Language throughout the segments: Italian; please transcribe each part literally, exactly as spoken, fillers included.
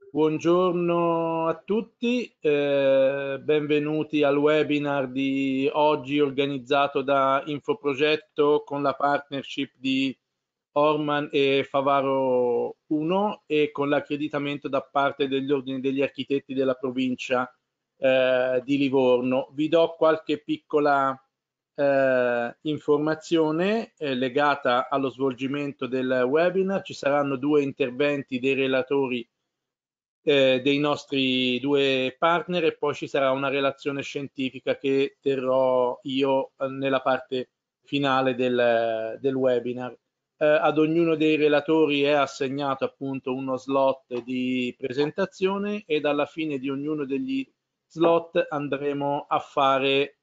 Buongiorno a tutti, eh, benvenuti al webinar di oggi organizzato da Infoprogetto con la partnership di Orman e Favaro uno e con l'accreditamento da parte degli ordini degli architetti della provincia eh, di Livorno. Vi do qualche piccola eh, informazione eh, legata allo svolgimento del webinar. Ci saranno due interventi dei relatori eh, dei nostri due partner e poi ci sarà una relazione scientifica che terrò io eh, nella parte finale del, del webinar. Eh, ad ognuno dei relatori è assegnato appunto uno slot di presentazione ed alla fine di ognuno degli slot andremo a fare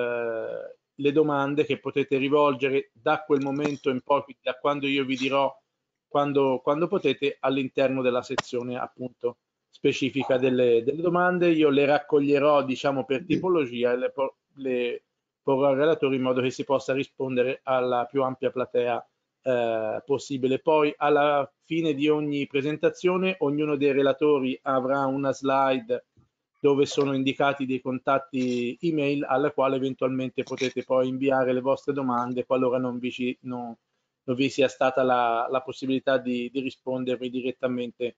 eh, le domande che potete rivolgere da quel momento in poi, da quando io vi dirò quando, quando potete, all'interno della sezione appunto specifica delle, delle domande. Io le raccoglierò, diciamo, per tipologia e le, le porrò al relatore in modo che si possa rispondere alla più ampia platea eh, possibile. Poi alla fine di ogni presentazione ognuno dei relatori avrà una slide dove sono indicati dei contatti email alla quale eventualmente potete poi inviare le vostre domande qualora non vi, non, non vi sia stata la, la possibilità di, di rispondervi direttamente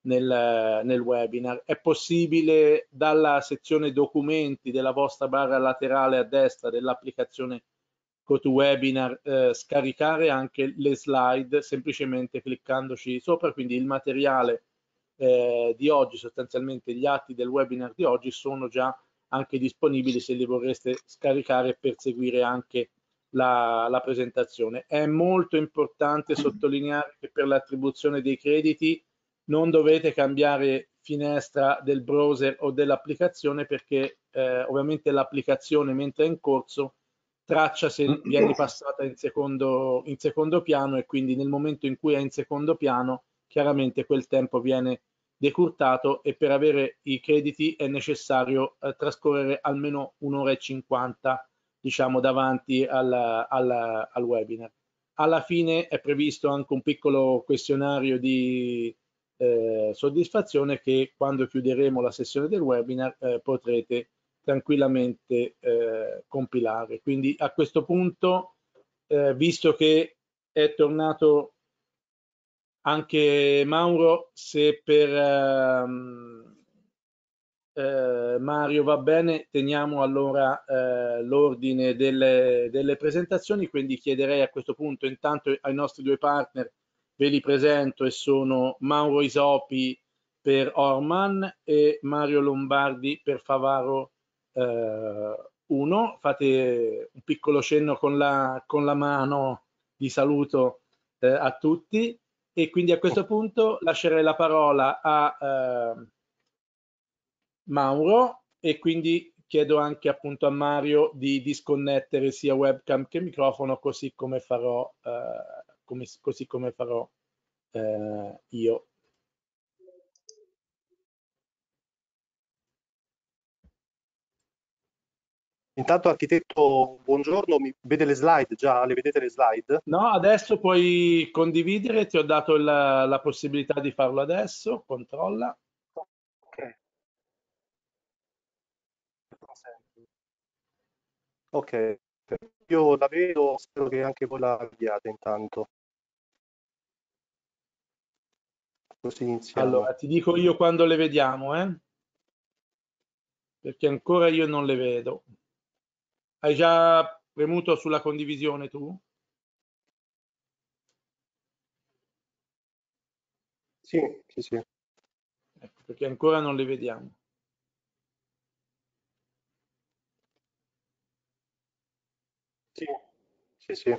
nel, nel webinar. È possibile dalla sezione documenti della vostra barra laterale a destra dell'applicazione GoToWebinar eh, scaricare anche le slide semplicemente cliccandoci sopra, quindi il materiale eh, di oggi, sostanzialmente gli atti del webinar di oggi sono già anche disponibili se li vorreste scaricare per seguire anche la, la presentazione. È molto importante sottolineare che per l'attribuzione dei crediti non dovete cambiare finestra del browser o dell'applicazione perché eh, ovviamente l'applicazione mentre è in corso traccia se viene passata in secondo, in secondo piano e quindi nel momento in cui è in secondo piano chiaramente quel tempo viene decurtato e per avere i crediti è necessario eh, trascorrere almeno un'ora e cinquanta diciamo davanti al, al, al webinar. Alla fine è previsto anche un piccolo questionario di eh, soddisfazione che quando chiuderemo la sessione del webinar eh, potrete tranquillamente eh, compilare. Quindi a questo punto, eh, visto che è tornato anche Mauro, se per ehm, eh, Mario va bene, teniamo allora eh, l'ordine delle, delle presentazioni, quindi chiederei a questo punto intanto ai nostri due partner, ve li presento e sono Mauro Isopi per Orman e Mario Lombardi per Favaro uno. Eh, Fate un piccolo cenno con la, con la mano di saluto eh, a tutti e quindi a questo punto lascerei la parola a eh, Mauro e quindi chiedo anche appunto a Mario di disconnettere sia webcam che microfono così come farò, eh, come, così come farò eh, io. Intanto architetto, buongiorno, mi vede le slide già? Le vedete le slide? No, adesso puoi condividere, ti ho dato la, la possibilità di farlo adesso, controlla. Ok. Ok, io la vedo, spero che anche voi la vediate intanto. Così iniziamo. Allora, ti dico io quando le vediamo, eh? Perché ancora io non le vedo. Hai già premuto sulla condivisione tu? Sì, sì, sì. Ecco, perché ancora non le vediamo. Sì, sì, sì.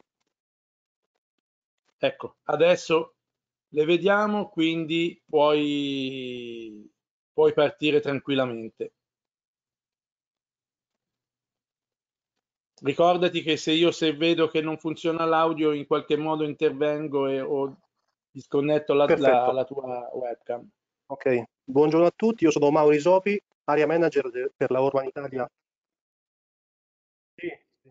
Ecco, adesso le vediamo, quindi puoi, puoi partire tranquillamente. Ricordati che se io se vedo che non funziona l'audio in qualche modo intervengo e, o disconnetto la, la, Perfetto. la tua webcam. Ok, buongiorno a tutti, io sono Mauro Isopi, area manager de- per la Orman Italia. Sì, sì.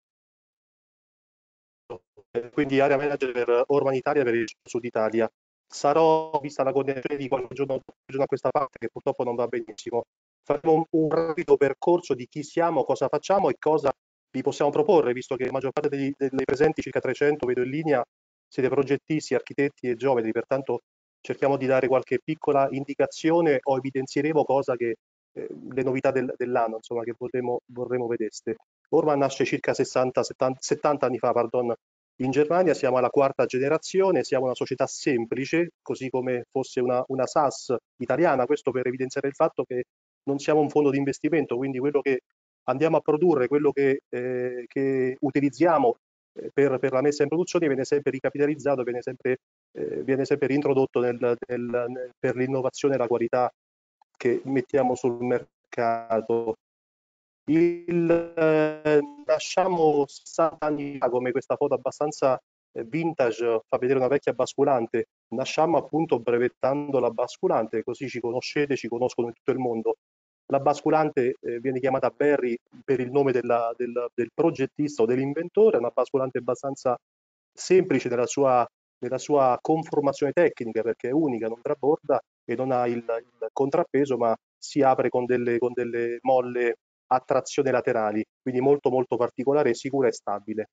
Eh, Quindi area manager per Orman Italia per il Sud Italia. sarò, vista la connessione di qualche giorno, qualche giorno a questa parte, che purtroppo non va benissimo, faremo un, un rapido percorso di chi siamo, cosa facciamo e cosa vi possiamo proporre, visto che la maggior parte degli, dei presenti, circa trecento, vedo in linea, siete progettisti, architetti e geometri, pertanto cerchiamo di dare qualche piccola indicazione o evidenzieremo cosa che eh, le novità del, dell'anno, insomma, che vorremmo, vorremmo vedeste. Orman nasce circa sessanta settanta, settanta anni fa, pardon, in Germania, siamo alla quarta generazione, siamo una società semplice, così come fosse una, una SaaS italiana, questo per evidenziare il fatto che non siamo un fondo di investimento, quindi quello che andiamo a produrre, quello che, eh, che utilizziamo eh, per, per, la messa in produzione viene sempre ricapitalizzato, viene sempre, eh, viene sempre reintrodotto nel, nel, nel, per l'innovazione e la qualità che mettiamo sul mercato. Il, eh, nasciamo sessanta anni fa, come questa foto abbastanza eh, vintage fa vedere una vecchia basculante. Nasciamo appunto brevettando la basculante, così ci conoscete, ci conoscono in tutto il mondo. La basculante eh, viene chiamata Barry per il nome della, del, del progettista o dell'inventore, è una basculante abbastanza semplice nella sua, nella sua conformazione tecnica, perché è unica, non traborda e non ha il, il contrappeso, ma si apre con delle, con delle molle a trazione laterali, quindi molto molto particolare, sicura e stabile.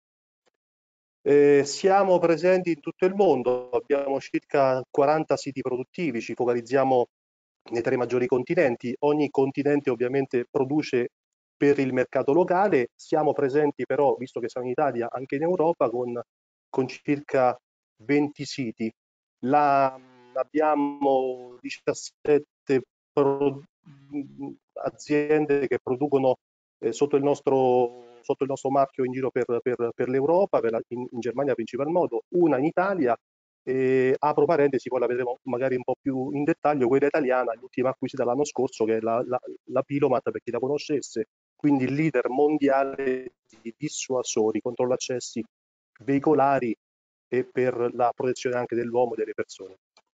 Eh, siamo presenti in tutto il mondo, abbiamo circa quaranta siti produttivi, ci focalizziamo nei tre maggiori continenti, ogni continente ovviamente produce per il mercato locale, siamo presenti però, visto che siamo in Italia, anche in Europa con, con circa venti siti. La, abbiamo diciassette pro, aziende che producono eh, sotto, il nostro, sotto il nostro marchio in giro per, per, per l'Europa, per la, in, in Germania principal modo, una in Italia. E apro parentesi, poi la vedremo magari un po' più in dettaglio, quella italiana, l'ultima acquisita l'anno scorso, che è la, la, la Pilomat, per chi la conoscesse, quindi il leader mondiale di dissuasori contro gli accessi veicolari e per la protezione anche dell'uomo e delle persone.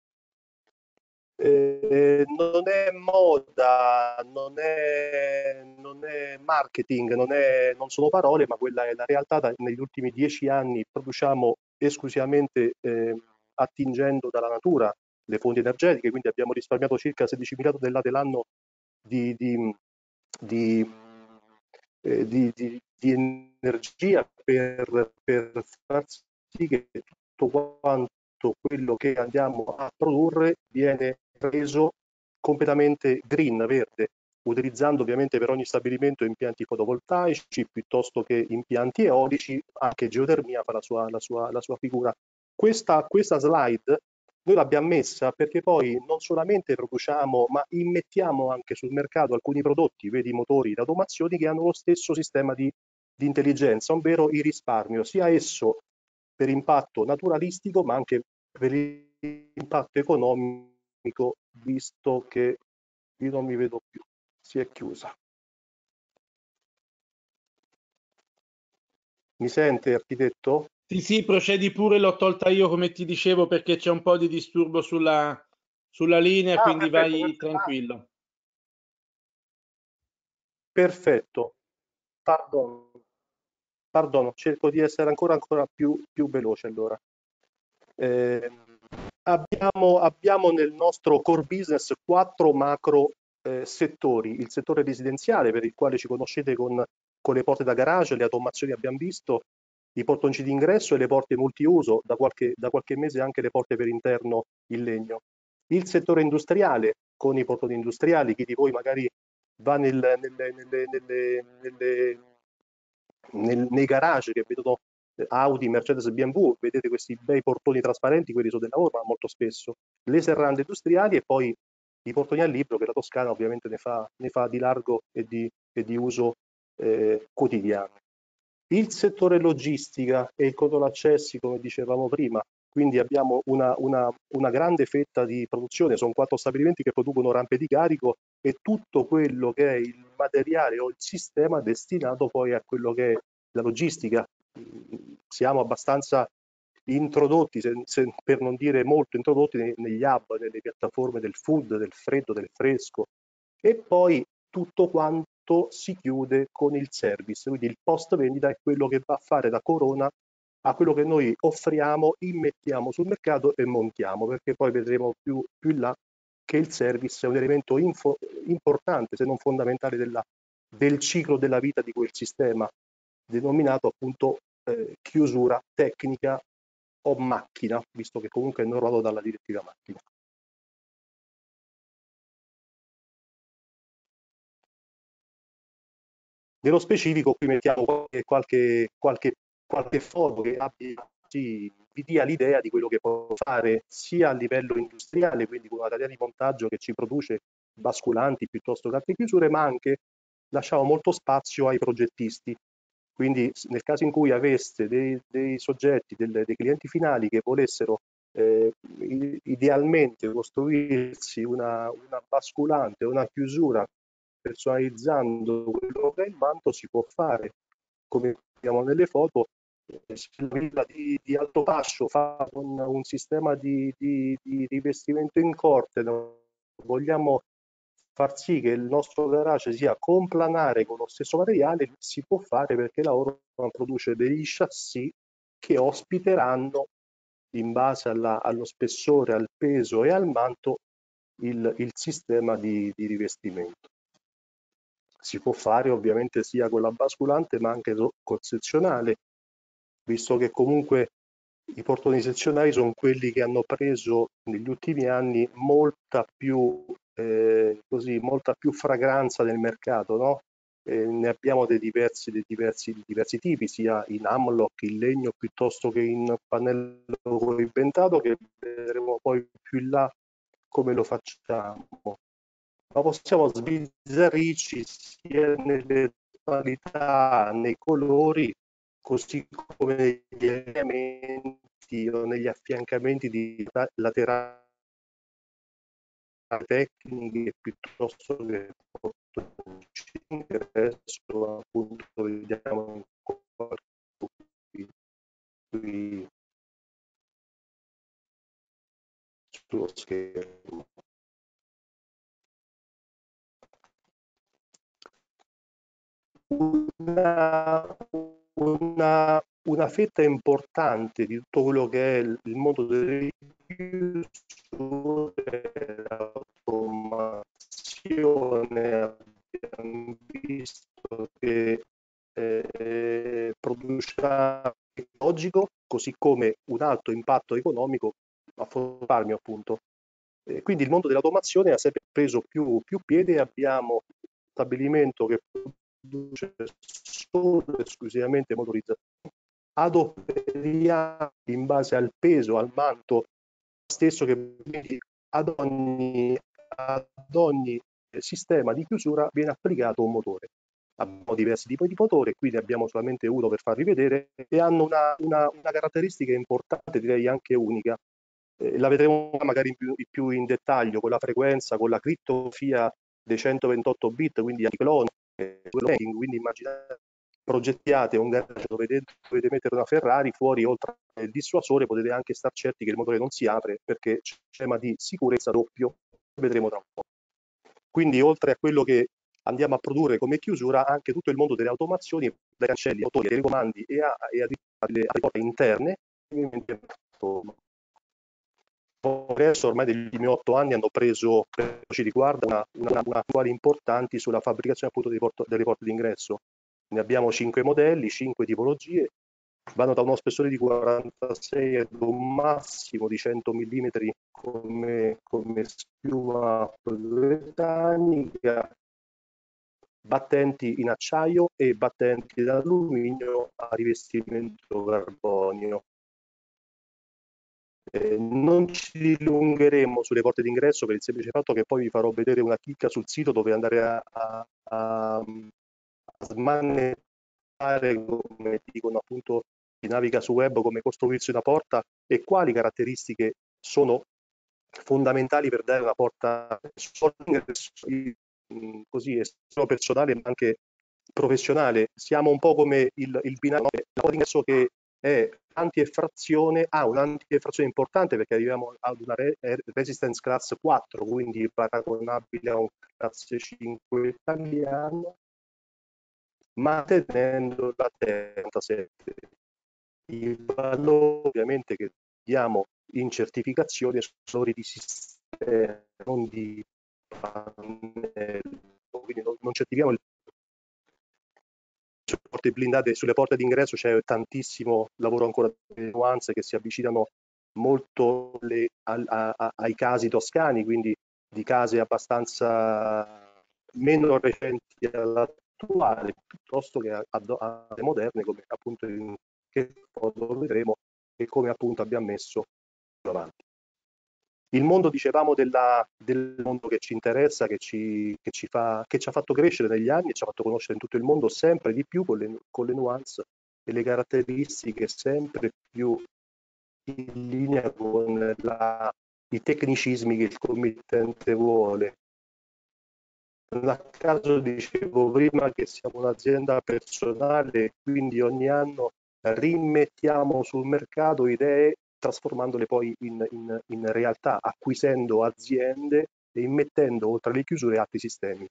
Eh, non è moda, non è, non è marketing, non, è, non sono parole, ma quella è la realtà. Da, negli ultimi dieci anni produciamo esclusivamente eh, attingendo dalla natura le fonti energetiche, quindi abbiamo risparmiato circa sedici miliardi di tonnellate l'anno di, di, di, eh, di, di, di energia per, per far sì che tutto quanto quello che andiamo a produrre viene reso completamente green, verde, utilizzando ovviamente per ogni stabilimento impianti fotovoltaici piuttosto che impianti eolici, anche geotermia fa la sua, la sua, la sua figura. Questa, questa slide noi l'abbiamo messa perché poi non solamente produciamo, ma immettiamo anche sul mercato alcuni prodotti, vedi i motori da automazione, che hanno lo stesso sistema di, di intelligenza, ovvero il risparmio, sia esso per impatto naturalistico, ma anche per l'impatto economico, visto che io non mi vedo più, si è chiusa. Mi sente, architetto? Sì, sì, procedi pure, l'ho tolta io come ti dicevo perché c'è un po' di disturbo sulla, sulla linea, Ah, quindi perfetto, vai perfetto. tranquillo. Perfetto. Pardon. Pardon, cerco di essere ancora, ancora più, più veloce allora. Eh, abbiamo, abbiamo nel nostro core business quattro macro eh, settori. Il settore residenziale, per il quale ci conoscete con, con le porte da garage, le automazioni abbiamo visto, i portoncini d'ingresso e le porte multiuso, da qualche, da qualche mese anche le porte per interno in legno. Il settore industriale, con i portoni industriali, chi di voi magari va nel, nelle, nelle, nelle, nelle, nel, nei garage che vedono Audi, Mercedes, B M W, vedete questi bei portoni trasparenti, quelli sono della Orma molto spesso, le serrande industriali e poi i portoni al libro che la Toscana ovviamente ne fa, ne fa di largo e di, e di uso eh, quotidiano. Il settore logistica e il controllo accessi, come dicevamo prima, quindi abbiamo una, una, una grande fetta di produzione, sono quattro stabilimenti che producono rampe di carico e tutto quello che è il materiale o il sistema destinato poi a quello che è la logistica. Siamo abbastanza introdotti, se, se, per non dire molto introdotti, negli hub, nelle piattaforme del food, del freddo, del fresco, e poi tutto quanto si chiude con il service, quindi il post vendita è quello che va a fare da corona a quello che noi offriamo, immettiamo sul mercato e montiamo, perché poi vedremo più, più in là che il service è un elemento info, importante, se non fondamentale, della, del ciclo della vita di quel sistema, denominato appunto eh, chiusura tecnica o macchina, visto che comunque è normato dalla direttiva macchina. Nello specifico qui mettiamo qualche, qualche, qualche, qualche foto che abbia, sì, vi dia l'idea di quello che può fare sia a livello industriale, quindi con una catena di montaggio che ci produce basculanti piuttosto che altre chiusure, ma anche lasciamo molto spazio ai progettisti. Quindi nel caso in cui aveste dei, dei soggetti, del, dei clienti finali che volessero eh, idealmente costruirsi una, una basculante, una chiusura personalizzando quello che è il manto, si può fare, come vediamo nelle foto. Se la villa di, di Altopascio fa con un sistema di, di, di rivestimento in corte, vogliamo far sì che il nostro garage sia complanare con lo stesso materiale, si può fare, perché la Orman produce degli chassis che ospiteranno, in base alla, allo spessore, al peso e al manto, il, il sistema di, di rivestimento. Si può fare ovviamente sia con la basculante ma anche col sezionale, visto che comunque i portoni sezionali sono quelli che hanno preso negli ultimi anni molta più, eh, così, molta più fragranza nel mercato, no? Eh, ne abbiamo dei diversi, dei diversi, diversi tipi, sia in Amlock, in legno, piuttosto che in pannello coibentato, che vedremo poi più in là come lo facciamo. Ma possiamo sbizzarrirci sia nelle tonalità, nei colori, così come negli elementi o negli affiancamenti di laterali tecniche, piuttosto che ingresso, appunto vediamo qui, qui sullo schermo. Una, una, una fetta importante di tutto quello che è il, il mondo delle chiusure, l'automazione. Abbiamo visto che eh, produce ecologico, così come un alto impatto economico a risparmio, appunto. Eh, quindi il mondo dell'automazione ha sempre preso più, più piede, e abbiamo un stabilimento che produce solo e esclusivamente motorizzazione. Adoperiamo in base al peso, al manto stesso, che quindi ad ogni, ad ogni sistema di chiusura viene applicato un motore. Abbiamo diversi tipi di motore, qui ne abbiamo solamente uno per farvi vedere, e hanno una, una, una caratteristica importante, direi anche unica. Eh, la vedremo magari in più, in più in dettaglio, con la frequenza, con la crittografia dei centoventotto bit, quindi anticlone, quindi immaginate, progettiate un garage dove dovete mettere una Ferrari, fuori oltre al dissuasore potete anche star certi che il motore non si apre, perché c'è un sistema di sicurezza doppio, vedremo tra un po'. Quindi oltre a quello che andiamo a produrre come chiusura, anche tutto il mondo delle automazioni, dai cancelli, motori, telecomandi e, a, e alle porte interne. Adesso ormai degli ultimi otto anni hanno preso, per ci riguarda, una, una, una quali importanti sulla fabbricazione appunto dei porto, delle porte d'ingresso. Ne abbiamo cinque modelli, cinque tipologie, vanno da uno spessore di quarantasei ad un massimo di cento millimetri come, come schiuma poliuretanica, battenti in acciaio e battenti in alluminio a rivestimento carbonio. Eh, non ci dilungheremo sulle porte d'ingresso per il semplice fatto che poi vi farò vedere una chicca sul sito dove andare a, a, a, a smanettare, come dicono appunto chi naviga su web, come costruirsi una porta e quali caratteristiche sono fondamentali per dare una porta così esterno personale ma anche professionale. Siamo un po' come il, il binario, la porta d'ingresso che è anti-effrazione, ha un'anti-effrazione importante perché arriviamo ad una re resistance class quattro, quindi paragonabile a un classe cinque italiano, ma tenendo la trentasette. i valori ovviamente che diamo in certificazione sono valori di sistema, non di pannello, quindi non, non certifichiamo il sulle porte blindate, sulle porte d'ingresso c'è tantissimo lavoro ancora di nuance che si avvicinano molto le, a, a, ai casi toscani, quindi di case abbastanza meno recenti all'attuale, piuttosto che a, a, a moderne, come appunto in che foto vedremo e come appunto abbiamo messo avanti. Il mondo, dicevamo, della, del mondo che ci interessa, che ci, che, ci fa, che ci ha fatto crescere negli anni e ci ha fatto conoscere in tutto il mondo sempre di più con le, con le nuance e le caratteristiche sempre più in linea con la, i tecnicismi che il committente vuole. Non a caso dicevo prima che siamo un'azienda personale, quindi ogni anno rimettiamo sul mercato idee trasformandole poi in, in, in realtà, acquisendo aziende e immettendo oltre alle chiusure altri sistemi.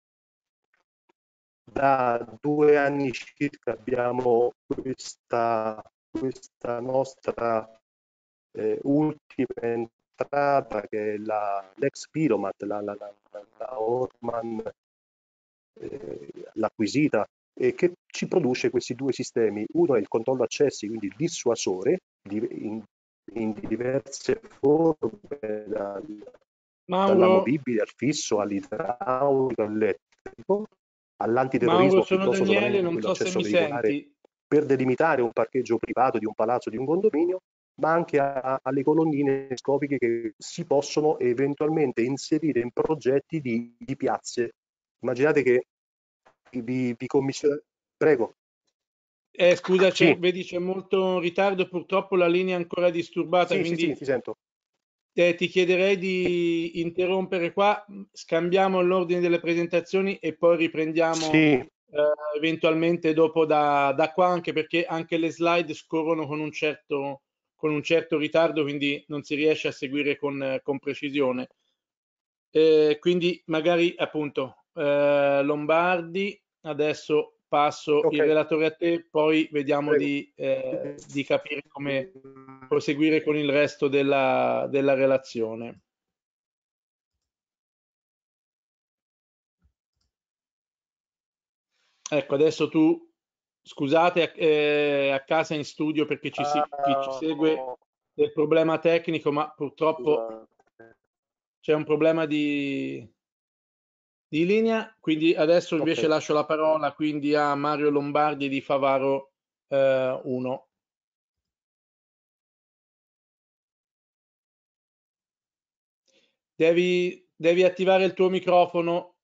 Da due anni circa abbiamo questa, questa nostra eh, ultima entrata che è l'ex Piromat, la, la, la, la Orman, eh, l'acquisita, e che ci produce questi due sistemi. Uno è il controllo accessi, quindi il dissuasore, in, in diverse forme, dal, dall'amovibile al fisso, all'idraulico, all'elettrico, Mauro, all'antiterrorismo sono piuttosto che Daniele, non quello so se accesso mi veicolare senti. per delimitare un parcheggio privato di un palazzo, di un condominio, ma anche a, alle colonnine scopiche che si possono eventualmente inserire in progetti di, di piazze. Immaginate che vi, vi commissiona... Prego. Eh, scusa, Sì, vedi c'è molto ritardo, purtroppo la linea è ancora disturbata, sì, sì, sì, quindi ti sento. eh, ti chiederei di interrompere qua, scambiamo l'ordine delle presentazioni e poi riprendiamo Sì, eh, eventualmente dopo da, da qua, anche perché anche le slide scorrono con un certo, con un certo ritardo, quindi non si riesce a seguire con, con precisione. Eh, quindi magari appunto eh, Lombardi, adesso passo il ok. relatore a te, poi vediamo Prego. di, eh, di capire come proseguire con il resto della, della relazione. Ecco, adesso tu, scusate, eh, a casa in studio perché ci si, chi ci Ah, segue del problema tecnico, ma purtroppo scusate. c'è un problema di, di linea, quindi adesso invece Ok. lascio la parola quindi a Mario Lombardi di Favaro eh, uno. Devi, devi attivare il tuo microfono.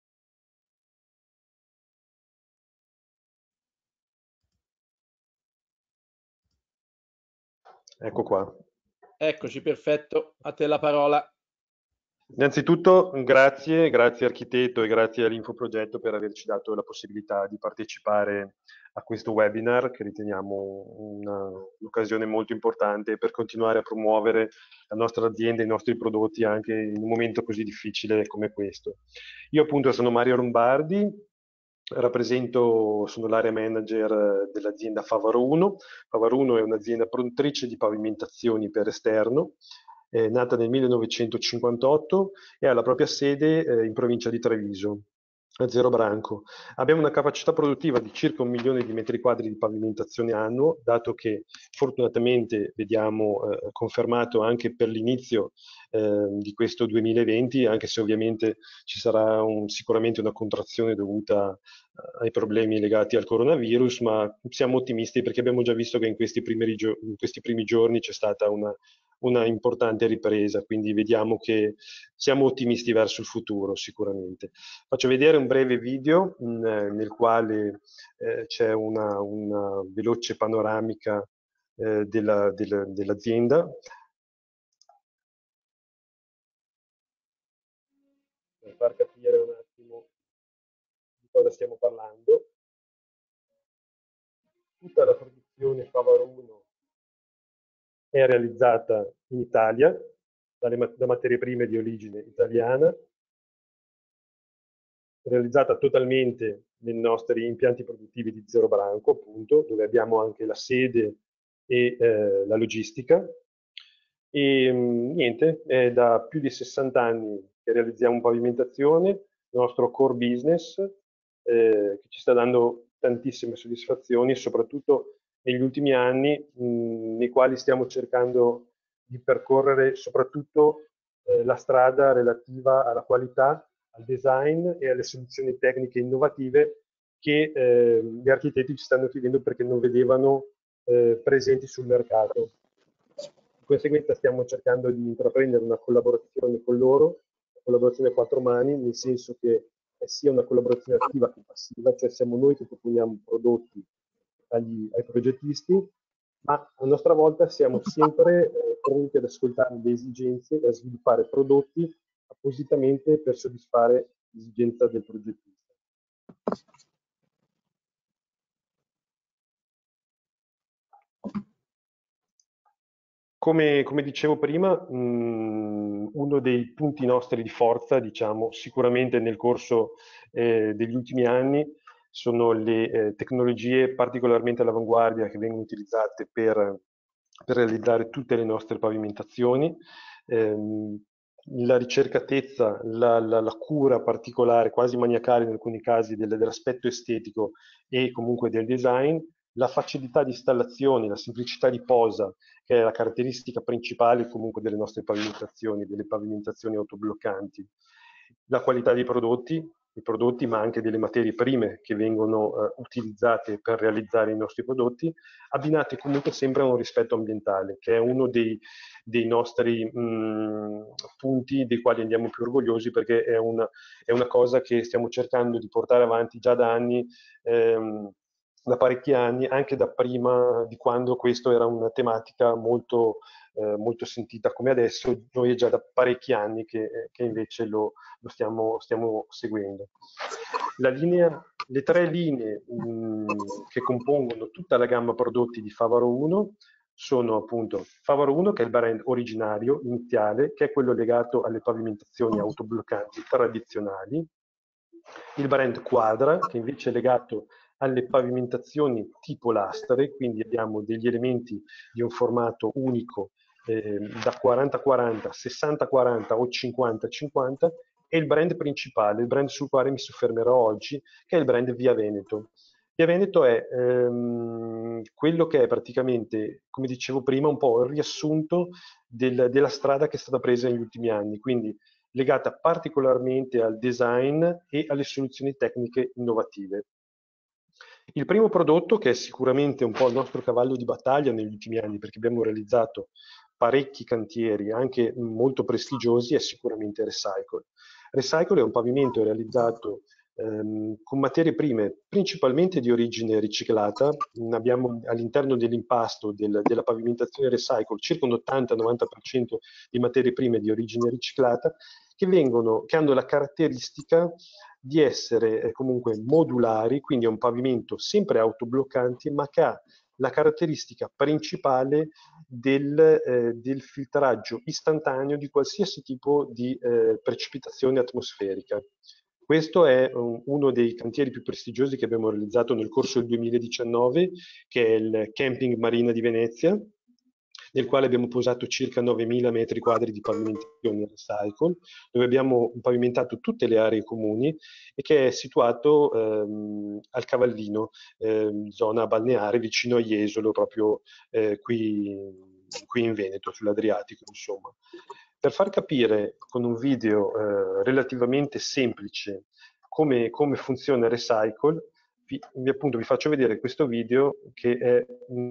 Ecco qua. Eccoci, perfetto, a te la parola. Innanzitutto grazie, grazie architetto e grazie all'Infoprogetto per averci dato la possibilità di partecipare a questo webinar che riteniamo un'occasione molto importante per continuare a promuovere la nostra azienda e i nostri prodotti anche in un momento così difficile come questo. Io appunto sono Mario Lombardi, rappresento, sono l'area manager dell'azienda Favaro uno. Favaro uno è un'azienda produttrice di pavimentazioni per esterno, è nata nel millenovecentocinquantotto e ha la propria sede eh, in provincia di Treviso, a Zero Branco. Abbiamo una capacità produttiva di circa un milione di metri quadri di pavimentazione annuo, dato che fortunatamente vediamo eh, confermato anche per l'inizio eh, di questo duemilaventi, anche se ovviamente ci sarà un, sicuramente una contrazione dovuta ai problemi legati al coronavirus, ma siamo ottimisti perché abbiamo già visto che in questi primi, in questi primi giorni c'è stata una, una importante ripresa, quindi vediamo che siamo ottimisti verso il futuro sicuramente. Faccio vedere un breve video mh, nel quale eh, c'è una, una veloce panoramica eh, della, della, dell'azienda. Per far capire un attimo di cosa stiamo parlando. Tutta la produzione Favaro uno è realizzata in Italia, dalle, da materie prime di origine italiana, realizzata totalmente nei nostri impianti produttivi di Zero Branco, appunto, dove abbiamo anche la sede e eh, la logistica. E mh, niente, è da più di sessanta anni che realizziamo pavimentazione, il nostro core business, eh, che ci sta dando tantissime soddisfazioni, soprattutto negli ultimi anni, mh, nei quali stiamo cercando di percorrere soprattutto eh, la strada relativa alla qualità, al design e alle soluzioni tecniche innovative che eh, gli architetti ci stanno chiedendo perché non vedevano eh, presenti sul mercato. Di conseguenza stiamo cercando di intraprendere una collaborazione con loro, una collaborazione a quattro mani, nel senso che sia una collaborazione attiva che passiva, cioè siamo noi che proponiamo prodotti agli, ai progettisti, ma a nostra volta siamo sempre eh, pronti ad ascoltare le esigenze e a sviluppare prodotti appositamente per soddisfare l'esigenza del progettista. Come, come dicevo prima, mh, uno dei punti nostri di forza, diciamo, sicuramente nel corso eh, degli ultimi anni, sono le eh, tecnologie particolarmente all'avanguardia che vengono utilizzate per, per realizzare tutte le nostre pavimentazioni. Ehm, la ricercatezza, la, la, la cura particolare, quasi maniacale in alcuni casi, del, dell'aspetto estetico e comunque del design, la facilità di installazione, la semplicità di posa, che è la caratteristica principale comunque delle nostre pavimentazioni, delle pavimentazioni autobloccanti. La qualità dei prodotti, i prodotti, ma anche delle materie prime che vengono eh, utilizzate per realizzare i nostri prodotti, abbinate comunque sempre a un rispetto ambientale, che è uno dei, dei nostri mh, punti dei quali andiamo più orgogliosi, perché è una, è una cosa che stiamo cercando di portare avanti già da anni, ehm, da parecchi anni, anche da prima di quando questo era una tematica molto, eh, molto sentita come adesso. Noi è già da parecchi anni che, che invece lo, lo stiamo, stiamo seguendo. La linea, le tre linee mh, che compongono tutta la gamma prodotti di Favaro uno sono appunto Favaro uno, che è il brand originario, iniziale, che è quello legato alle pavimentazioni autobloccanti tradizionali, il brand Quadra, che invece è legato alle pavimentazioni tipo lastre, quindi abbiamo degli elementi di un formato unico eh, da quaranta quaranta, sessanta quaranta o cinquanta cinquanta, e il brand principale, il brand sul quale mi soffermerò oggi, che è il brand Via Veneto. Via Veneto è ehm, quello che è praticamente, come dicevo prima, un po' il riassunto del, della strada che è stata presa negli ultimi anni, quindi legata particolarmente al design e alle soluzioni tecniche innovative. Il primo prodotto, che è sicuramente un po' il nostro cavallo di battaglia negli ultimi anni, perché abbiamo realizzato parecchi cantieri, anche molto prestigiosi, è sicuramente Recycle. Recycle è un pavimento realizzato ehm, con materie prime principalmente di origine riciclata. Abbiamo all'interno dell'impasto del, della pavimentazione Recycle circa un ottanta novanta per cento di materie prime di origine riciclata, che, vengono, che hanno la caratteristica di essere eh, comunque modulari, quindi è un pavimento sempre autobloccante, ma che ha la caratteristica principale del, eh, del filtraggio istantaneo di qualsiasi tipo di eh, precipitazione atmosferica. Questo è um, uno dei cantieri più prestigiosi che abbiamo realizzato nel corso del duemiladiciannove, che è il Camping Marina di Venezia, nel quale abbiamo posato circa novemila metri quadri di pavimentazione Recycle, dove abbiamo pavimentato tutte le aree comuni e che è situato ehm, al Cavallino, ehm, zona balneare vicino a Jesolo, proprio eh, qui, qui in Veneto, sull'Adriatico, insomma. Per far capire con un video eh, relativamente semplice come, come funziona Recycle, vi, appunto vi faccio vedere questo video che è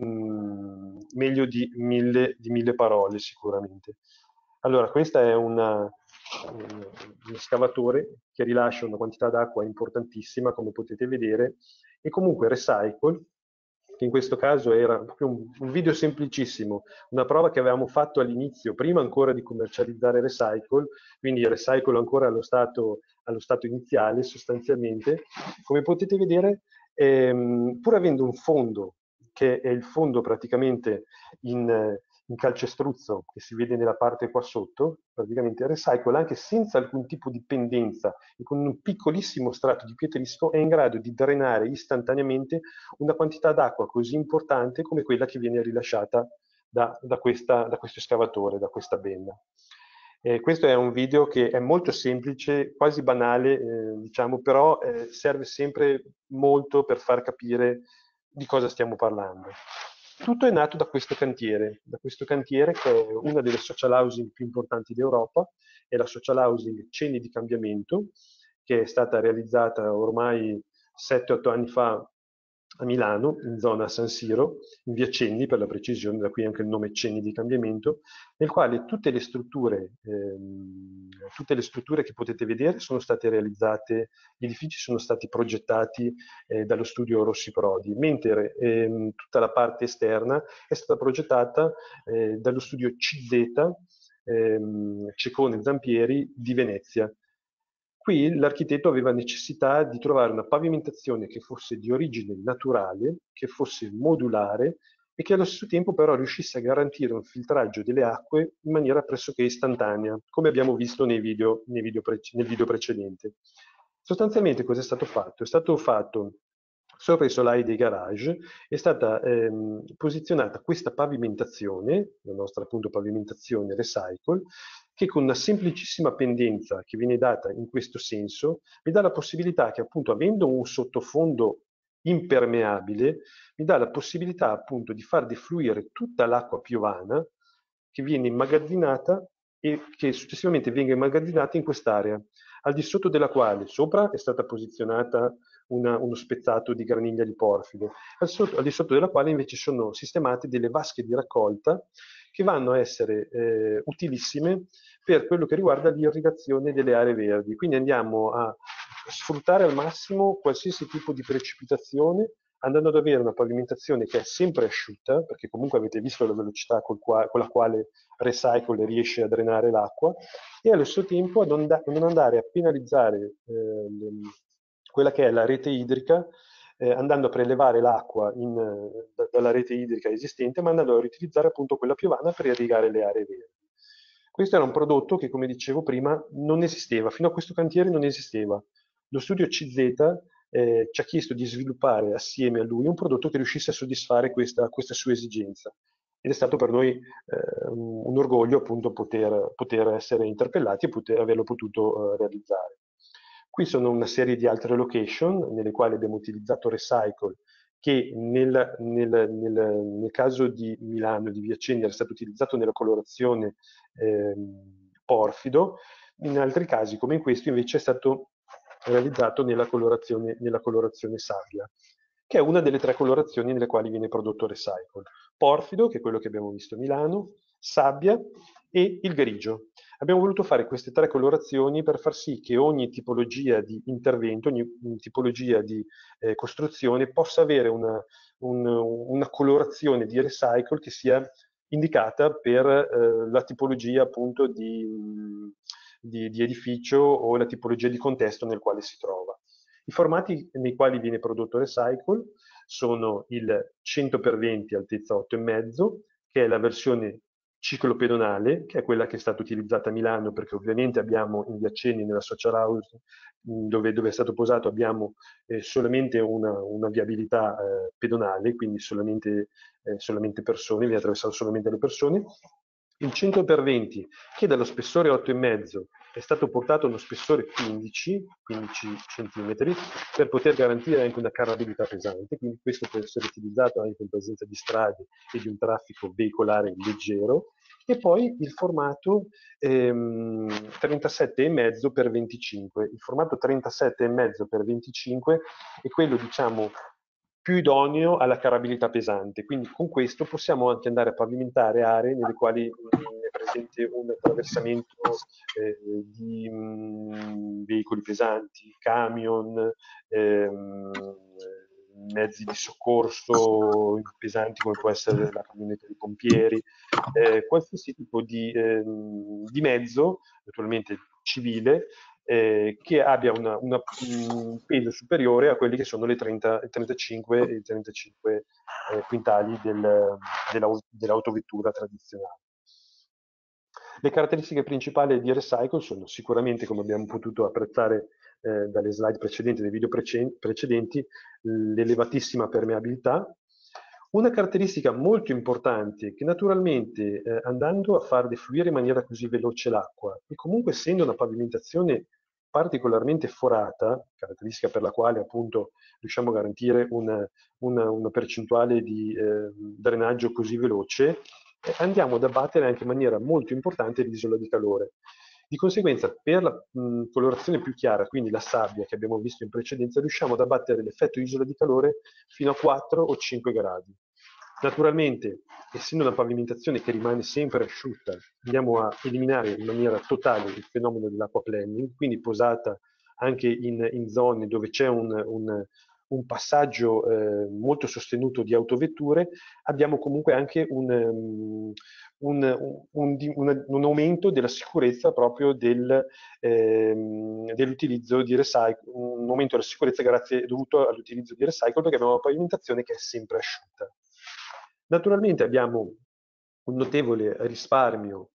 mh, meglio di mille, di mille parole sicuramente. Allora, questo è una, un, un scavatore che rilascia una quantità d'acqua importantissima, come potete vedere, e comunque Recycle, che in questo caso era proprio un, un video semplicissimo, una prova che avevamo fatto all'inizio, prima ancora di commercializzare Recycle, quindi Recycle ancora allo stato, allo stato iniziale sostanzialmente. Come potete vedere, ehm, pur avendo un fondo che è il fondo praticamente in, in calcestruzzo che si vede nella parte qua sotto, praticamente il recycle, anche senza alcun tipo di pendenza e con un piccolissimo strato di pietrisco, è in grado di drenare istantaneamente una quantità d'acqua così importante come quella che viene rilasciata da, da, questa, da questo escavatore, da questa benna. Eh, questo è un video che è molto semplice, quasi banale, eh, diciamo, però eh, serve sempre molto per far capire di cosa stiamo parlando. Tutto è nato da questo cantiere, da questo cantiere che è una delle social housing più importanti d'Europa, è la social housing Cenni di Cambiamento, che è stata realizzata ormai sette otto anni fa a Milano, in zona San Siro, in via Cenni per la precisione, da qui anche il nome Cenni di Cambiamento, nel quale tutte le strutture, ehm, tutte le strutture che potete vedere sono state realizzate, gli edifici sono stati progettati eh, dallo studio Rossi Prodi, mentre ehm, tutta la parte esterna è stata progettata eh, dallo studio C Z ehm, Ceccone Zampieri di Venezia. Qui l'architetto aveva necessità di trovare una pavimentazione che fosse di origine naturale, che fosse modulare e che allo stesso tempo però riuscisse a garantire un filtraggio delle acque in maniera pressoché istantanea, come abbiamo visto nei video, nei video pre- nel video precedente. Sostanzialmente cosa è stato fatto? È stato fatto sopra i solai dei garage, è stata ehm, posizionata questa pavimentazione, la nostra appunto pavimentazione recycle, che con una semplicissima pendenza che viene data in questo senso, mi dà la possibilità che appunto avendo un sottofondo impermeabile, mi dà la possibilità appunto di far defluire tutta l'acqua piovana che viene immagazzinata e che successivamente venga immagazzinata in quest'area, al di sotto della quale sopra è stata posizionata una, uno spezzato di graniglia di porfido, al, sotto, al di sotto della quale invece sono sistemate delle vasche di raccolta che vanno a essere eh, utilissime per quello che riguarda l'irrigazione delle aree verdi. Quindi andiamo a sfruttare al massimo qualsiasi tipo di precipitazione, andando ad avere una pavimentazione che è sempre asciutta, perché comunque avete visto la velocità col qua, con la quale Recycle riesce a drenare l'acqua, e allo stesso tempo a non, da, non andare a penalizzare eh, quella che è la rete idrica, eh, andando a prelevare l'acqua in, da, dalla rete idrica esistente, ma andando a riutilizzare appunto quella piovana per irrigare le aree verdi. Questo era un prodotto che, come dicevo prima, non esisteva, fino a questo cantiere non esisteva. Lo studio C Z eh, ci ha chiesto di sviluppare assieme a lui un prodotto che riuscisse a soddisfare questa, questa sua esigenza. Ed è stato per noi eh, un, un orgoglio appunto poter, poter essere interpellati e poter averlo potuto eh, realizzare. Qui sono una serie di altre location nelle quali abbiamo utilizzato Recycle, che nel, nel, nel, nel caso di Milano, di Via Cenni, era stato utilizzato nella colorazione eh, porfido, in altri casi, come in questo, invece è stato realizzato nella colorazione, nella colorazione sabbia, che è una delle tre colorazioni nelle quali viene prodotto Recycle. Porfido, che è quello che abbiamo visto a Milano, sabbia e il grigio. Abbiamo voluto fare queste tre colorazioni per far sì che ogni tipologia di intervento, ogni tipologia di eh, costruzione possa avere una, un, una colorazione di recycle che sia indicata per eh, la tipologia appunto di, di, di edificio o la tipologia di contesto nel quale si trova. I formati nei quali viene prodotto recycle sono il cento per venti altezza otto virgola cinque, che è la versione ciclopedonale, che è quella che è stata utilizzata a Milano, perché ovviamente abbiamo in Via Cenni, nella social house dove, dove è stato posato, abbiamo eh, solamente una, una viabilità eh, pedonale, quindi solamente, eh, solamente persone, viene attraversato solamente le persone. Il cento per venti, che dallo spessore otto virgola cinque è stato portato a uno spessore quindici centimetri per poter garantire anche una carrabilità pesante, quindi questo può essere utilizzato anche in presenza di strade e di un traffico veicolare leggero. E poi il formato ehm, trentasette virgola cinque per venticinque. Il formato trentasette virgola cinque per venticinque è quello, diciamo, più idoneo alla carrabilità pesante, quindi con questo possiamo anche andare a pavimentare aree nelle quali mh, è presente un attraversamento eh, di mh, veicoli pesanti, camion, ehm, mezzi di soccorso pesanti come può essere la camionetta dei pompieri, eh, qualsiasi tipo di, ehm, di mezzo, naturalmente civile, Eh, che abbia una, una, un peso superiore a quelli che sono le trenta, trentacinque e trentacinque eh, quintali del, dell'autovettura tradizionale. Le caratteristiche principali di Recycle sono sicuramente, come abbiamo potuto apprezzare eh, dalle slide precedenti, dai video precedenti, l'elevatissima permeabilità. Una caratteristica molto importante che naturalmente eh, andando a far defluire in maniera così veloce l'acqua e comunque essendo una pavimentazione particolarmente forata, caratteristica per la quale appunto riusciamo a garantire una, una, una percentuale di eh, drenaggio così veloce, eh, andiamo ad abbattere anche in maniera molto importante l'isola di calore. Di conseguenza, per la mh, colorazione più chiara, quindi la sabbia che abbiamo visto in precedenza, riusciamo ad abbattere l'effetto isola di calore fino a quattro o cinque gradi. Naturalmente, essendo una pavimentazione che rimane sempre asciutta, andiamo a eliminare in maniera totale il fenomeno dell'aquaplaning, quindi posata anche in, in zone dove c'è un, un, un passaggio eh, molto sostenuto di autovetture, abbiamo comunque anche un, um, un, un, un, un aumento della sicurezza proprio del, ehm, dell'utilizzo di recycle, un aumento della sicurezza grazie dovuto all'utilizzo di recycle perché abbiamo una pavimentazione che è sempre asciutta. Naturalmente abbiamo un notevole risparmio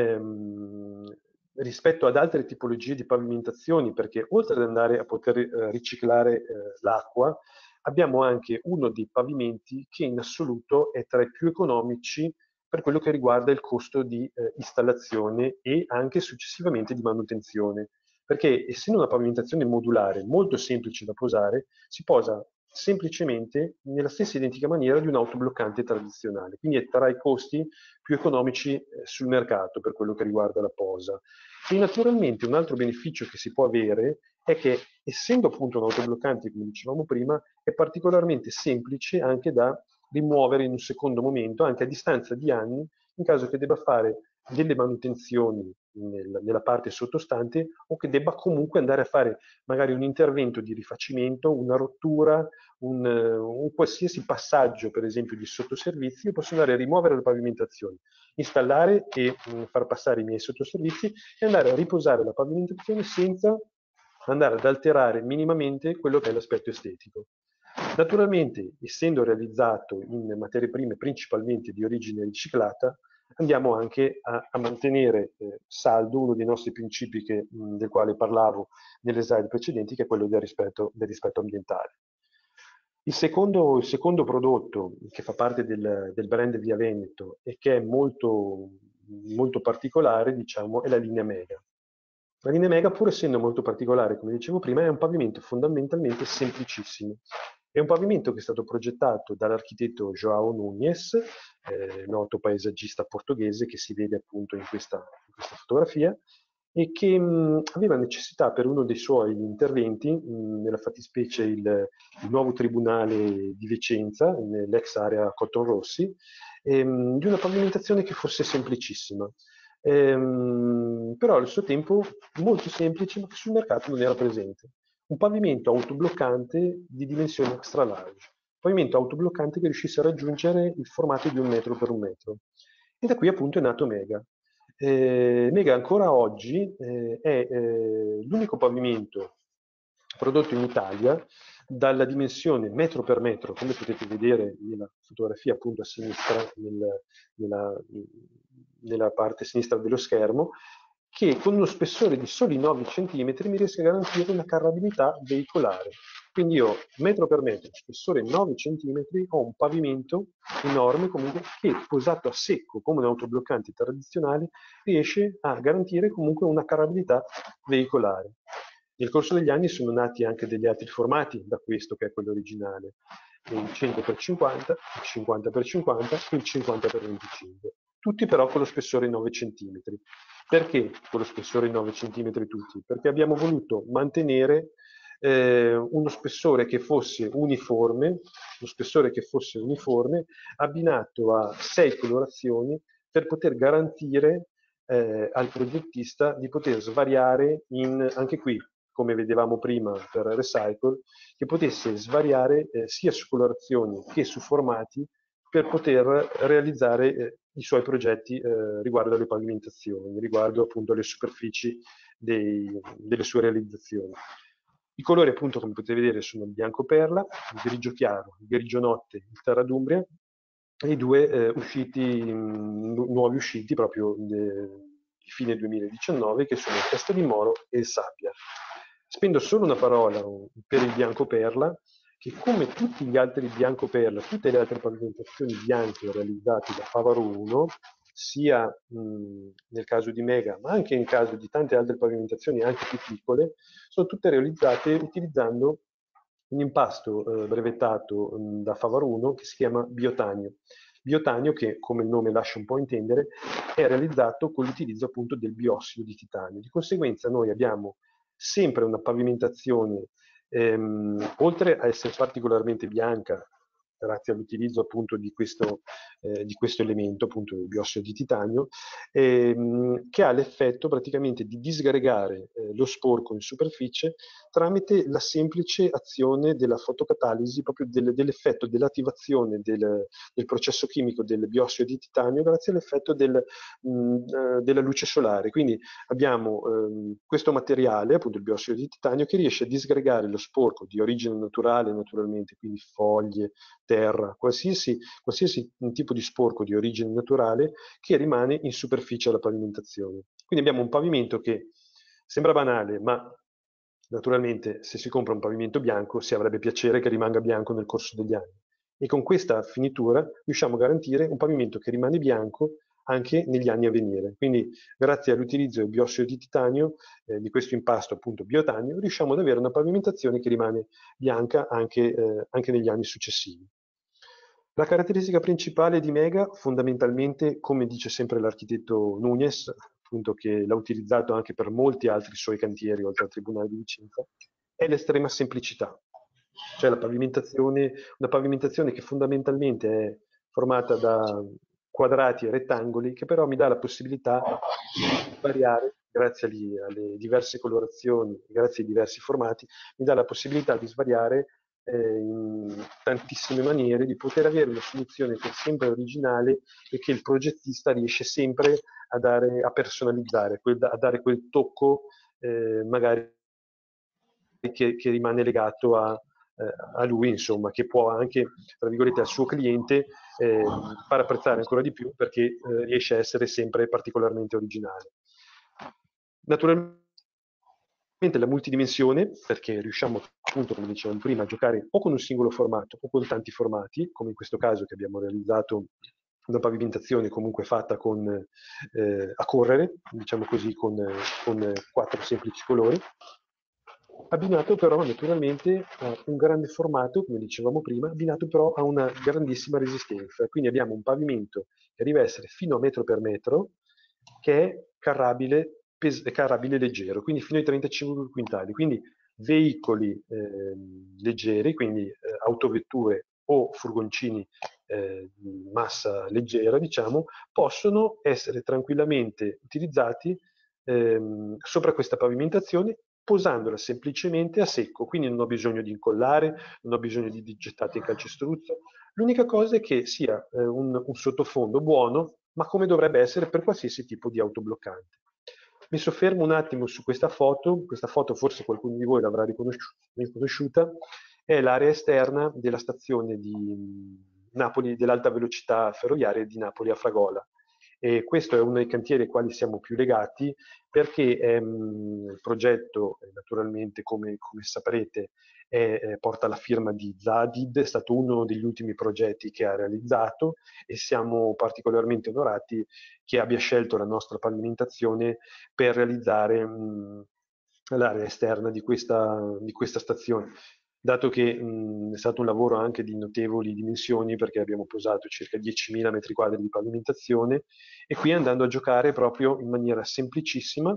ehm, rispetto ad altre tipologie di pavimentazioni perché oltre ad andare a poter eh, riciclare eh, l'acqua, abbiamo anche uno dei pavimenti che in assoluto è tra i più economici per quello che riguarda il costo di eh, installazione e anche successivamente di manutenzione. Perché essendo una pavimentazione modulare molto semplice da posare, si posa semplicemente nella stessa identica maniera di un autobloccante tradizionale, quindi è tra i costi più economici eh, sul mercato per quello che riguarda la posa. E naturalmente un altro beneficio che si può avere è che essendo appunto un autobloccante, come dicevamo prima, è particolarmente semplice anche da rimuovere in un secondo momento, anche a distanza di anni, in caso che debba fare delle manutenzioni nel, nella parte sottostante o che debba comunque andare a fare magari un intervento di rifacimento, una rottura, un, un qualsiasi passaggio per esempio di sottoservizi, io posso andare a rimuovere le pavimentazioni, installare e mh, far passare i miei sottoservizi e andare a riposare la pavimentazione senza andare ad alterare minimamente quello che è l'aspetto estetico. Naturalmente, essendo realizzato in materie prime principalmente di origine riciclata, andiamo anche a, a mantenere eh, saldo uno dei nostri principi che, mh, del quale parlavo nelle slide precedenti, che è quello del rispetto, del rispetto ambientale. Il secondo, il secondo prodotto che fa parte del, del brand Via Veneto e che è molto, molto particolare, diciamo, è la linea Mega. La linea Mega, pur essendo molto particolare, come dicevo prima, è un pavimento fondamentalmente semplicissimo. È un pavimento che è stato progettato dall'architetto João Nunes, eh, noto paesaggista portoghese che si vede appunto in questa, in questa fotografia, e che mh, aveva necessità per uno dei suoi interventi, mh, nella fattispecie il, il nuovo tribunale di Vicenza, nell'ex area Cotton Rossi, ehm, di una pavimentazione che fosse semplicissima. Ehm, però al suo tempo molto semplice, ma che sul mercato non era presente. Un pavimento autobloccante di dimensioni extra large, un pavimento autobloccante che riuscisse a raggiungere il formato di un metro per un metro. E da qui appunto è nato Mega. Eh, Mega ancora oggi eh, è eh, l'unico pavimento prodotto in Italia dalla dimensione metro per metro, come potete vedere nella fotografia appunto a sinistra, nel, nella, nella parte sinistra dello schermo, che con uno spessore di soli nove centimetri mi riesce a garantire una carrabilità veicolare. Quindi io, metro per metro, spessore nove centimetri, ho un pavimento enorme comunque che, posato a secco come un autobloccante tradizionale, riesce a garantire comunque una carrabilità veicolare. Nel corso degli anni sono nati anche degli altri formati da questo, che è quello originale, il cento per cinquanta, il cinquanta per cinquanta e il cinquanta per venticinque, tutti però con lo spessore nove centimetri. Perché con lo spessore nove centimetri tutti? Perché abbiamo voluto mantenere eh, uno spessore che fosse uniforme, uno spessore che fosse uniforme, abbinato a sei colorazioni per poter garantire eh, al progettista di poter svariare in, anche qui, come vedevamo prima per Recycle, che potesse svariare eh, sia su colorazioni che su formati per poter realizzare eh, i suoi progetti eh, riguardo alle pavimentazioni, riguardo appunto alle superfici dei, delle sue realizzazioni. I colori appunto come potete vedere sono il bianco perla, il grigio chiaro, il grigio notte, il terra d'Umbria e i due eh, usciti, mh, nuovi usciti proprio de, di fine duemiladiciannove che sono il Testa di Moro e il Sabbia. Spendo solo una parola per il bianco perla, che come tutti gli altri bianco perla, tutte le altre pavimentazioni bianche realizzate da Favaro uno, sia mh, nel caso di Mega, ma anche in caso di tante altre pavimentazioni anche più piccole, sono tutte realizzate utilizzando un impasto eh, brevettato mh, da Favaro uno che si chiama biotanio. Biotanio che, come il nome lascia un po' intendere, è realizzato con l'utilizzo appunto del biossido di titanio. Di conseguenza noi abbiamo sempre una pavimentazione, ehm, oltre a essere particolarmente bianca, grazie all'utilizzo appunto di questo, eh, di questo elemento, appunto il biossido di titanio, ehm, che ha l'effetto praticamente di disgregare eh, lo sporco in superficie tramite la semplice azione della fotocatalisi, proprio del, dell'effetto dell'attivazione del, del processo chimico del biossido di titanio grazie all'effetto del, mh, eh, della luce solare. Quindi abbiamo ehm, questo materiale, appunto il biossido di titanio, che riesce a disgregare lo sporco di origine naturale, naturalmente, quindi foglie, terra, qualsiasi, qualsiasi tipo di sporco di origine naturale che rimane in superficie alla pavimentazione. Quindi abbiamo un pavimento che sembra banale, ma naturalmente se si compra un pavimento bianco si avrebbe piacere che rimanga bianco nel corso degli anni. E con questa finitura riusciamo a garantire un pavimento che rimane bianco anche negli anni a venire. Quindi grazie all'utilizzo del biossido di titanio, eh, di questo impasto appunto biotanio, riusciamo ad avere una pavimentazione che rimane bianca anche, eh, anche negli anni successivi. La caratteristica principale di Mega, fondamentalmente, come dice sempre l'architetto Núñez, appunto che l'ha utilizzato anche per molti altri suoi cantieri, oltre al Tribunale di Vicenza, è l'estrema semplicità. Cioè la pavimentazione, una pavimentazione che fondamentalmente è formata da quadrati e rettangoli, che però mi dà la possibilità di variare, grazie alle, alle diverse colorazioni, grazie ai diversi formati, mi dà la possibilità di svariare eh, in tantissime maniere, di poter avere una soluzione che è sempre originale e che il progettista riesce sempre a, dare, a personalizzare, quel, a dare quel tocco eh, magari che, che rimane legato a, eh, a lui, insomma, che può anche, tra virgolette, al suo cliente eh, far apprezzare ancora di più perché eh, riesce a essere sempre particolarmente originale. Naturalmente la multidimensione, perché riusciamo appunto, come dicevamo prima, a giocare o con un singolo formato o con tanti formati, come in questo caso che abbiamo realizzato una pavimentazione comunque fatta con, eh, a correre, diciamo così, con, con quattro semplici colori, abbinato però naturalmente a un grande formato, come dicevamo prima, abbinato però a una grandissima resistenza. Quindi abbiamo un pavimento che arriva a essere fino a metro per metro, che è carrabile, pes- carrabile leggero, quindi fino ai trentacinque quintali. Quindi veicoli eh, leggeri, quindi eh, autovetture o furgoncini eh, di massa leggera, diciamo, possono essere tranquillamente utilizzati ehm, sopra questa pavimentazione posandola semplicemente a secco, quindi non ho bisogno di incollare, non ho bisogno di, di gettare in calcestruzzo. L'unica cosa è che sia eh, un, un sottofondo buono, ma come dovrebbe essere per qualsiasi tipo di autobloccante. Mi soffermo un attimo su questa foto, questa foto forse qualcuno di voi l'avrà riconosciuta, è l'area esterna della stazione di Napoli, dell'alta velocità ferroviaria di Napoli a Fragola. E questo è uno dei cantieri ai quali siamo più legati perché ehm, il progetto, eh, naturalmente, come, come saprete, è, è, porta la firma di Zadid, è stato uno degli ultimi progetti che ha realizzato e siamo particolarmente onorati che abbia scelto la nostra pavimentazione per realizzare mh, l'area esterna di questa, di questa stazione. Dato che mh, è stato un lavoro anche di notevoli dimensioni, perché abbiamo posato circa diecimila metri quadri di pavimentazione, e qui andando a giocare proprio in maniera semplicissima,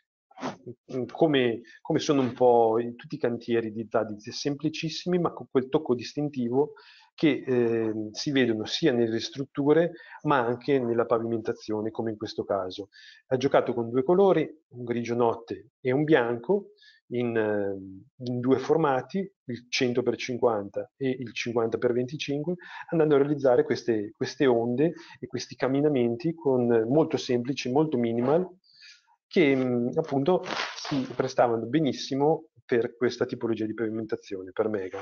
come, come sono un po' in tutti i cantieri di Zadid, semplicissimi, ma con quel tocco distintivo che eh, si vedono sia nelle strutture, ma anche nella pavimentazione, come in questo caso. Ha giocato con due colori, un grigio notte e un bianco, In, in due formati, il cento per cinquanta e il cinquanta per venticinque, andando a realizzare queste, queste onde e questi camminamenti con, molto semplici, molto minimal, che mh, appunto si prestavano benissimo per questa tipologia di pavimentazione, per Mega.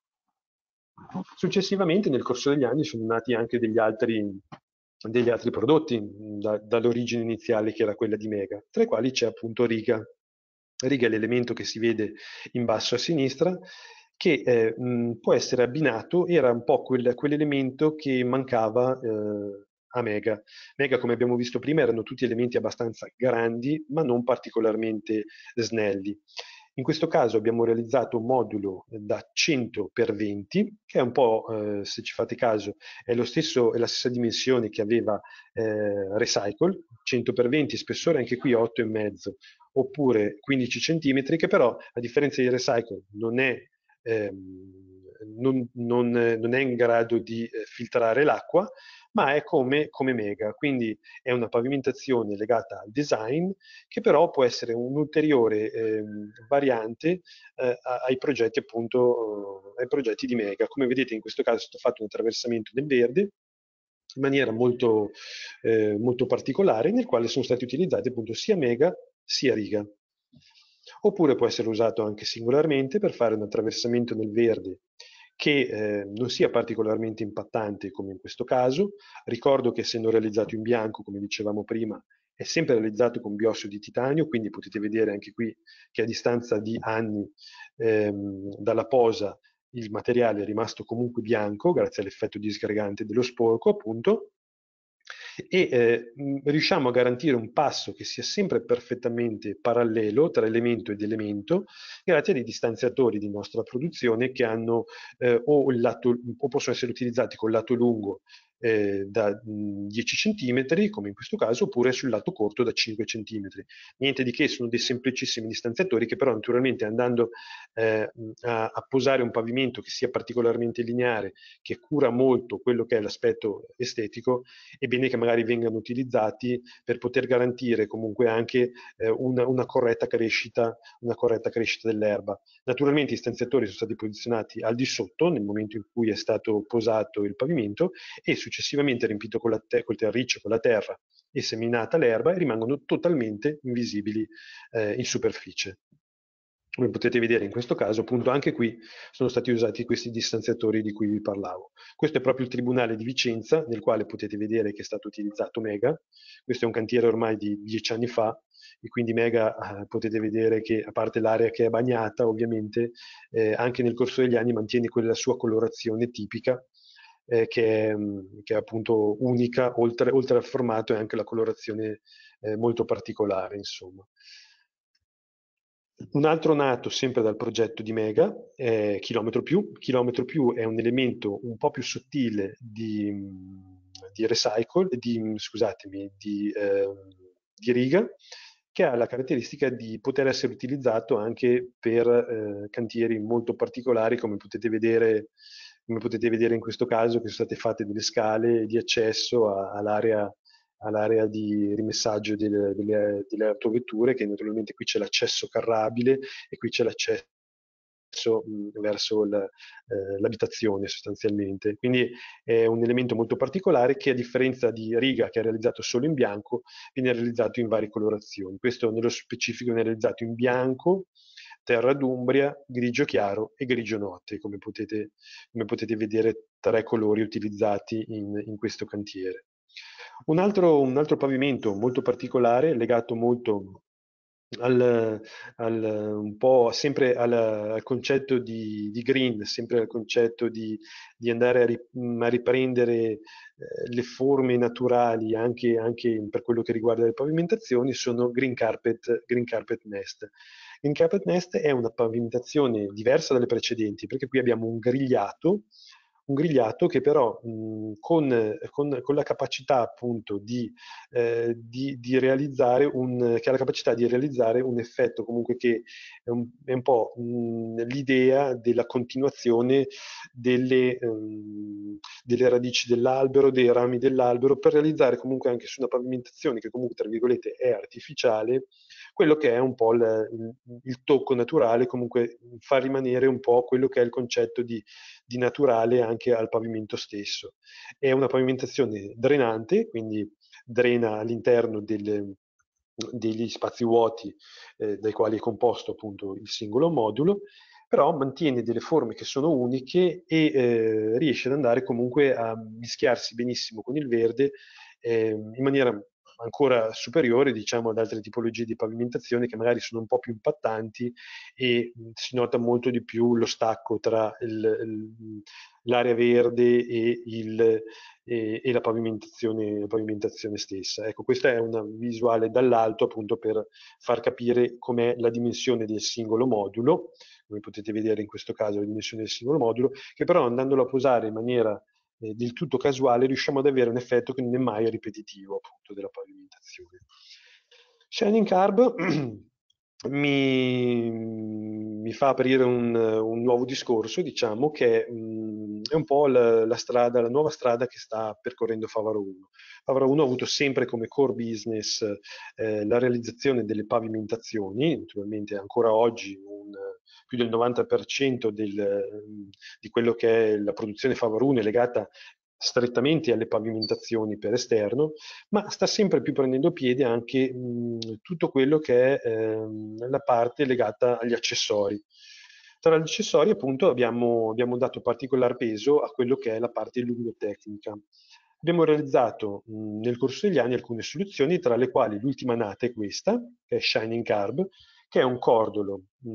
Successivamente, nel corso degli anni, sono nati anche degli altri, degli altri prodotti da, dall'origine iniziale, che era quella di Mega, tra i quali c'è appunto Riga. Riga è l'elemento che si vede in basso a sinistra, che eh, mh, può essere abbinato, era un po' quel, quell'elemento che mancava eh, a Mega. Mega, come abbiamo visto prima, erano tutti elementi abbastanza grandi, ma non particolarmente snelli. In questo caso abbiamo realizzato un modulo da cento per venti, che è un po', eh, se ci fate caso, è, lo stesso, è la stessa dimensione che aveva eh, Recycle, cento per venti, spessore anche qui otto virgola cinque, oppure quindici centimetri, che però, a differenza di Recycle, non è, ehm, non, non, non è in grado di eh, filtrare l'acqua, ma è come, come Mega, quindi è una pavimentazione legata al design, che però può essere un'ulteriore eh, variante eh, ai progetti appunto, ai progetti di Mega. Come vedete, in questo caso è stato fatto un attraversamento del verde in maniera molto, eh, molto particolare, nel quale sono stati utilizzati appunto sia Mega sia Riga. Oppure può essere usato anche singolarmente per fare un attraversamento nel verde che eh, non sia particolarmente impattante come in questo caso. Ricordo che essendo realizzato in bianco, come dicevamo prima, è sempre realizzato con biossido di titanio, quindi potete vedere anche qui che a distanza di anni ehm, dalla posa il materiale è rimasto comunque bianco grazie all'effetto disgregante dello sporco, appunto, e eh, riusciamo a garantire un passo che sia sempre perfettamente parallelo tra elemento ed elemento grazie ai distanziatori di nostra produzione che hanno eh, o, il lato, o possono essere utilizzati col lato lungo eh, da mh, dieci centimetri, come in questo caso, oppure sul lato corto da cinque centimetri. Niente di che, sono dei semplicissimi distanziatori che però naturalmente andando eh, a, a posare un pavimento che sia particolarmente lineare, che cura molto quello che è l'aspetto estetico, è bene che magari vengano utilizzati per poter garantire comunque anche eh, una, una, corretta crescita, una corretta crescita dell'erba. Naturalmente i stanziatori sono stati posizionati al di sotto nel momento in cui è stato posato il pavimento e successivamente riempito con la te- col terriccio, con la terra e seminata l'erba e rimangono totalmente invisibili eh, in superficie. Come potete vedere in questo caso, appunto, anche qui sono stati usati questi distanziatori di cui vi parlavo. Questo è proprio il Tribunale di Vicenza, nel quale potete vedere che è stato utilizzato Mega. Questo è un cantiere ormai di dieci anni fa, e quindi Mega eh, potete vedere che, a parte l'area che è bagnata, ovviamente, eh, anche nel corso degli anni mantiene quella sua colorazione tipica, eh, che, è, che è appunto unica, oltre, oltre al formato e anche la colorazione eh, molto particolare, insomma. Un altro nato sempre dal progetto di Mega è Chilometro Più. Chilometro Più è un elemento un po' più sottile di, di Recycle, di, scusatemi, di, eh, di Riga, che ha la caratteristica di poter essere utilizzato anche per eh, cantieri molto particolari, come potete vedere, come potete vedere in questo caso, che sono state fatte delle scale di accesso a, all'area all'area di rimessaggio delle, delle, delle autovetture, che naturalmente qui c'è l'accesso carrabile e qui c'è l'accesso mh, verso il, eh, l'abitazione sostanzialmente. Quindi è un elemento molto particolare che, a differenza di Riga, che è realizzato solo in bianco, viene realizzato in varie colorazioni. Questo nello specifico viene realizzato in bianco, terra d'Umbria, grigio chiaro e grigio notte, come potete, come potete vedere, tre colori utilizzati in, in questo cantiere. Un altro, un altro pavimento molto particolare, legato molto al, al, un po' sempre al, al concetto di, di green, sempre al concetto di, di andare a, ri, a riprendere eh, le forme naturali anche, anche per quello che riguarda le pavimentazioni, sono Green Carpet, Green Carpet Nest. Green Carpet Nest è una pavimentazione diversa dalle precedenti, perché qui abbiamo un grigliato, un grigliato che però mh, con, con, con la capacità appunto di, eh, di, di realizzare un, che ha la capacità di realizzare un effetto comunque che è un, è un po' mh, l'idea della continuazione delle, um, delle radici dell'albero, dei rami dell'albero, per realizzare comunque anche su una pavimentazione che comunque tra virgolette è artificiale, quello che è un po' il, il, il tocco naturale, comunque fa rimanere un po' quello che è il concetto di, di naturale anche al pavimento stesso. È una pavimentazione drenante, quindi drena all'interno del, degli spazi vuoti eh, dai quali è composto appunto il singolo modulo, però mantiene delle forme che sono uniche e eh, riesce ad andare comunque a mischiarsi benissimo con il verde eh, in maniera ancora superiore, diciamo, ad altre tipologie di pavimentazione che magari sono un po' più impattanti e mh, si nota molto di più lo stacco tra l'area verde e, il, e, e la, pavimentazione, la pavimentazione stessa. Ecco, questa è una visuale dall'alto appunto per far capire com'è la dimensione del singolo modulo, come potete vedere in questo caso la dimensione del singolo modulo, che però andandolo a posare in maniera eh, del tutto casuale riusciamo ad avere un effetto che non è mai ripetitivo appunto della pavimentazione. Shining Carb mi, mi fa aprire un, un nuovo discorso, diciamo, che mh, è un po' la, la strada, la nuova strada che sta percorrendo Favaro uno. Favaro uno ha avuto sempre come core business eh, la realizzazione delle pavimentazioni, naturalmente ancora oggi un, più del novanta per cento del, di quello che è la produzione Favaro uno è legata strettamente alle pavimentazioni per esterno, ma sta sempre più prendendo piede anche mh, tutto quello che è ehm, la parte legata agli accessori. Tra gli accessori appunto abbiamo, abbiamo dato particolare peso a quello che è la parte illumino-tecnica. Abbiamo realizzato mh, nel corso degli anni alcune soluzioni, tra le quali l'ultima nata è questa, che è Shining Carb, che è un cordolo, mh,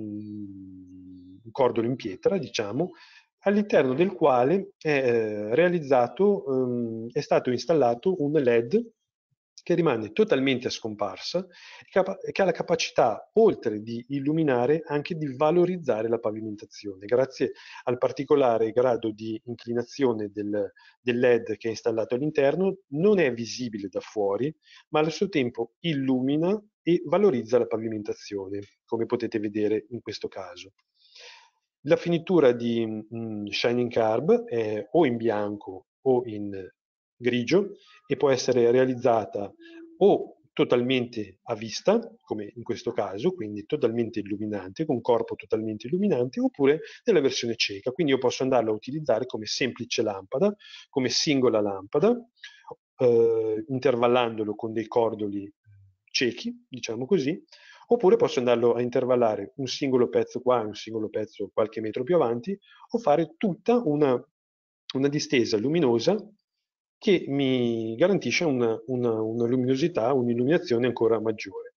un cordolo in pietra, diciamo, all'interno del quale è eh, realizzato, ehm, è stato installato un L E D che rimane totalmente a scomparsa e che ha la capacità, oltre di illuminare, anche di valorizzare la pavimentazione, grazie al particolare grado di inclinazione del, del L E D che è installato all'interno, non è visibile da fuori, ma allo stesso tempo illumina e valorizza la pavimentazione, come potete vedere in questo caso. La finitura di mh, Shining Carb è o in bianco o in grigio e può essere realizzata o totalmente a vista, come in questo caso, quindi totalmente illuminante, con corpo totalmente illuminante, oppure nella versione cieca. Quindi io posso andarla a utilizzare come semplice lampada, come singola lampada, eh, intervallandolo con dei cordoli ciechi, diciamo così, oppure posso andarlo a intervallare un singolo pezzo qua e un singolo pezzo qualche metro più avanti, o fare tutta una, una distesa luminosa che mi garantisce una, una, una luminosità, un'illuminazione ancora maggiore.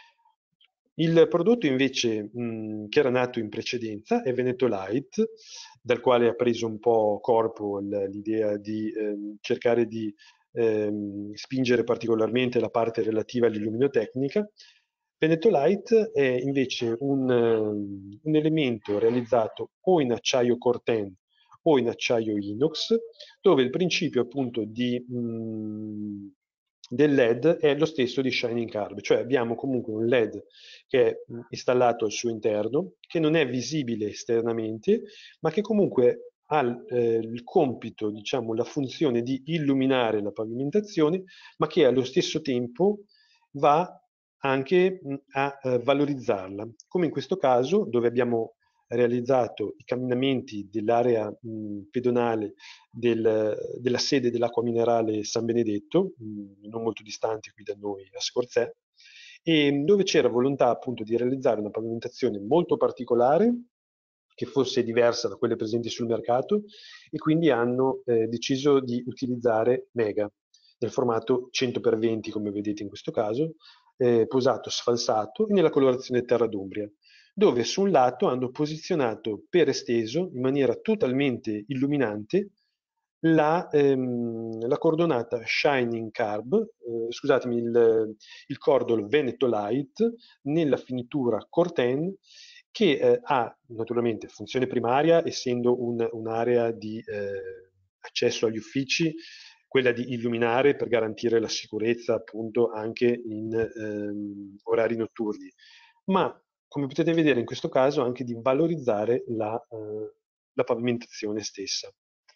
Il prodotto invece mh, che era nato in precedenza è Veneto Light, dal quale ha preso un po' corpo l'idea di ehm, cercare di ehm, spingere particolarmente la parte relativa all'illuminotecnica. Veneto Light è invece un, um, un elemento realizzato o in acciaio Corten o in acciaio inox, dove il principio appunto di, mh, del L E D è lo stesso di Shining Carb, cioè abbiamo comunque un L E D che è mh, installato al suo interno, che non è visibile esternamente, ma che comunque ha eh, il compito, diciamo, la funzione di illuminare la pavimentazione, ma che allo stesso tempo va anche mh, a eh, valorizzarla, come in questo caso dove abbiamo realizzato i camminamenti dell'area pedonale del, della sede dell'acqua minerale San Benedetto, mh, non molto distante qui da noi a Scorzè, e dove c'era volontà appunto di realizzare una pavimentazione molto particolare, che fosse diversa da quelle presenti sul mercato, e quindi hanno eh, deciso di utilizzare Mega nel formato cento per venti, come vedete in questo caso, eh, posato, sfalsato e nella colorazione terra d'Umbria, dove su un lato hanno posizionato per esteso in maniera totalmente illuminante la, ehm, la cordonata Shining Carb, eh, scusatemi, il, il cordolo Veneto Light nella finitura Corten, che eh, ha naturalmente funzione primaria, essendo un, un'area di eh, accesso agli uffici, quella di illuminare per garantire la sicurezza appunto anche in ehm, orari notturni, ma come potete vedere in questo caso anche di valorizzare la, eh, la pavimentazione stessa.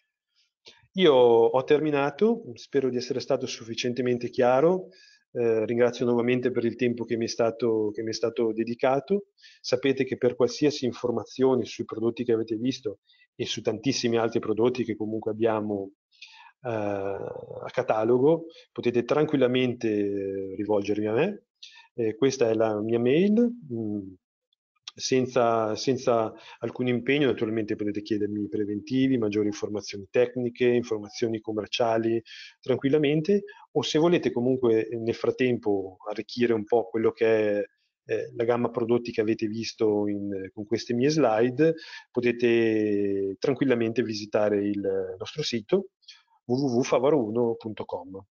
Io ho terminato, spero di essere stato sufficientemente chiaro, eh, ringrazio nuovamente per il tempo che mi, è stato, che mi è stato dedicato. Sapete che per qualsiasi informazione sui prodotti che avete visto e su tantissimi altri prodotti che comunque abbiamo eh, a catalogo, potete tranquillamente rivolgervi a me. Eh, questa è la mia mail. mh, Senza, senza alcun impegno, naturalmente potete chiedermi preventivi, maggiori informazioni tecniche, informazioni commerciali tranquillamente, o se volete comunque eh, nel frattempo arricchire un po' quello che è eh, la gamma prodotti che avete visto in- con queste mie slide, potete tranquillamente visitare il nostro sito w w w punto favaro uno punto com.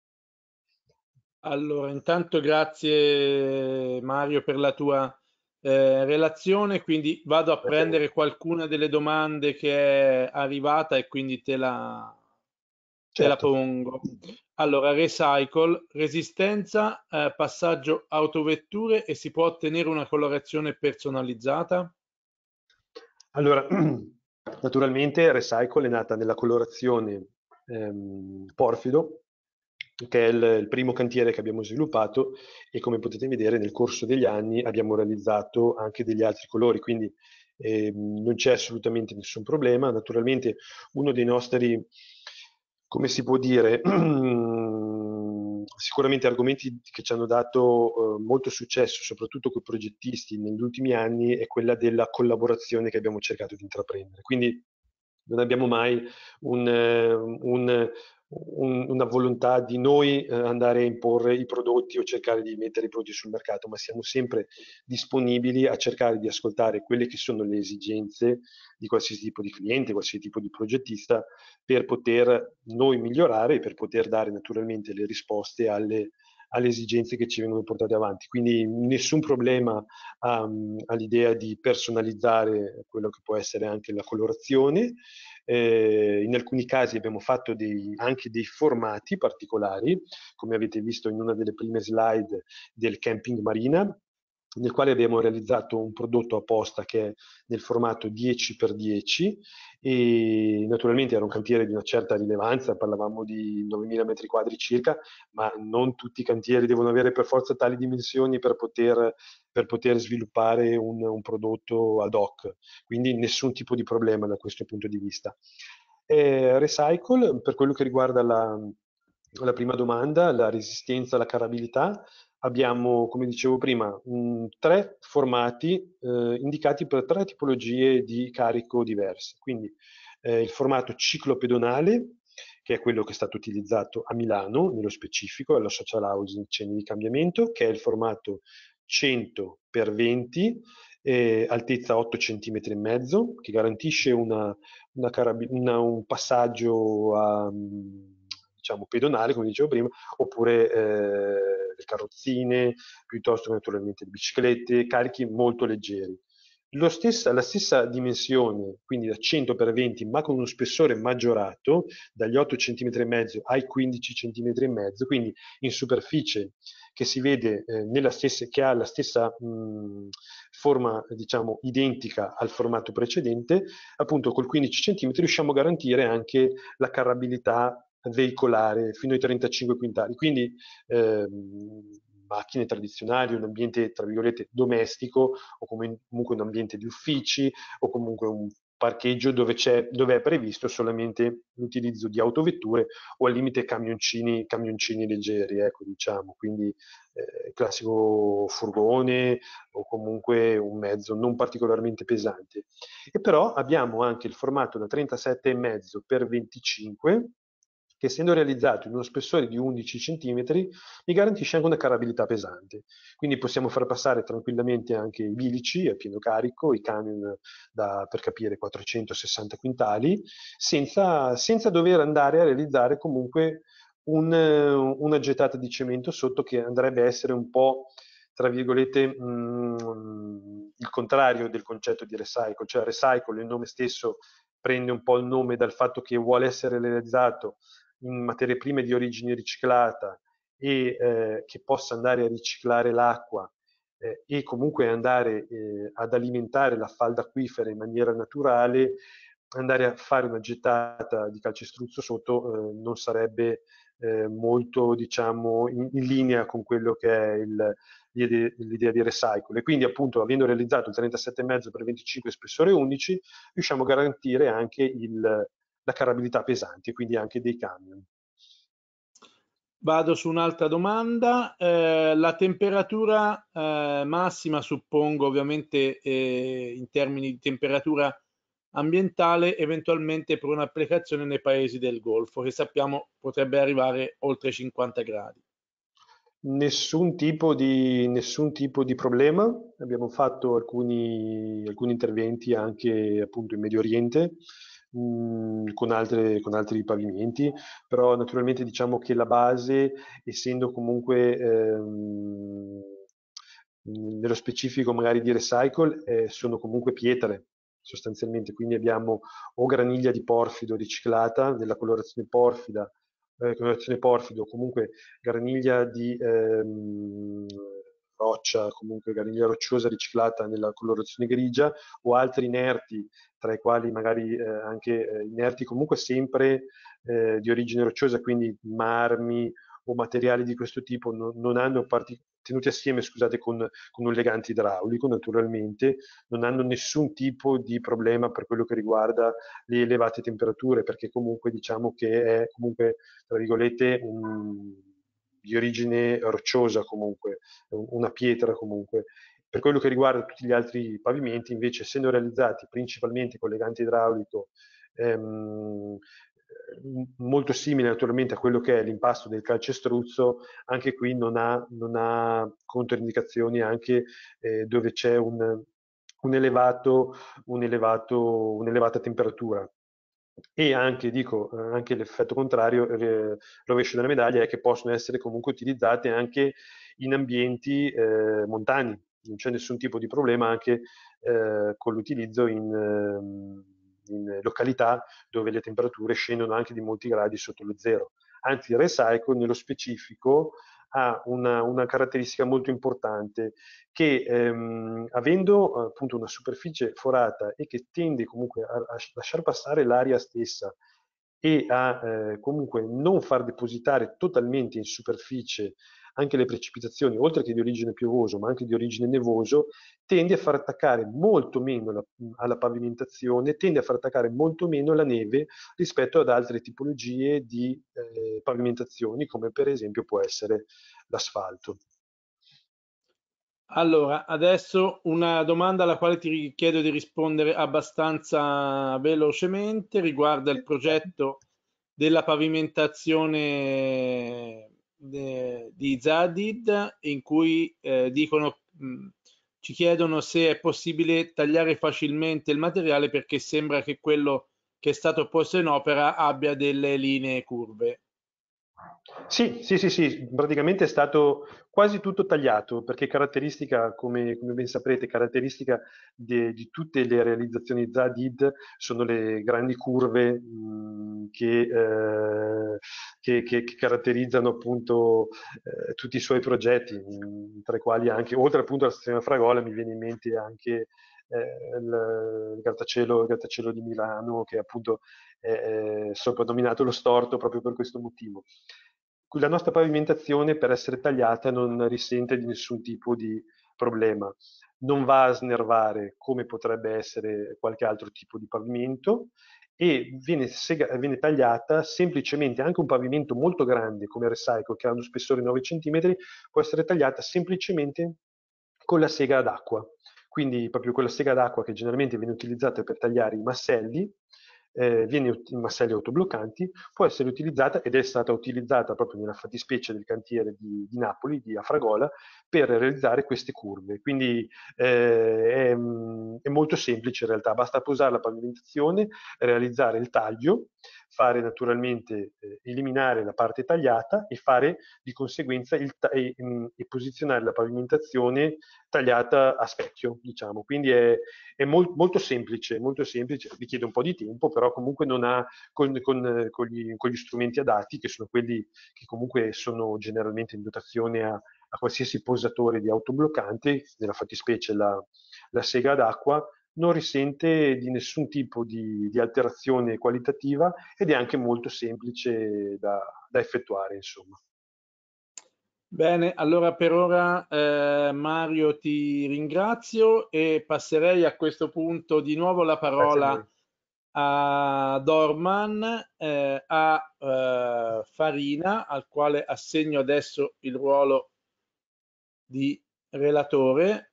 Allora, intanto grazie Mario per la tua eh, relazione, quindi vado a Grazie a voi. prendere qualcuna delle domande che è arrivata e quindi te la, te la Certo. pongo. Allora, recycle, resistenza, eh, passaggio autovetture e si può ottenere una colorazione personalizzata? Allora, naturalmente Recycle è nata nella colorazione ehm, porfido, che è il, il primo cantiere che abbiamo sviluppato e come potete vedere nel corso degli anni abbiamo realizzato anche degli altri colori, quindi ehm, non c'è assolutamente nessun problema. Naturalmente uno dei nostri, come si può dire, sicuramente argomenti che ci hanno dato eh, molto successo, soprattutto con i progettisti negli ultimi anni, è quella della collaborazione che abbiamo cercato di intraprendere. Quindi non abbiamo mai un, eh, un- un- una volontà di noi eh, andare a imporre i prodotti o cercare di mettere i prodotti sul mercato, ma siamo sempre disponibili a cercare di ascoltare quelle che sono le esigenze di qualsiasi tipo di cliente, qualsiasi tipo di progettista, per poter noi migliorare e per poter dare naturalmente le risposte alle, alle esigenze che ci vengono portate avanti. Quindi nessun problema um, all'idea di personalizzare quello che può essere anche la colorazione. Eh, in alcuni casi abbiamo fatto dei, anche dei formati particolari, come avete visto in una delle prime slide del camping marina, nel quale abbiamo realizzato un prodotto apposta che è nel formato dieci per dieci e naturalmente era un cantiere di una certa rilevanza, parlavamo di novemila metri quadri circa, ma non tutti i cantieri devono avere per forza tali dimensioni per poter, per poter sviluppare un, un prodotto ad hoc, quindi nessun tipo di problema da questo punto di vista. E Recycle, per quello che riguarda la, la prima domanda, la resistenza, la carabilità, abbiamo, come dicevo prima, mh, tre formati eh, indicati per tre tipologie di carico diverse. Quindi eh, il formato ciclopedonale, che è quello che è stato utilizzato a Milano, nello specifico, alla Social Housing Cene di Cambiamento, che è il formato cento per venti, eh, altezza otto centimetri e mezzo, che garantisce una, una carabi- una- un passaggio a, diciamo, pedonale, come dicevo prima, oppure eh, le carrozzine, piuttosto che naturalmente le biciclette, carichi molto leggeri. Lo stessa, la stessa dimensione, quindi da cento per venti, ma con uno spessore maggiorato, dagli otto centimetri e mezzo ai quindici centimetri e mezzo, quindi in superficie che si vede eh, nella stessa, che ha la stessa mh, forma, diciamo, identica al formato precedente, appunto col quindici centimetri riusciamo a garantire anche la carrabilità veicolare fino ai trentacinque quintali. Quindi ehm, macchine tradizionali, un ambiente tra virgolette domestico o comunque un ambiente di uffici o comunque un parcheggio dove, c'è, dove è previsto solamente l'utilizzo di autovetture o al limite camioncini, camioncini leggeri, ecco, diciamo, quindi eh, classico furgone o comunque un mezzo non particolarmente pesante. E però abbiamo anche il formato da trentasette virgola cinque per venticinque che essendo realizzato in uno spessore di undici centimetri mi garantisce anche una carabilità pesante. Quindi possiamo far passare tranquillamente anche i bilici a pieno carico, i camion da, per capire, quattrocentosessanta quintali, senza, senza dover andare a realizzare comunque un, una gettata di cemento sotto che andrebbe a essere un po', tra virgolette, mh, il contrario del concetto di recycle. Cioè recycle, il nome stesso, prende un po' il nome dal fatto che vuole essere realizzato in materie prime di origine riciclata e eh, che possa andare a riciclare l'acqua eh, e comunque andare eh, ad alimentare la falda acquifera in maniera naturale, andare a fare una gettata di calcestruzzo sotto eh, non sarebbe eh, molto, diciamo, in, in, linea con quello che è il, l'idea di recycle. E quindi, appunto, avendo realizzato il trentasette virgola cinque per venticinque spessore undici, riusciamo a garantire anche il, la carabilità pesante, quindi anche dei camion. Vado su un'altra domanda. Eh, la temperatura eh, massima, suppongo ovviamente eh, in termini di temperatura ambientale, eventualmente per un'applicazione nei paesi del Golfo, che sappiamo potrebbe arrivare oltre cinquanta gradi. Nessun tipo di, nessun tipo di problema. Abbiamo fatto alcuni, alcuni interventi anche appunto in Medio Oriente, mh, con altre- con altri pavimenti, però naturalmente diciamo che la base, essendo comunque ehm, nello specifico magari di recycle, eh, sono comunque pietre sostanzialmente, quindi abbiamo o graniglia di porfido riciclata nella colorazione porfida, eh, colorazione porfido, comunque graniglia di ehm, roccia, comunque graniglia rocciosa riciclata nella colorazione grigia, o altri inerti, tra i quali magari eh, anche eh, inerti comunque sempre eh, di origine rocciosa, quindi marmi o materiali di questo tipo non, non hanno parti- tenuti assieme, scusate, con, con un legante idraulico, naturalmente, non hanno nessun tipo di problema per quello che riguarda le elevate temperature, perché comunque diciamo che è comunque, tra virgolette, un, di origine rocciosa comunque, una pietra comunque. Per quello che riguarda tutti gli altri pavimenti, invece, essendo realizzati principalmente con legante idraulico, ehm, molto simile naturalmente a quello che è l'impasto del calcestruzzo, anche qui non ha, non ha controindicazioni anche eh, dove c'è un, un elevato, un elevato, un'elevata temperatura. E anche, dico, eh, anche l'effetto contrario, eh, rovescio della medaglia, è che possono essere comunque utilizzate anche in ambienti eh, montani. Non c'è nessun tipo di problema anche eh, con l'utilizzo in, eh, in località dove le temperature scendono anche di molti gradi sotto lo zero. Anzi, il recycle nello specifico ha una, una caratteristica molto importante che ehm, avendo appunto una superficie forata e che tende comunque a, a lasciar passare l'aria stessa e a eh, comunque non far depositare totalmente in superficie anche le precipitazioni, oltre che di origine piovoso, ma anche di origine nevoso, tende a far attaccare molto meno la, alla pavimentazione, tende a far attaccare molto meno la neve rispetto ad altre tipologie di eh, pavimentazioni, come per esempio può essere l'asfalto. Allora, adesso una domanda alla quale ti chiedo di rispondere abbastanza velocemente, riguarda il progetto della pavimentazione eh, di Zadid, in cui eh, dicono, mh, ci chiedono se è possibile tagliare facilmente il materiale perché sembra che quello che è stato posto in opera abbia delle linee curve. Sì, sì, sì, sì, praticamente è stato quasi tutto tagliato, perché caratteristica, come, come ben saprete, caratteristica de- di tutte le realizzazioni Zadid sono le grandi curve mh, che, eh, che- che- che caratterizzano appunto eh, tutti i suoi progetti, mh, tra i quali anche, oltre appunto alla stazione Fragola, mi viene in mente anche eh, il, il grattacielo, il grattacielo di Milano, che appunto è, è soprannominato lo storto proprio per questo motivo. La nostra pavimentazione, per essere tagliata, non risente di nessun tipo di problema. Non va a snervare come potrebbe essere qualche altro tipo di pavimento e viene, sega- viene tagliata semplicemente, anche un pavimento molto grande come il recycle, che ha uno spessore nove centimetri, può essere tagliata semplicemente con la sega d'acqua. Quindi proprio quella sega d'acqua che generalmente viene utilizzata per tagliare i masselli, eh, viene ut- i masselli autobloccanti, può essere utilizzata ed è stata utilizzata proprio nella fattispecie del cantiere di, di Napoli, di Afragola, per realizzare queste curve. Quindi eh, è, è molto semplice in realtà, basta posare la pavimentazione, realizzare il taglio, fare naturalmente, eh, eliminare la parte tagliata e fare di conseguenza il ta- e, e posizionare la pavimentazione tagliata a specchio, diciamo. Quindi è, è mol- molto semplice, molto semplice, richiede un po' di tempo, però comunque non ha con, con, con, gli, con gli strumenti adatti, che sono quelli che comunque sono generalmente in dotazione a, a qualsiasi posatore di autobloccante, nella fattispecie la, la sega d'acqua, non risente di nessun tipo di, di alterazione qualitativa ed è anche molto semplice da, da effettuare, insomma. Bene, allora per ora eh, Mario ti ringrazio e passerei a questo punto di nuovo la Grazie a parola voi. a Dorman, eh, a eh, Farina, al quale assegno adesso il ruolo di relatore.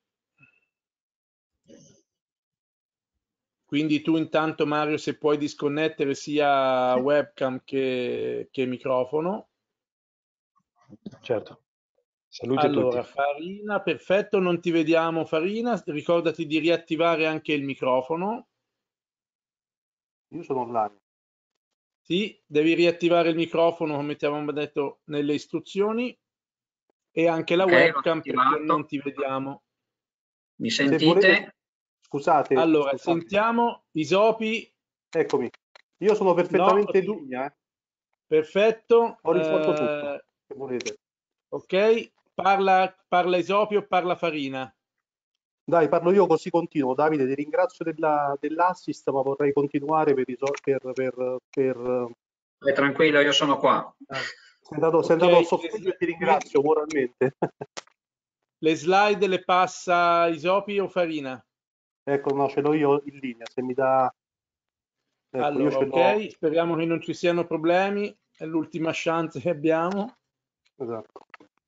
Quindi tu intanto, Mario, se puoi disconnettere sia webcam che, che microfono. Certo. Saluti Allora, a tutti. Farina, perfetto, non ti vediamo Farina, ricordati di riattivare anche il microfono. Io sono online. Sì, devi riattivare il microfono come ti avevamo detto nelle istruzioni e anche la Okay, l'ho webcam perché attivato. non ti vediamo. Mi Se sentite? volete, scusate, Allora, scusate, sentiamo Isopi. eccomi. Io sono No, perfettamente in tu, linea, eh. perfetto. Ho risolto tutto, eh, se volete. ok, parla, parla Isopi o parla Farina? Dai, parlo io così continuo. Davide, ti ringrazio della- dell'assist, ma vorrei continuare per, risol- per, per, per- Vai tranquillo, io sono qua. Sei andato, sei Ok, andato a le, sostegno e ti le- ringrazio moralmente. le slide le passa Isopi o Farina? Ecco, no, ce l'ho io in linea. Se mi dà... Ecco, io Allora, ce l'ho... ok, speriamo che non ci siano problemi, è l'ultima chance che abbiamo. Esatto.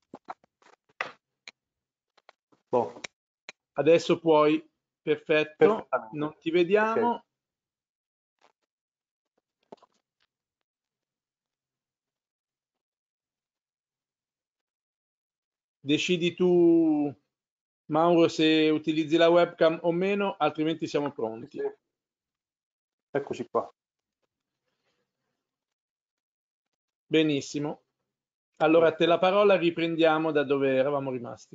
Boh, Adesso puoi, perfetto, perfettamente. non ti Ok. vediamo. Decidi tu, Mauro, se utilizzi la webcam o meno, altrimenti siamo Sì, pronti. sì. Eccoci qua. Benissimo. Allora, te la parola, riprendiamo da dove eravamo rimasti.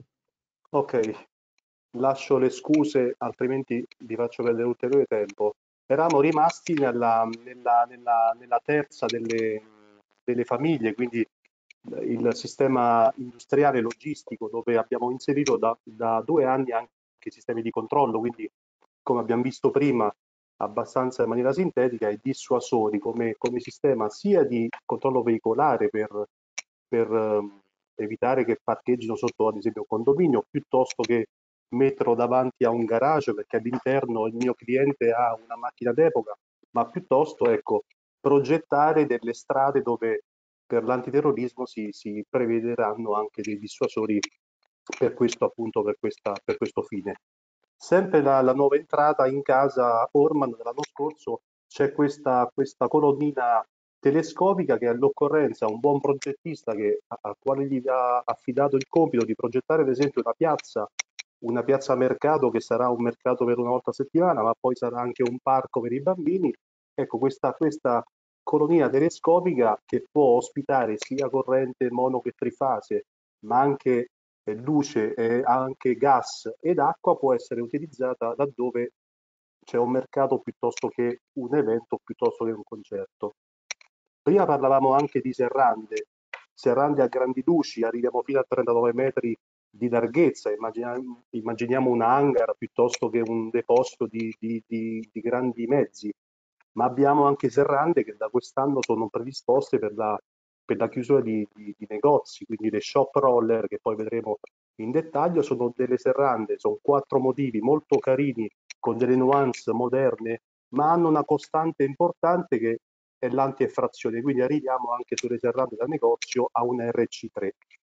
Ok, lascio le scuse, altrimenti vi faccio perdere ulteriore tempo. Eravamo rimasti nella, nella- nella- nella terza delle, delle famiglie, quindi il sistema industriale logistico, dove abbiamo inserito da, da due anni anche i sistemi di controllo, quindi come abbiamo visto prima, abbastanza in maniera sintetica, e dissuasori come, come sistema sia di controllo veicolare per, per eh, evitare che parcheggino sotto ad esempio un condominio, piuttosto che metterlo davanti a un garage perché all'interno il mio cliente ha una macchina d'epoca, ma piuttosto ecco, progettare delle strade dove per l'antiterrorismo si, si prevederanno anche dei dissuasori per questo appunto, per, questa, per questo fine. Sempre la, la nuova entrata in casa Orman dell'anno scorso c'è questa, questa colonnina telescopica che all'occorrenza un buon progettista che, al quale gli ha affidato il compito di progettare ad esempio una piazza, una piazza mercato che sarà un mercato per una volta a settimana, ma poi sarà anche un parco per i bambini. Ecco, questa, questa colonnina telescopica che può ospitare sia corrente mono che trifase, ma anche luce, e anche gas ed acqua, può essere utilizzata laddove c'è un mercato piuttosto che un evento, piuttosto che un concerto. Prima parlavamo anche di serrande, serrande a grandi luci, arriviamo fino a trentanove metri di larghezza, immaginiamo, immaginiamo un hangar piuttosto che un deposito di, di, di, di grandi mezzi, ma abbiamo anche serrande che da quest'anno sono predisposte per la, per la chiusura di, di, di negozi, quindi le shop roller che poi vedremo in dettaglio sono delle serrande, sono quattro motivi molto carini con delle nuance moderne, ma hanno una costante importante che è l'anti-effrazione, quindi arriviamo anche sulle serrande da negozio a un R C tre.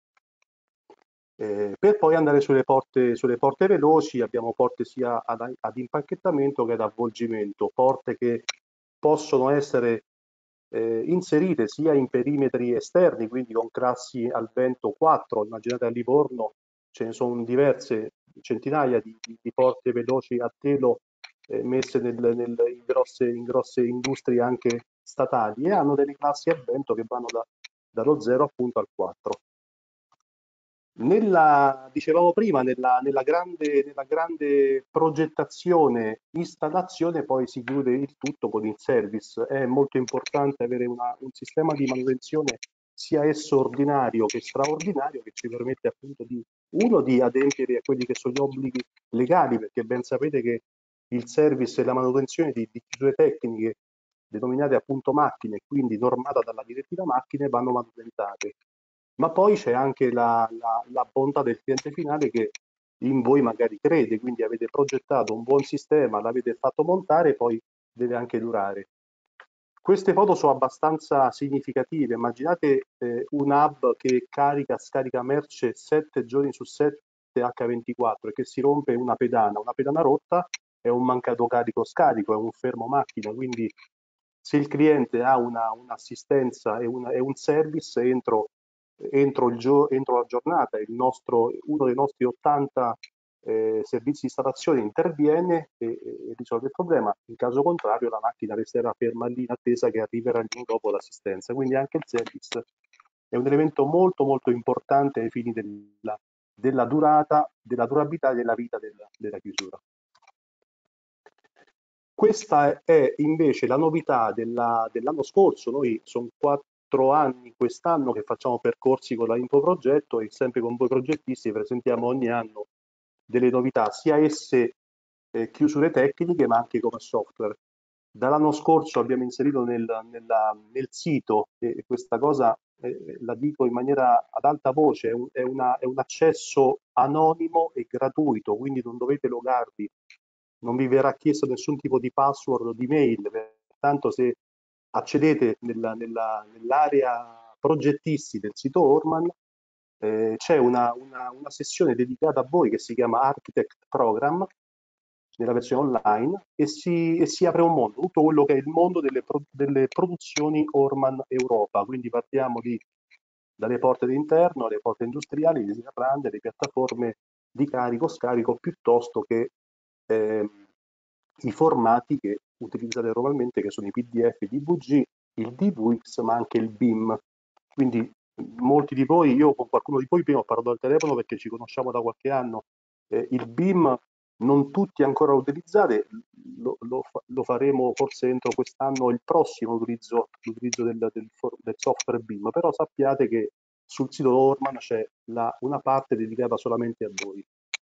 Eh, per poi andare sulle porte, sulle porte veloci, abbiamo porte sia ad, ad impacchettamento che ad avvolgimento, porte che possono essere eh, inserite sia in perimetri esterni, quindi con classi al vento quattro, immaginate a Livorno ce ne sono diverse, centinaia di, di porte veloci a telo eh, messe nel, nel, in, grosse, in grosse industrie anche statali, e hanno delle classi a vento che vanno da, dallo zero appunto al quattro. Nella, dicevamo prima, nella, nella, grande, nella grande progettazione, installazione, poi si chiude il tutto con il service. È molto importante avere una, un sistema di manutenzione, sia esso ordinario che straordinario, che ci permette appunto di, uno, di adempiere a quelli che sono gli obblighi legali, perché ben sapete che il service e la manutenzione di, di chiusure tecniche, denominate appunto macchine, quindi normata dalla direttiva macchine, vanno manutentate. Ma poi c'è anche la, la, la bontà del cliente finale che in voi magari crede, quindi avete progettato un buon sistema, l'avete fatto montare, poi deve anche durare. Queste foto sono abbastanza significative. Immaginate eh, un hub che carica, scarica merce sette giorni su sette acca ventiquattro e che si rompe una pedana. Una pedana rotta è un mancato carico-scarico, è un fermo macchina, quindi se il cliente ha una, un'assistenza e, una, e un service entro, entro, il gio, entro la giornata, il nostro, uno dei nostri ottanta eh, servizi di installazione interviene e, e risolve il problema. In caso contrario la macchina resterà ferma lì in attesa che arriverà il giorno dopo l'assistenza. Quindi anche il service è un elemento molto molto importante ai fini della, della durata, della durabilità e della vita della, della chiusura. Questa è invece la novità della, dell'anno scorso. Noi sono quattro anni quest'anno che facciamo percorsi con la Infoprogetto e sempre con voi progettisti presentiamo ogni anno delle novità, sia esse eh, chiusure tecniche ma anche come software. Dall'anno scorso abbiamo inserito nel, nella, nel sito, e questa cosa eh, la dico in maniera ad alta voce, è un, è, una, è un accesso anonimo e gratuito, quindi non dovete logarvi, non vi verrà chiesto nessun tipo di password o di mail, pertanto se accedete nella, nella, nell'area progettisti del sito Orman eh, c'è una, una, una sessione dedicata a voi che si chiama Architect Program nella versione online e si, e si apre un mondo, tutto quello che è il mondo delle, pro, delle produzioni Orman Europa, quindi partiamo di, dalle porte d'interno alle porte industriali, le serrande, le piattaforme di carico-scarico piuttosto che eh, i formati che utilizzate normalmente, che sono i P D F, i D V G, il D V X, ma anche il B I M. Quindi molti di voi, io con qualcuno di voi prima ho parlato al telefono perché ci conosciamo da qualche anno, eh, il B I M non tutti ancora lo utilizzate, lo, lo, lo faremo forse entro quest'anno, il prossimo l'utilizzo, l'utilizzo del, del, del software B I M, però sappiate che sul sito Orman c'è una parte dedicata solamente a voi.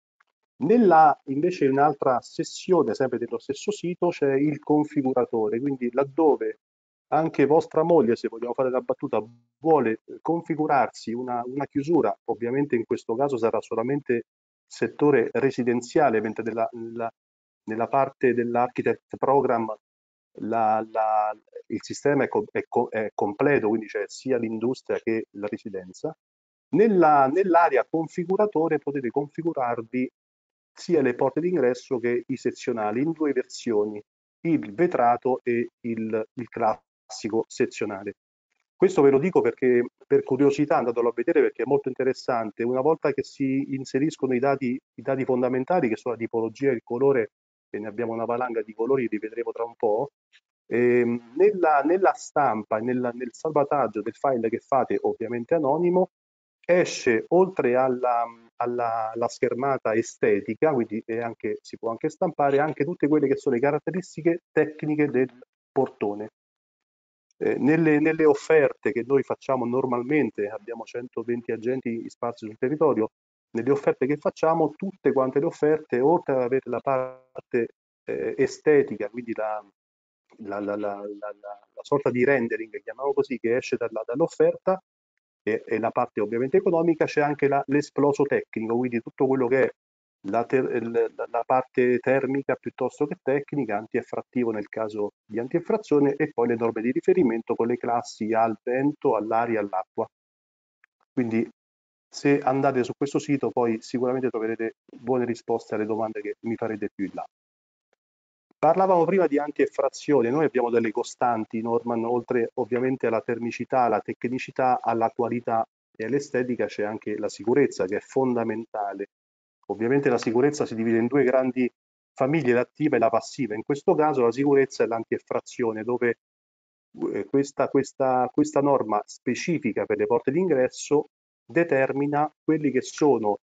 Nella, invece in un'altra sessione, sempre dello stesso sito, c'è il configuratore, quindi laddove anche vostra moglie, se vogliamo fare la battuta, vuole configurarsi una, una chiusura, ovviamente in questo caso sarà solamente settore residenziale, mentre nella, nella, nella parte dell'Architect Program la, la, il sistema è, è, è completo, quindi c'è sia l'industria che la residenza. Nella, nell'area configuratore potete configurarvi sia le porte d'ingresso che i sezionali in due versioni, il vetrato e il, il classico sezionale. Questo ve lo dico perché per curiosità andatelo a vedere perché è molto interessante. Una volta che si inseriscono i dati, i dati fondamentali che sono la tipologia e il colore, e ne abbiamo una valanga di colori, li vedremo tra un po', ehm, nella, nella stampa e nel salvataggio del file che fate, ovviamente anonimo, esce oltre alla, alla, alla schermata estetica, quindi è anche, si può anche stampare anche tutte quelle che sono le caratteristiche tecniche del portone. Eh, nelle, nelle offerte che noi facciamo normalmente, abbiamo centoventi agenti sparsi sul territorio, nelle offerte che facciamo, tutte quante le offerte, oltre ad avere la parte eh, estetica, quindi la, la, la, la, la, la sorta di rendering, chiamiamo così, che esce dalla, dall'offerta, e, e la parte ovviamente economica, c'è anche la, l'esploso tecnico, quindi tutto quello che è la, ter, la, la parte termica piuttosto che tecnica, antieffrattivo nel caso di antieffrazione, e poi le norme di riferimento con le classi al vento, all'aria, all'acqua. Quindi se andate su questo sito poi sicuramente troverete buone risposte alle domande che mi farete più in là. Parlavamo prima di antieffrazione, noi abbiamo delle costanti, Norman, oltre ovviamente alla termicità, alla tecnicità, alla qualità e all'estetica c'è anche la sicurezza che è fondamentale. Ovviamente la sicurezza si divide in due grandi famiglie, l'attiva e la passiva. In questo caso la sicurezza è l'antieffrazione, dove questa, questa, questa norma specifica per le porte d'ingresso determina quelli che sono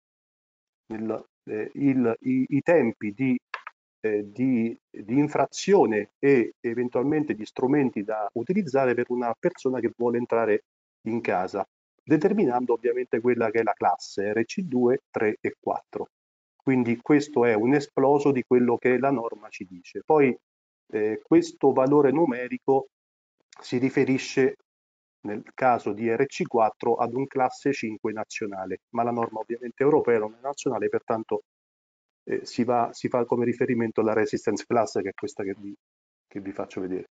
il, eh, il, i, i tempi di Eh, di, di infrazione e eventualmente di strumenti da utilizzare per una persona che vuole entrare in casa, determinando ovviamente quella che è la classe R C due, tre e quattro. Quindi questo è un esploso di quello che la norma ci dice. Poi eh, questo valore numerico si riferisce nel caso di R C quattro ad un classe cinque nazionale, ma la norma ovviamente europea non è nazionale, pertanto Eh, si, va, si fa come riferimento alla resistance class, che è questa che vi, che vi faccio vedere.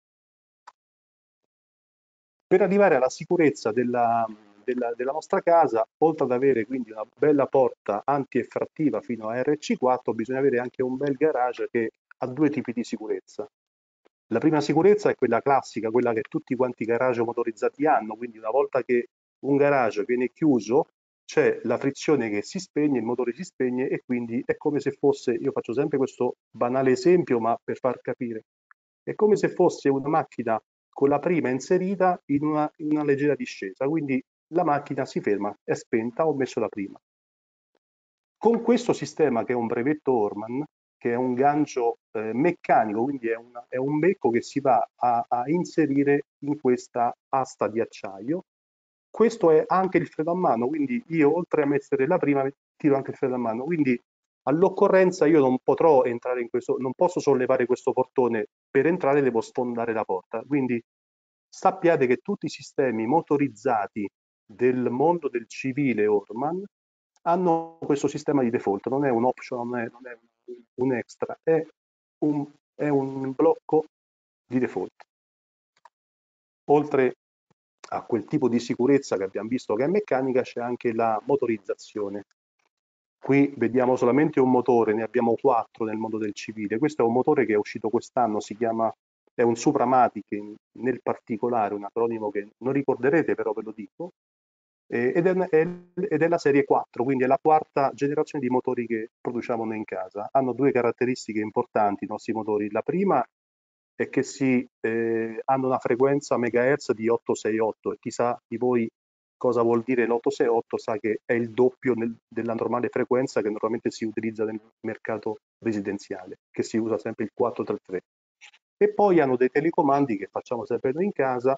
Per arrivare alla sicurezza della, della, della nostra casa, oltre ad avere quindi una bella porta anti-effrattiva fino a R C quattro, bisogna avere anche un bel garage che ha due tipi di sicurezza. La prima sicurezza è quella classica, quella che tutti quanti i garage motorizzati hanno, quindi una volta che un garage viene chiuso c'è la frizione che si spegne, il motore si spegne e quindi è come se fosse, io faccio sempre questo banale esempio ma per far capire, è come se fosse una macchina con la prima inserita in una, in una leggera discesa, quindi la macchina si ferma, è spenta, ho messo la prima. Con questo sistema che è un brevetto Orman, che è un gancio eh, meccanico, quindi è, una, è un becco che si va a, a inserire in questa asta di acciaio. Questo è anche il freno a mano, quindi io oltre a mettere la prima tiro anche il freno a mano, quindi all'occorrenza io non potrò entrare in questo, non posso sollevare questo portone, per entrare devo sfondare la porta, quindi sappiate che tutti i sistemi motorizzati del mondo del civile Orman hanno questo sistema di default, non è un option, non è, non è un extra, è un, è un blocco di default. Oltre a quel tipo di sicurezza che abbiamo visto che è meccanica, c'è anche la motorizzazione. Qui vediamo solamente un motore, ne abbiamo quattro nel mondo del civile. Questo è un motore che è uscito quest'anno, si chiama, è un Supramatic, nel particolare, un acronimo che non ricorderete, però ve lo dico, ed è, è, ed è la serie quattro, quindi è la quarta generazione di motori che produciamo noi in casa. Hanno due caratteristiche importanti i nostri motori. La prima è che si, eh, hanno una frequenza megahertz di ottocentosesantotto e chi sa di voi cosa vuol dire l'ottocentosessantotto sa che è il doppio nel, della normale frequenza che normalmente si utilizza nel mercato residenziale, che si usa sempre il quattrocentotrentatré. E poi hanno dei telecomandi che facciamo sempre noi in casa,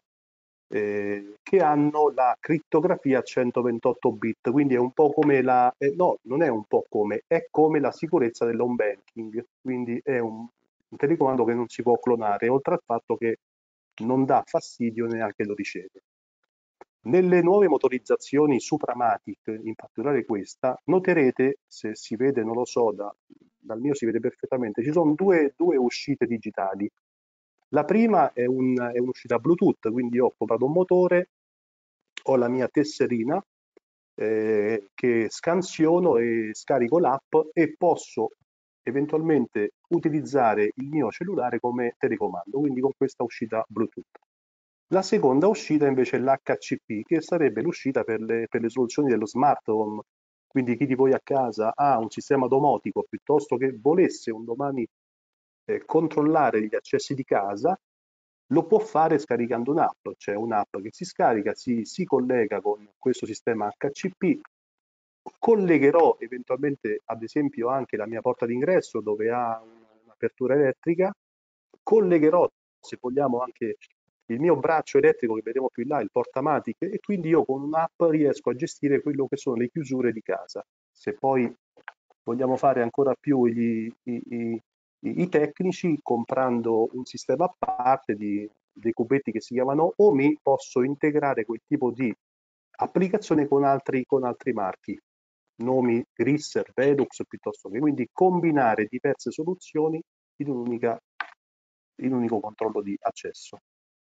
eh, che hanno la crittografia a centoventotto bit, quindi è un po' come la, eh, no, non è un po' come, è come la sicurezza dell'home banking, quindi è un, un telecomando che non si può clonare, oltre al fatto che non dà fastidio neanche lo riceve. Nelle nuove motorizzazioni Supramatic, in particolare questa, noterete, se si vede, non lo so, da, dal mio si vede perfettamente, ci sono due, due uscite digitali. La prima è, un, è un'uscita Bluetooth, quindi ho comprato un motore, ho la mia tesserina eh, che scansiono e scarico l'app e posso eventualmente utilizzare il mio cellulare come telecomando, quindi con questa uscita Bluetooth. La seconda uscita invece è l'H C P, che sarebbe l'uscita per le, per le soluzioni dello smart home. Quindi chi di voi a casa ha un sistema domotico piuttosto che volesse un domani eh, controllare gli accessi di casa, lo può fare scaricando un'app. C'è un'app che si scarica, si, si collega con questo sistema H C P, collegherò eventualmente ad esempio anche la mia porta d'ingresso dove ha un'apertura elettrica, collegherò se vogliamo anche il mio braccio elettrico che vedremo più in là, il portamatic, e quindi io con un'app riesco a gestire quello che sono le chiusure di casa. Se poi vogliamo fare ancora più gli, i, i, i tecnici, comprando un sistema a parte di, dei cubetti che si chiamano O M I, posso integrare quel tipo di applicazione con altri, con altri marchi, nomi Grisser, Velux, piuttosto che, quindi combinare diverse soluzioni in, un'unica, in un unico controllo di accesso.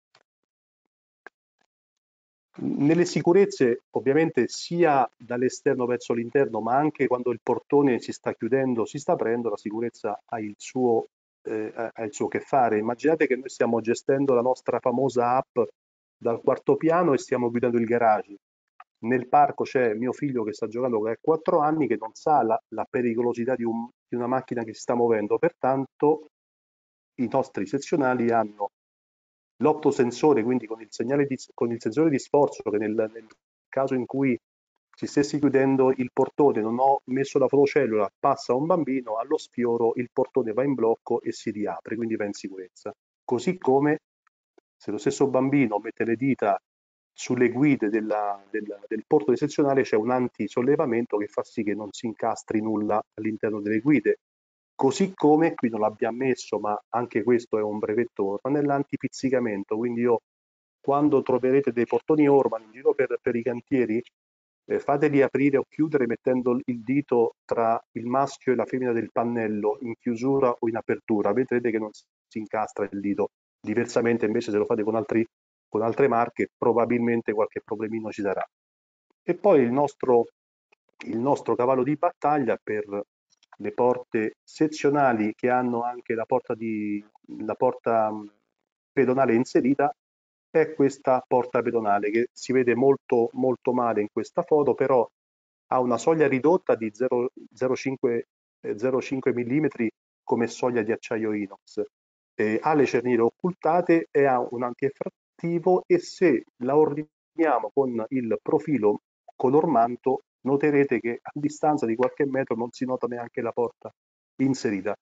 Nelle sicurezze ovviamente sia dall'esterno verso l'interno, ma anche quando il portone si sta chiudendo, si sta aprendo, la sicurezza ha il suo, eh, ha il suo che fare. Immaginate che noi stiamo gestendo la nostra famosa app dal quarto piano e stiamo guidando il garage. Nel parco c'è mio figlio che sta giocando, che ha quattro anni, che non sa la, la pericolosità di, un, di una macchina che si sta muovendo, pertanto i nostri sezionali hanno l'optosensore, quindi con il, segnale di, con il sensore di sforzo, che nel, nel caso in cui si stessi chiudendo il portone, non ho messo la fotocellula, passa un bambino, allo sfioro il portone va in blocco e si riapre, quindi va in sicurezza. Così come se lo stesso bambino mette le dita sulle guide della, della, del porto sezionale, c'è un antisollevamento che fa sì che non si incastri nulla all'interno delle guide. Così come, qui non l'abbiamo messo, ma anche questo è un brevetto Orman, è l'antipizzicamento. Quindi io, quando troverete dei portoni Orman in giro per, per i cantieri, eh, fateli aprire o chiudere mettendo il dito tra il maschio e la femmina del pannello in chiusura o in apertura. Vedrete che non si incastra il dito. Diversamente invece se lo fate con, altri, con altre marche probabilmente qualche problemino ci sarà. E poi il nostro, il nostro cavallo di battaglia per le porte sezionali che hanno anche la porta, di, la porta pedonale inserita è questa porta pedonale che si vede molto, molto male in questa foto, però ha una soglia ridotta di zero virgola cinque millimetri come soglia di acciaio inox, eh, ha le cerniere occultate e ha un antieffrattivo, e se la ordiniamo con il profilo color manto noterete che a distanza di qualche metro non si nota neanche la porta inserita.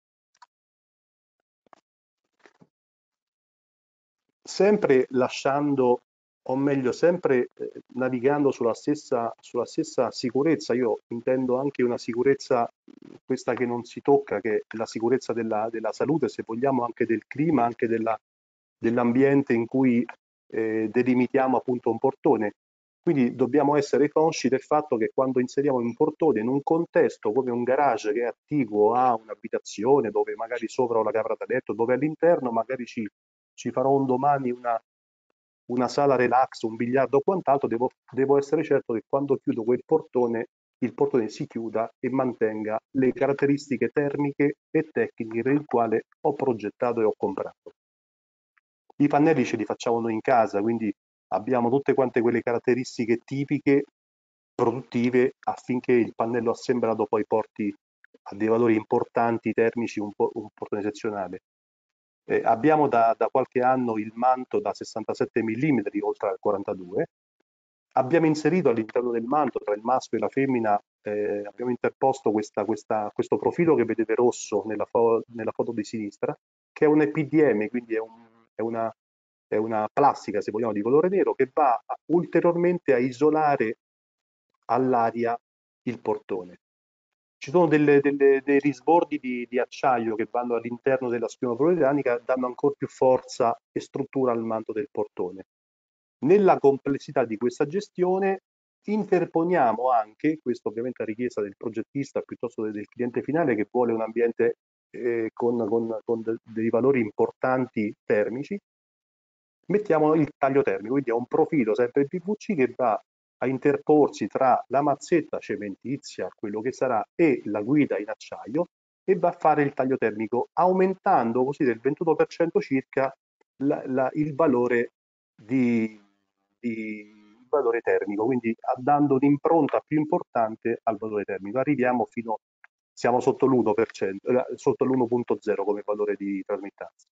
Sempre lasciando, o meglio, sempre eh, navigando sulla stessa, sulla stessa sicurezza. Io intendo anche una sicurezza, questa che non si tocca, che è la sicurezza della, della salute, se vogliamo anche del clima, anche della, dell'ambiente in cui eh, delimitiamo appunto un portone. Quindi dobbiamo essere consci del fatto che quando inseriamo un portone in un contesto come un garage che è attiguo a un'abitazione, dove magari sopra ho la camera da letto, dove all'interno magari ci ci farò un domani una, una sala relax, un biliardo o quant'altro, devo, devo essere certo che quando chiudo quel portone, il portone si chiuda e mantenga le caratteristiche termiche e tecniche per il quale ho progettato e ho comprato. I pannelli ce li facciamo noi in casa, quindi abbiamo tutte quante quelle caratteristiche tipiche produttive affinché il pannello assemblato poi porti a dei valori importanti termici un, po un portone sezionale. Eh, abbiamo da, da qualche anno il manto da sessantasette millimetri oltre al quarantadue. Abbiamo inserito all'interno del manto, tra il maschio e la femmina, eh, abbiamo interposto questa, questa, questo profilo che vedete rosso nella, fo nella foto di sinistra, che è un E P D M, quindi è, un, è, una, è una plastica, se vogliamo, di colore nero, che va a, ulteriormente a isolare all'aria il portone. Ci sono delle, delle, dei risbordi di, di acciaio che vanno all'interno della schiuma poliuretanica, danno ancora più forza e struttura al manto del portone. Nella complessità di questa gestione interponiamo anche, questo ovviamente a richiesta del progettista piuttosto del cliente finale che vuole un ambiente eh, con, con, con dei valori importanti termici, mettiamo il taglio termico, quindi è un profilo sempre P V C che va a interporsi tra la mazzetta cementizia, quello che sarà, e la guida in acciaio, e va a fare il taglio termico, aumentando così del ventuno per cento circa la, la, il, valore di, di, il valore termico, quindi dando un'impronta più importante al valore termico. Arriviamo fino, siamo sotto l'uno per cento, sotto l'uno punto zero come valore di trasmittanza.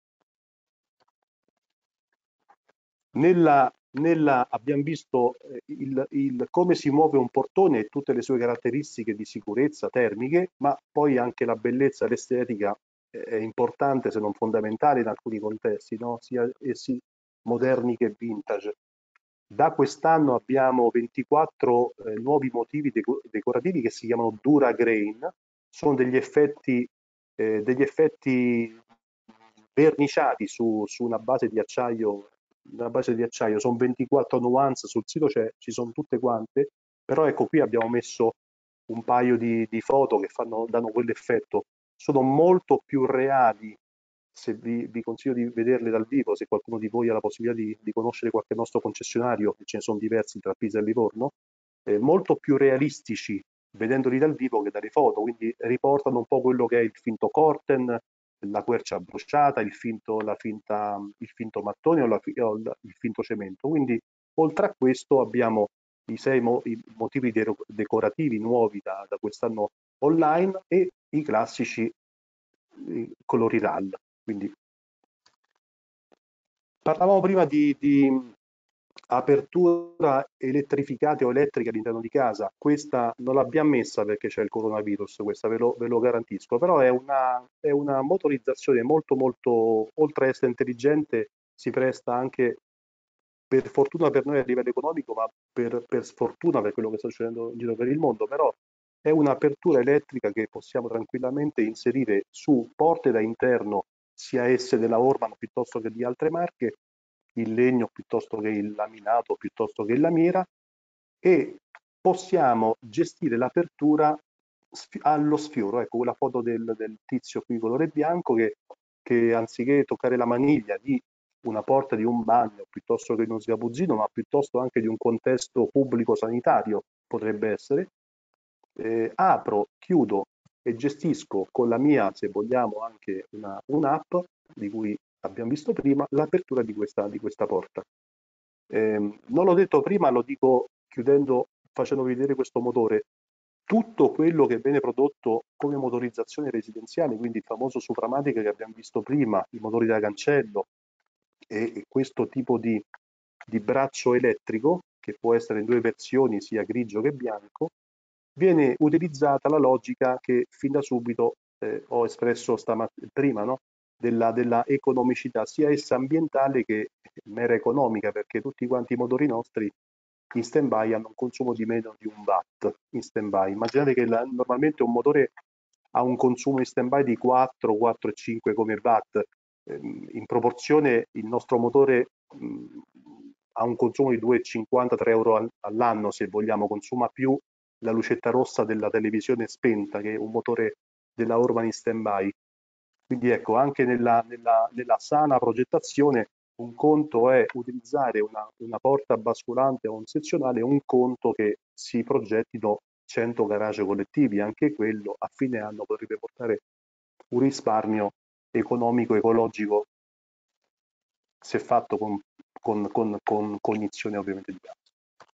Nella, nella, abbiamo visto il, il, come si muove un portone e tutte le sue caratteristiche di sicurezza termiche, ma poi anche la bellezza e l'estetica è importante, se non fondamentale, in alcuni contesti, no? Sia essi moderni che vintage. Da quest'anno abbiamo ventiquattro eh, nuovi motivi deco decorativi che si chiamano Dura Grain, sono degli effetti, eh, degli effetti verniciati su, su una base di acciaio. Una base di acciaio, sono ventiquattro nuance, sul sito ci sono tutte quante, però ecco qui abbiamo messo un paio di, di foto che fanno, danno quell'effetto, sono molto più reali, se vi, vi consiglio di vederle dal vivo, se qualcuno di voi ha la possibilità di, di conoscere qualche nostro concessionario, ce ne sono diversi tra Pisa e Livorno, eh, molto più realistici vedendoli dal vivo che dalle foto, quindi riportano un po' quello che è il finto corten, la quercia bruciata, il finto, la finta, il finto mattone o, la, o il finto cemento. Quindi oltre a questo abbiamo i sei mo, i motivi de decorativi nuovi da, da quest'anno online e i classici i colori R A L. Quindi parlavamo prima di, di apertura elettrificata o elettrica all'interno di casa. Questa non l'abbiamo messa perché c'è il coronavirus, questa ve lo, ve lo garantisco, però è una, è una motorizzazione molto molto, oltre a essere intelligente, si presta anche, per fortuna per noi a livello economico, ma per, per sfortuna per quello che sta succedendo in giro per il mondo, però è un'apertura elettrica che possiamo tranquillamente inserire su porte da interno, sia esse della Orman piuttosto che di altre marche, il legno piuttosto che il laminato, piuttosto che la mira, e possiamo gestire l'apertura allo sfioro. Ecco quella foto del, del tizio qui colore bianco che, che anziché toccare la maniglia di una porta di un bagno piuttosto che di uno sgabuzzino, ma piuttosto anche di un contesto pubblico sanitario, potrebbe essere, eh, apro, chiudo e gestisco con la mia, se vogliamo, anche una, un'app di cui abbiamo visto prima, l'apertura di questa, di questa porta. Eh, non l'ho detto prima, lo dico chiudendo, facendo vedere questo motore. Tutto quello che viene prodotto come motorizzazione residenziale, quindi il famoso Supramatic che abbiamo visto prima, i motori da cancello e, e questo tipo di, di braccio elettrico, che può essere in due versioni, sia grigio che bianco, viene utilizzata la logica che fin da subito eh, ho espresso stamattina, prima, no? della, della economicità, sia essa ambientale che mera economica, perché tutti quanti i motori nostri in stand-by hanno un consumo di meno di un watt in stand-by. Immaginate che la, normalmente un motore ha un consumo in stand-by di quattro, quattro virgola cinque come watt. In proporzione il nostro motore mh, ha un consumo di due virgola cinquanta tre euro all'anno, se vogliamo, consuma più la lucetta rossa della televisione spenta, che è un motore della Orman in stand-by. Quindi ecco, anche nella, nella, nella sana progettazione, un conto è utilizzare una, una porta basculante o un sezionale, un conto che si progettino cento garage collettivi, anche quello a fine anno potrebbe portare un risparmio economico, ecologico, se fatto con, con, con, con cognizione ovviamente di gas.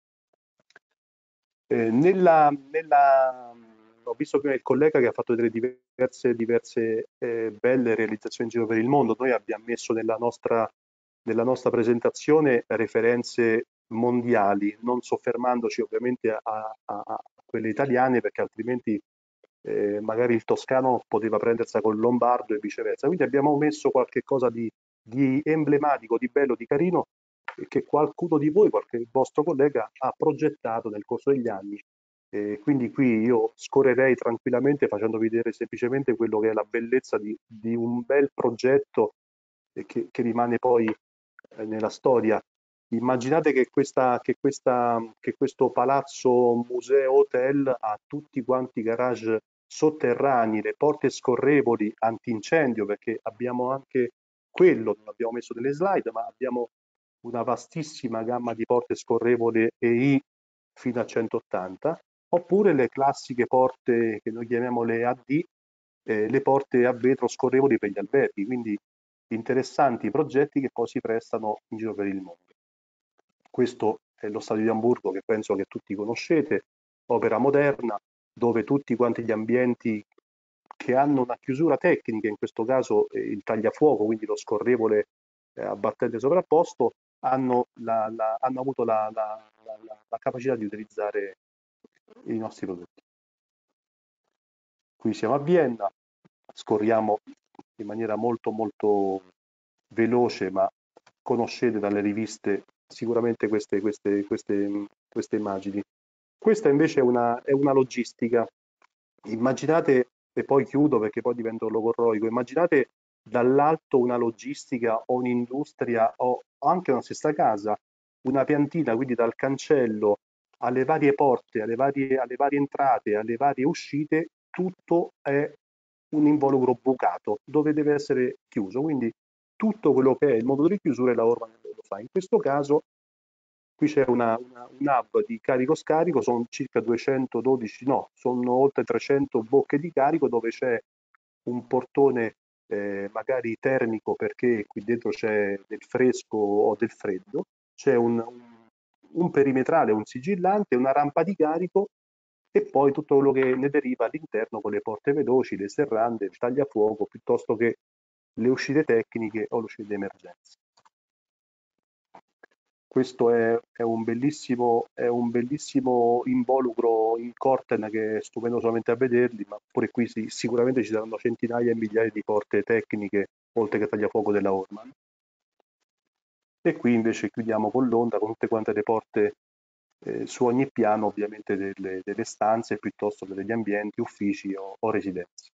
Eh, nella, nella, ho visto prima il collega che ha fatto delle diverse, diverse eh, belle realizzazioni in giro per il mondo. Noi abbiamo messo nella nostra, nella nostra presentazione referenze mondiali, non soffermandoci ovviamente a, a, a quelle italiane, perché altrimenti eh, magari il toscano poteva prendersela col lombardo e viceversa. Quindi abbiamo messo qualche cosa di, di emblematico, di bello, di carino, che qualcuno di voi, qualche vostro collega ha progettato nel corso degli anni. Eh, quindi qui io scorrerei tranquillamente facendo vedere semplicemente quello che è la bellezza di, di un bel progetto eh, che, che rimane poi eh, nella storia. Immaginate che, questa, che, questa, che questo palazzo museo hotel ha tutti quanti i garage sotterranei, le porte scorrevoli antincendio, perché abbiamo anche quello, non abbiamo messo delle slide, ma abbiamo una vastissima gamma di porte scorrevoli E I fino a centottanta, oppure le classiche porte che noi chiamiamo le A D, eh, le porte a vetro scorrevoli per gli alberghi, quindi interessanti progetti che poi si prestano in giro per il mondo. Questo è lo stadio di Amburgo, che penso che tutti conoscete, opera moderna, dove tutti quanti gli ambienti che hanno una chiusura tecnica, in questo caso eh, il tagliafuoco, quindi lo scorrevole eh, a battente sovrapposto, hanno, la, la, hanno avuto la, la, la capacità di utilizzare i nostri prodotti. Qui siamo a Vienna, scorriamo in maniera molto molto veloce, ma conoscete dalle riviste sicuramente queste, queste, queste, queste immagini. Questa invece è una, è una logistica. Immaginate, e poi chiudo perché poi divento logorroico, immaginate dall'alto una logistica o un'industria o anche una stessa casa, una piantina, quindi dal cancello alle varie porte, alle varie, alle varie entrate, alle varie uscite, tutto è un involucro bucato dove deve essere chiuso. Quindi tutto quello che è il modo di chiusura la Orman lo fa. In questo caso qui c'è una, una, un hub di carico-scarico, sono circa duecentododici, no, sono oltre trecento bocche di carico dove c'è un portone eh, magari termico perché qui dentro c'è del fresco o del freddo, c'è un, un, un perimetrale, un sigillante, una rampa di carico e poi tutto quello che ne deriva all'interno con le porte veloci, le serrande, il tagliafuoco, piuttosto che le uscite tecniche o le uscite di emergenza. Questo è, è, un bellissimo, è un bellissimo involucro in corten che è stupendo solamente a vederli, ma pure qui sì, sicuramente ci saranno centinaia e migliaia di porte tecniche oltre che tagliafuoco della Orman. E qui invece chiudiamo con l'onda con tutte quante le porte eh, su ogni piano ovviamente delle, delle stanze piuttosto che degli ambienti, uffici o, o residenze.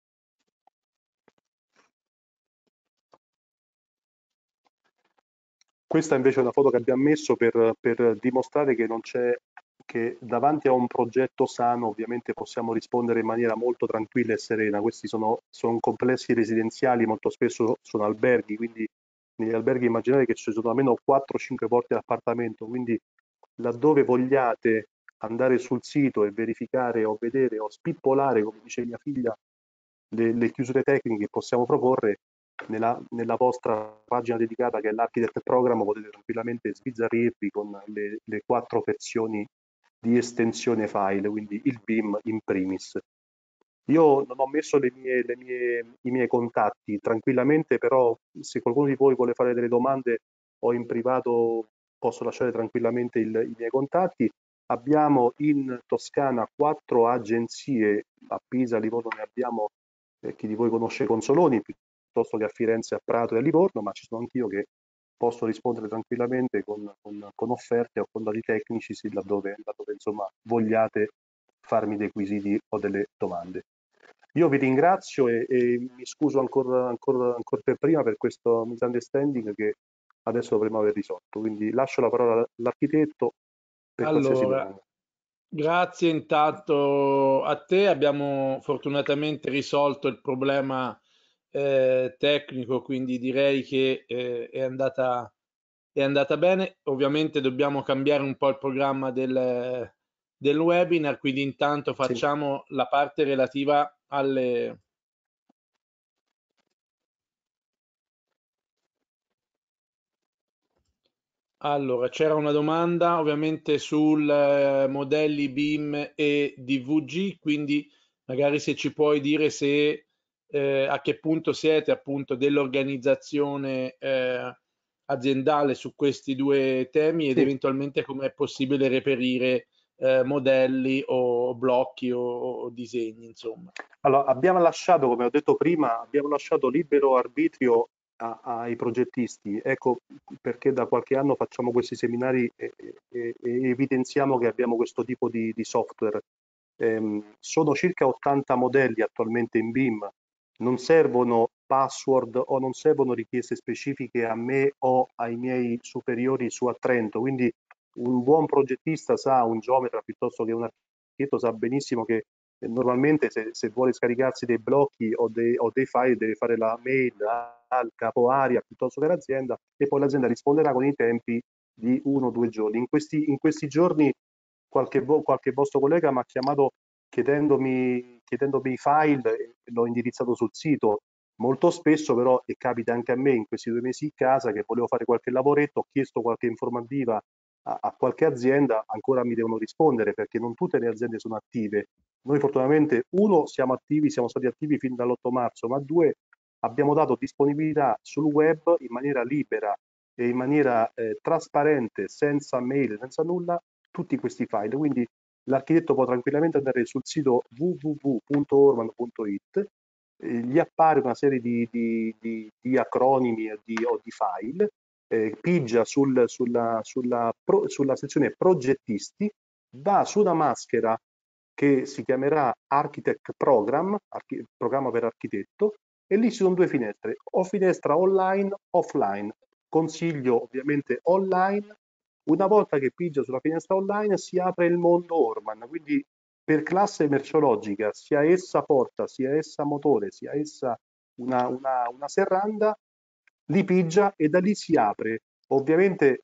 Questa invece è una foto che abbiamo messo per, per dimostrare che non c'è che davanti a un progetto sano ovviamente possiamo rispondere in maniera molto tranquilla e serena. Questi sono, sono complessi residenziali, molto spesso sono alberghi, quindi negli alberghi immaginate che ci sono almeno quattro cinque porte d'appartamento, quindi laddove vogliate andare sul sito e verificare o vedere o spippolare, come dice mia figlia, le, le chiusure tecniche che possiamo proporre, nella, nella vostra pagina dedicata che è l'Architect Program potete tranquillamente sbizzarrirvi con le, le quattro opzioni di estensione file, quindi il B I M in primis. Io non ho messo le mie, le mie, i miei contatti tranquillamente, però se qualcuno di voi vuole fare delle domande o in privato posso lasciare tranquillamente il, i miei contatti. Abbiamo in Toscana quattro agenzie, a Pisa, a Livorno ne abbiamo, eh, chi di voi conosce Consoloni, piuttosto che a Firenze, a Prato e a Livorno, ma ci sono anch'io che posso rispondere tranquillamente con, con, con offerte o con dati tecnici, sì, laddove, laddove insomma vogliate farmi dei quesiti o delle domande. Io vi ringrazio e, e mi scuso ancora, ancora, ancora per prima per questo misunderstanding che adesso dovremo aver risolto. Quindi lascio la parola all'architetto per qualsiasi Allora, domanda. grazie intanto a te. Abbiamo fortunatamente risolto il problema eh, tecnico, quindi direi che eh, è andata, è andata bene. Ovviamente dobbiamo cambiare un po' il programma del, del webinar, quindi intanto Sì. facciamo la parte relativa alle... Allora, c'era una domanda ovviamente sul eh, modelli B I M e D V G, quindi magari se ci puoi dire se eh, a che punto siete appunto dell'organizzazione eh, aziendale su questi due temi ed Sì. eventualmente come è possibile reperire eh, modelli o blocchi o, o disegni, insomma. Allora, abbiamo lasciato, come ho detto prima, abbiamo lasciato libero arbitrio a, ai progettisti. Ecco perché da qualche anno facciamo questi seminari e, e, e evidenziamo che abbiamo questo tipo di, di software. Ehm, sono circa ottanta modelli attualmente in B I M, non servono password o non servono richieste specifiche a me o ai miei superiori su a Trento, quindi un buon progettista sa, un geometra piuttosto che un architetto sa benissimo che eh, normalmente se, se vuole scaricarsi dei blocchi o dei, o dei file deve fare la mail al capo area piuttosto che all'azienda e poi l'azienda risponderà con i tempi di uno o due giorni. In questi, in questi giorni qualche, qualche vostro collega mi ha chiamato chiedendomi, chiedendomi i file e l'ho indirizzato sul sito. Molto spesso però, e capita anche a me in questi due mesi in casa, che volevo fare qualche lavoretto, ho chiesto qualche informativa a, a qualche azienda, ancora mi devono rispondere perché non tutte le aziende sono attive. Noi fortunatamente, uno, siamo attivi, siamo stati attivi fin dall'otto marzo, ma due, abbiamo dato disponibilità sul web in maniera libera e in maniera eh, trasparente, senza mail, senza nulla, tutti questi file. Quindi l'architetto può tranquillamente andare sul sito w w w punto orman punto it, eh, gli appare una serie di, di, di, di acronimi o di, o di file, eh, pigia sul, sulla, sulla, pro, sulla sezione progettisti, va su una maschera che si chiamerà Architect Program, archi, programma per architetto, e lì ci sono due finestre, o finestra online, offline. Consiglio ovviamente online. Una volta che pigia sulla finestra online si apre il mondo Orman, quindi per classe merceologica, sia essa porta, sia essa motore, sia essa una, una, una serranda, li pigia e da lì si apre. Ovviamente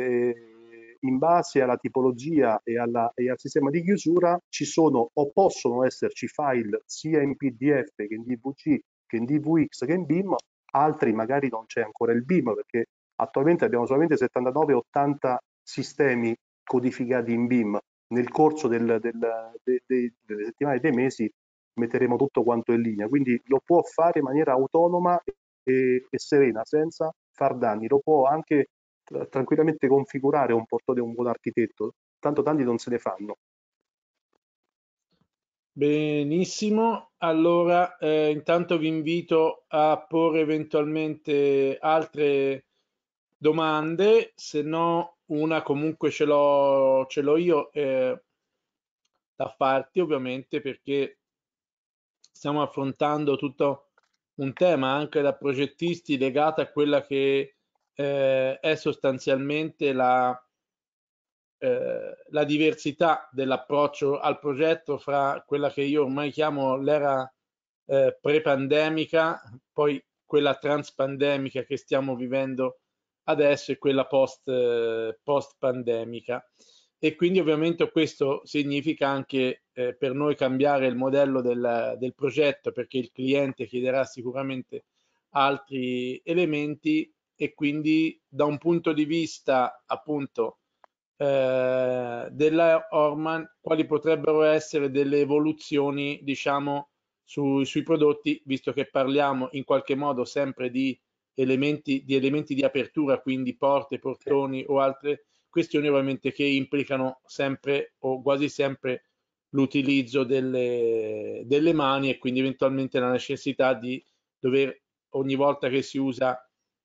eh, in base alla tipologia e, alla, e al sistema di chiusura ci sono o possono esserci file sia in P D F che in D V G, che in D V X, che in B I M, altri magari non c'è ancora il B I M perché attualmente abbiamo solamente settantanove ottanta sistemi codificati in B I M. Nel corso del, del, de, de, delle settimane e dei mesi metteremo tutto quanto in linea, quindi lo può fare in maniera autonoma e, e serena, senza far danni. Lo può anche tra, tranquillamente configurare un portone di un buon architetto, tanto tanti non se ne fanno. Benissimo, allora eh, intanto vi invito a porre eventualmente altre domande, se no una comunque ce l'ho ce l'ho io eh, da farti ovviamente perché stiamo affrontando tutto un tema anche da progettisti legato a quella che eh, è sostanzialmente la eh, la diversità dell'approccio al progetto fra quella che io ormai chiamo l'era eh, pre-pandemica, poi quella transpandemica che stiamo vivendo adesso e quella post, eh, post-pandemica. E quindi ovviamente questo significa anche eh, per noi cambiare il modello del, del progetto, perché il cliente chiederà sicuramente altri elementi, e quindi da un punto di vista appunto eh, della Orman, quali potrebbero essere delle evoluzioni, diciamo, su, sui prodotti, visto che parliamo in qualche modo sempre di elementi di, elementi di apertura, quindi porte, portoni o altre questioni ovviamente che implicano sempre o quasi sempre l'utilizzo delle, delle mani, e quindi eventualmente la necessità di dover ogni volta che si usa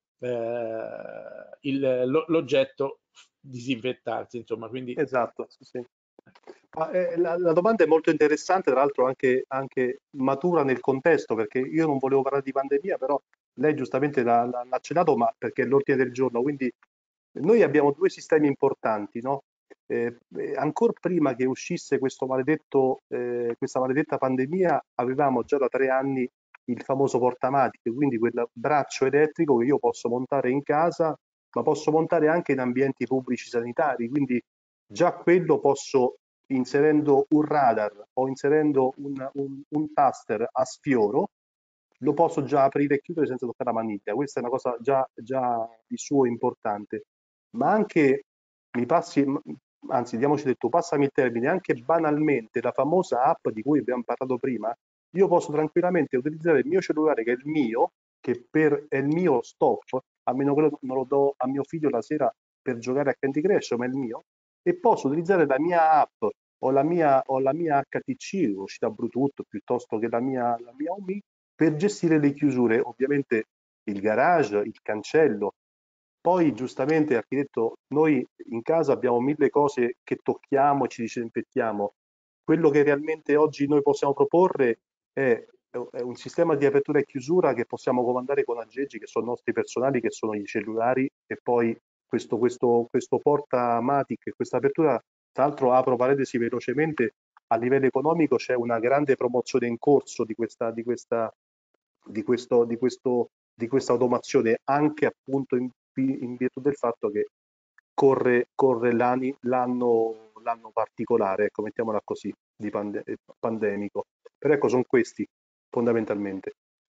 eh, l'oggetto disinfettarsi, insomma, quindi Esatto, sì, sì. Ma, eh, la, la domanda è molto interessante, tra l'altro anche, anche matura nel contesto, perché io non volevo parlare di pandemia, però lei giustamente l'ha l'ha- l'ha accennato, ma perché è l'ordine del giorno. Quindi noi abbiamo due sistemi importanti, no? Eh, eh, ancora prima che uscisse questo maledetto, eh, questa maledetta pandemia, avevamo già da tre anni il famoso portamatiche, quindi quel braccio elettrico che io posso montare in casa, ma posso montare anche in ambienti pubblici sanitari. Quindi già quello posso, inserendo un radar o inserendo un, un, un taster a sfioro, lo posso già aprire e chiudere senza toccare la maniglia. Questa è una cosa già, già di suo importante. Ma anche, mi passi, anzi diamoci detto, passami il termine, anche banalmente la famosa app di cui abbiamo parlato prima, io posso tranquillamente utilizzare il mio cellulare, che è il mio, che per, è il mio stop, a meno che non lo do a mio figlio la sera per giocare a Candy Crush, ma è il mio, e posso utilizzare la mia app o la mia, o la mia H T C, uscita Bluetooth, piuttosto che la mia, la mia U M I, per gestire le chiusure, ovviamente il garage, il cancello. Poi giustamente, architetto, noi in casa abbiamo mille cose che tocchiamo e ci disinfettiamo. Quello che realmente oggi noi possiamo proporre è, è un sistema di apertura e chiusura che possiamo comandare con aggeggi che sono nostri personali, che sono i cellulari, e poi questo, questo, questo porta Matic e questa apertura. Tra l'altro, apro parentesi velocemente, a livello economico c'è una grande promozione in corso di questa, di questa, di questo, di questo, di questa automazione, anche appunto in, in virtù del fatto che corre, corre l'anno, l'anno particolare, ecco, mettiamola così, di pande, pandemico. Però ecco, sono questi fondamentalmente.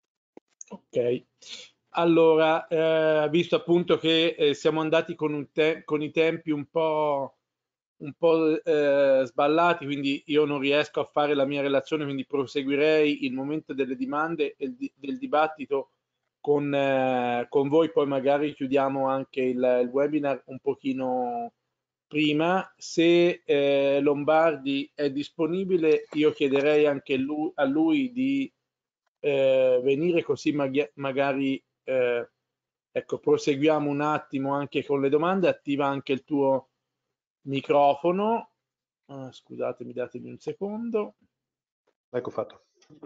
ok. Allora, eh, visto appunto che eh, siamo andati con, un te con i tempi un po', un po' eh, sballati, quindi io non riesco a fare la mia relazione, quindi proseguirei il momento delle domande e di del dibattito con, eh, con voi, poi magari chiudiamo anche il, il webinar un pochino prima. Se eh, Lombardi è disponibile, io chiederei anche lui, a lui di eh, venire, così mag magari eh, ecco, proseguiamo un attimo anche con le domande. Attiva anche il tuo microfono. Ah, scusatemi, datemi un secondo. Ecco fatto.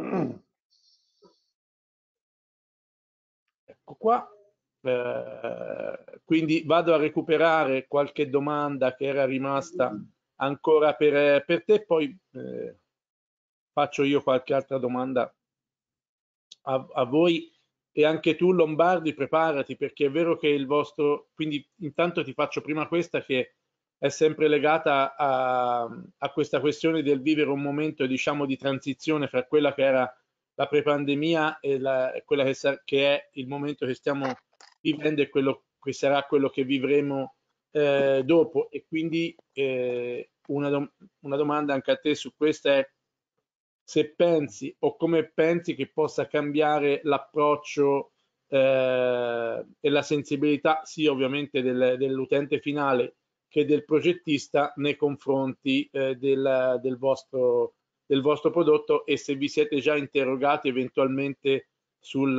Ecco qua. Eh, quindi vado a recuperare qualche domanda che era rimasta ancora per, per te, poi eh, faccio io qualche altra domanda a, a voi. E anche tu, Lombardi, preparati, perché è vero che il vostro, quindi intanto ti faccio prima questa, che è sempre legata a, a questa questione del vivere un momento, diciamo, di transizione fra quella che era la prepandemia e la, quella che, sa, che è il momento che stiamo vivendo, e quello che sarà quello che vivremo eh, dopo. E quindi eh, una, dom una domanda anche a te su questa è: se pensi o come pensi che possa cambiare l'approccio eh, e la sensibilità, sia ovviamente del, dell'utente finale che del progettista, nei confronti eh, del, del, vostro, del vostro prodotto, e se vi siete già interrogati eventualmente sul,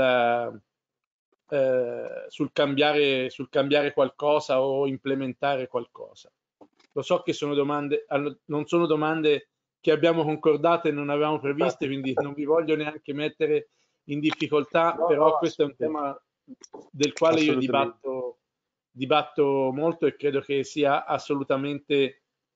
eh, sul, cambiare, sul cambiare qualcosa o implementare qualcosa. Lo so che sono domande, non sono domande che abbiamo concordato e non avevamo previste, quindi non vi voglio neanche mettere in difficoltà, No, però no, questo è un tema del quale io dibatto, dibatto molto, e credo che sia assolutamente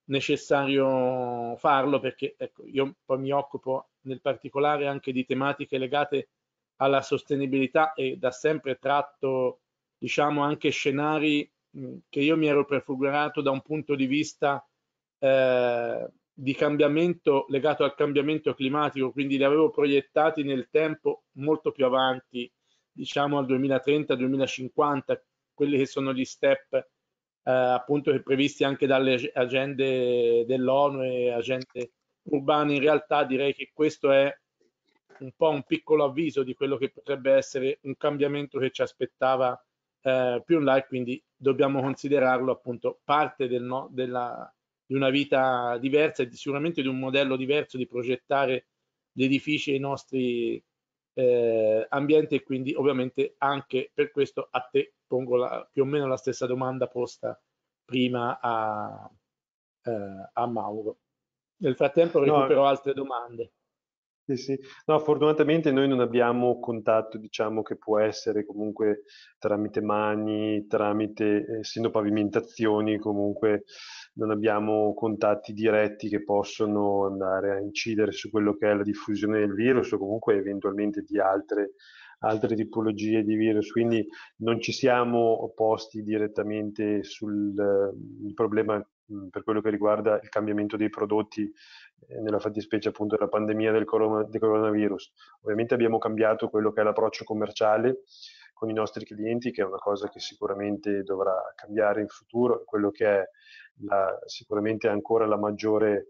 necessario farlo, perché ecco, io poi mi occupo nel particolare anche di tematiche legate alla sostenibilità e da sempre tratto, diciamo, anche scenari mh, che io mi ero prefigurato da un punto di vista eh, di cambiamento legato al cambiamento climatico, quindi li avevo proiettati nel tempo molto più avanti, diciamo al duemilatrenta duemilacinquanta, quelli che sono gli step eh, appunto che previsti anche dalle agende dell'ONU e agende urbane. In realtà direi che questo è un po' un piccolo avviso di quello che potrebbe essere un cambiamento che ci aspettava eh, più in là, e quindi dobbiamo considerarlo appunto parte del no, della, di una vita diversa e di, sicuramente di un modello diverso di progettare gli edifici e i nostri eh, ambienti, e quindi ovviamente anche per questo a te pongo la, più o meno la stessa domanda posta prima a, eh, a Mauro. Nel frattempo No, recupero altre domande. sì, sì. No, fortunatamente noi non abbiamo contatto, diciamo, che può essere comunque tramite mani, tramite, eh, essendo pavimentazioni, comunque non abbiamo contatti diretti che possono andare a incidere su quello che è la diffusione del virus o comunque eventualmente di altre, altre tipologie di virus, quindi non ci siamo posti direttamente sul eh, il problema mh, per quello che riguarda il cambiamento dei prodotti eh, nella fattispecie appunto della pandemia del, corona, del coronavirus. Ovviamente abbiamo cambiato quello che è l'approccio commerciale con i nostri clienti, che è una cosa che sicuramente dovrà cambiare in futuro, quello che è la, sicuramente ancora la maggiore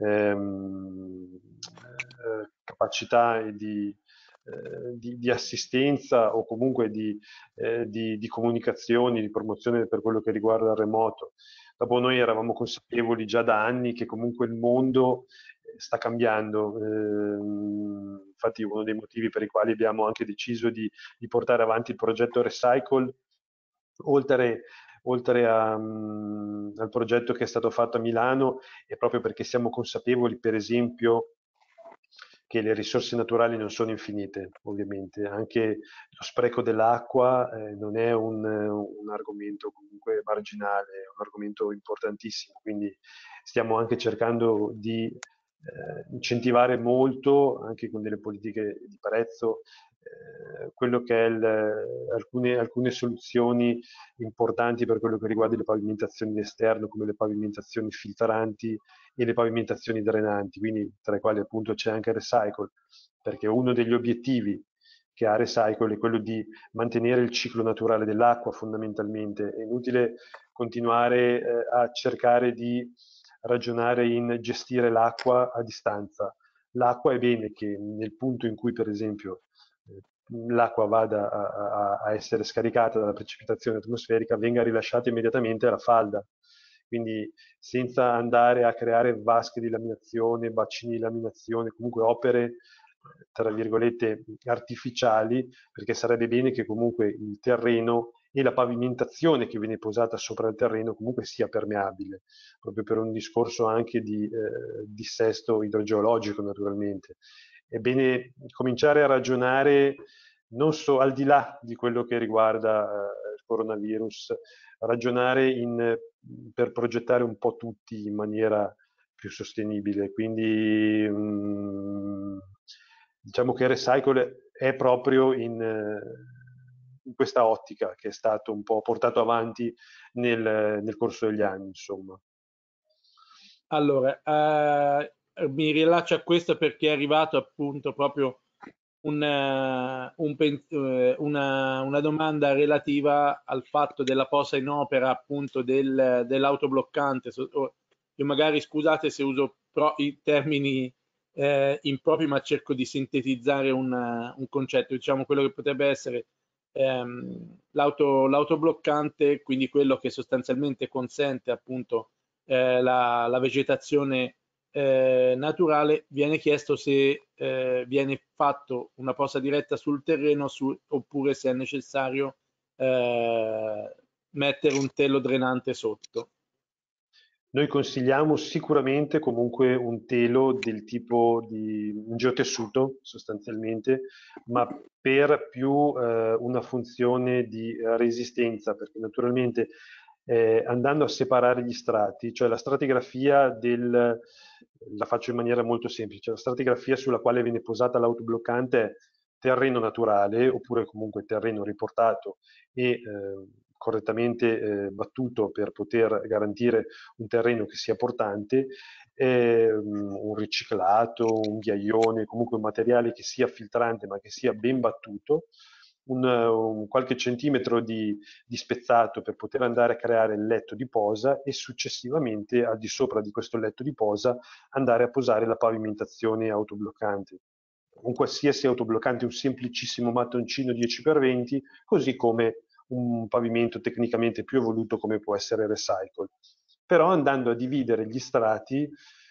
ehm, eh, capacità di, eh, di, di assistenza o comunque di, eh, di, di comunicazioni, di promozione per quello che riguarda il remoto. Dopo noi eravamo consapevoli già da anni che comunque il mondo sta cambiando, eh, infatti uno dei motivi per i quali abbiamo anche deciso di, di portare avanti il progetto Recycle, oltre, oltre a, um, al progetto che è stato fatto a Milano, è proprio perché siamo consapevoli, per esempio, che le risorse naturali non sono infinite, ovviamente. Anche lo spreco dell'acqua eh, non è un, un argomento comunque marginale, è un argomento importantissimo, quindi stiamo anche cercando di eh, incentivare molto, anche con delle politiche di prezzo, eh, quello che è il, alcune, alcune soluzioni importanti per quello che riguarda le pavimentazioni d'esterno, come le pavimentazioni filtranti e le pavimentazioni drenanti, quindi tra i quali appunto c'è anche Recycle, perché uno degli obiettivi che ha Recycle è quello di mantenere il ciclo naturale dell'acqua fondamentalmente. È inutile continuare eh, a cercare di ragionare in gestire l'acqua a distanza. L'acqua è bene che nel punto in cui per esempio eh, l'acqua vada a, a, a essere scaricata dalla precipitazione atmosferica venga rilasciata immediatamente alla falda, quindi senza andare a creare vasche di laminazione, bacini di laminazione, comunque opere tra virgolette artificiali, perché sarebbe bene che comunque il terreno e la pavimentazione che viene posata sopra il terreno comunque sia permeabile, proprio per un discorso anche di eh, dissesto idrogeologico naturalmente. È bene cominciare a ragionare non so al di là di quello che riguarda eh, il coronavirus, ragionare in, per progettare un po' tutti in maniera più sostenibile. Quindi mh, diciamo che Recycle è proprio in, in questa ottica che è stato un po' portato avanti nel, nel corso degli anni, insomma. Allora, eh, mi rilascio a questo perché è arrivato appunto proprio un, uh, un, uh, una, una domanda relativa al fatto della posa in opera appunto del, dell'autobloccante. Io magari scusate se uso pro, i termini eh, impropri, ma cerco di sintetizzare un, un concetto. Diciamo quello che potrebbe essere ehm, l'auto, l'autobloccante, quindi quello che sostanzialmente consente appunto eh, la, la vegetazione eh, naturale. Viene chiesto se eh, viene fatto una posa diretta sul terreno su, oppure se è necessario eh, mettere un telo drenante sotto. Noi consigliamo sicuramente comunque un telo del tipo di un geotessuto sostanzialmente, ma per più eh, una funzione di resistenza, perché naturalmente eh, andando a separare gli strati, cioè la stratigrafia del, la faccio in maniera molto semplice, la stratigrafia sulla quale viene posata l'autobloccante è terreno naturale, oppure comunque terreno riportato e eh, correttamente eh, battuto per poter garantire un terreno che sia portante, eh, un riciclato, un ghiaione, comunque un materiale che sia filtrante ma che sia ben battuto, un, un qualche centimetro di, di spezzato per poter andare a creare il letto di posa e successivamente al di sopra di questo letto di posa andare a posare la pavimentazione autobloccante. Un qualsiasi autobloccante, un semplicissimo mattoncino dieci per venti, così come un pavimento tecnicamente più evoluto come può essere Recycle. Però andando a dividere gli strati,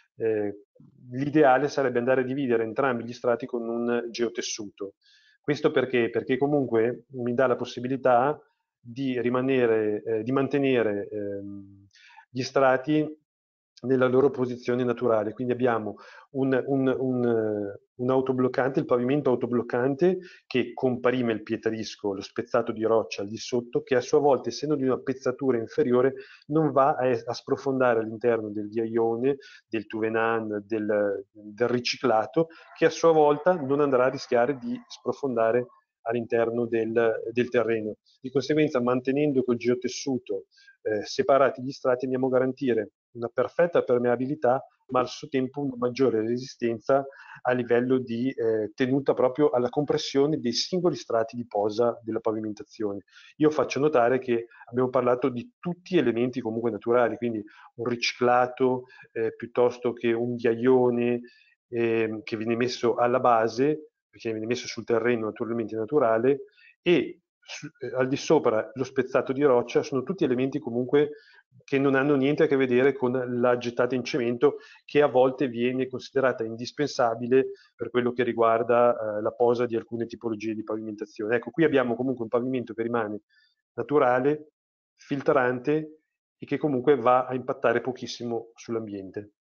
eh, l'ideale sarebbe andare a dividere entrambi gli strati con un geotessuto. Questo perché? Perché comunque mi dà la possibilità di rimanere, eh, di mantenere ehm, gli strati nella loro posizione naturale. Quindi abbiamo un, un, un, un autobloccante, il pavimento autobloccante che comprime il pietrisco, lo spezzato di roccia al di sotto, che a sua volta, essendo di una pezzatura inferiore, non va a, a sprofondare all'interno del ghiaione, del tuvenan, del, del riciclato, che a sua volta non andrà a rischiare di sprofondare all'interno del, del terreno. Di conseguenza, mantenendo col geotessuto eh, separati gli strati, andiamo a garantire una perfetta permeabilità, ma allo stesso tempo una maggiore resistenza a livello di eh, tenuta proprio alla compressione dei singoli strati di posa della pavimentazione. Io faccio notare che abbiamo parlato di tutti elementi comunque naturali, quindi un riciclato eh, piuttosto che un ghiaione eh, che viene messo alla base, perché viene messo sul terreno naturalmente naturale, e su, eh, al di sopra lo spezzato di roccia, sono tutti elementi comunque che non hanno niente a che vedere con la gettata in cemento, che a volte viene considerata indispensabile per quello che riguarda eh, la posa di alcune tipologie di pavimentazione. Ecco, qui abbiamo comunque un pavimento che rimane naturale, filtrante e che comunque va a impattare pochissimo sull'ambiente.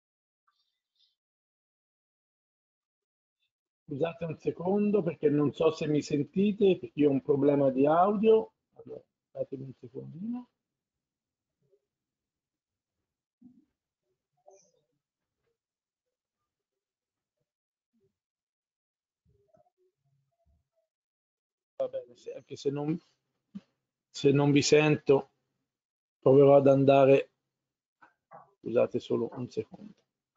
Scusate un secondo perché non so se mi sentite, perché io ho un problema di audio. Allora, datemi un secondino. Va bene, se, anche se non, se non vi sento, proverò ad andare. Scusate solo un secondo.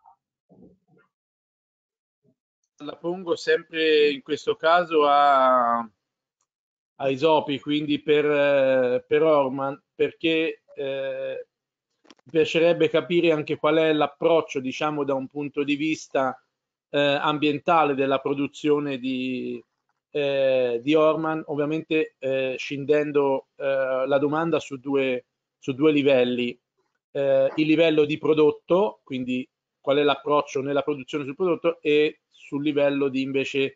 La pongo sempre in questo caso a, a Isopi, quindi per, per Orman, perché eh, mi piacerebbe capire anche qual è l'approccio, diciamo, da un punto di vista eh, ambientale della produzione di, eh, di Orman, ovviamente eh, scindendo eh, la domanda su due, su due livelli. Eh, il livello di prodotto, quindi qual è l'approccio nella produzione sul prodotto, e sul livello di invece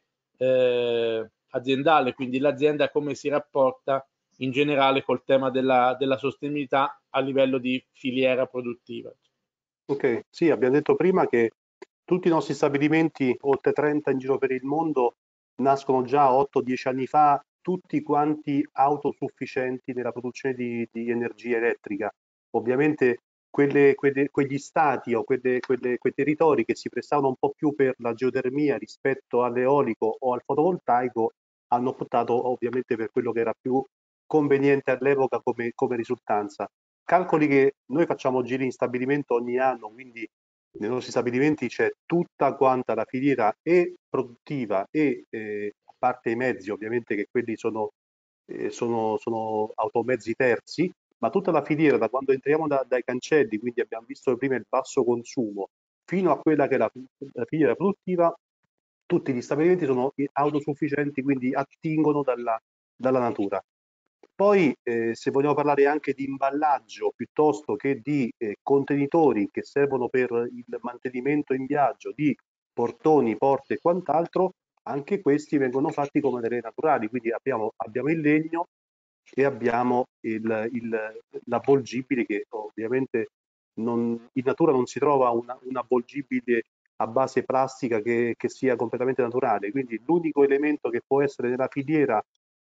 eh, aziendale, quindi l'azienda come si rapporta in generale col tema della, della sostenibilità a livello di filiera produttiva. Ok, sì, abbiamo detto prima che tutti i nostri stabilimenti, oltre trenta in giro per il mondo, nascono già otto dieci anni fa, tutti quanti autosufficienti nella produzione di, di energia elettrica. Ovviamente quelle, quelle, quegli stati o quelle, quelle, quei territori che si prestavano un po' più per la geotermia rispetto all'eolico o al fotovoltaico hanno optato ovviamente per quello che era più conveniente all'epoca come, come risultanza. Calcoli che noi facciamo giri in stabilimento ogni anno, quindi nei nostri stabilimenti c'è tutta quanta la filiera e produttiva e eh, a parte i mezzi ovviamente che quelli sono, eh, sono, sono automezzi terzi, ma tutta la filiera da quando entriamo da, dai cancelli, quindi abbiamo visto prima il basso consumo, fino a quella che è la, la filiera produttiva, tutti gli stabilimenti sono autosufficienti, quindi attingono dalla, dalla natura. Poi eh, se vogliamo parlare anche di imballaggio piuttosto che di eh, contenitori che servono per il mantenimento in viaggio di portoni, porte e quant'altro, anche questi vengono fatti come delle naturali, quindi abbiamo, abbiamo il legno e abbiamo il, il, l'avvolgibile che ovviamente non, in natura non si trova una, un avvolgibile a base plastica che, che sia completamente naturale, quindi l'unico elemento che può essere nella filiera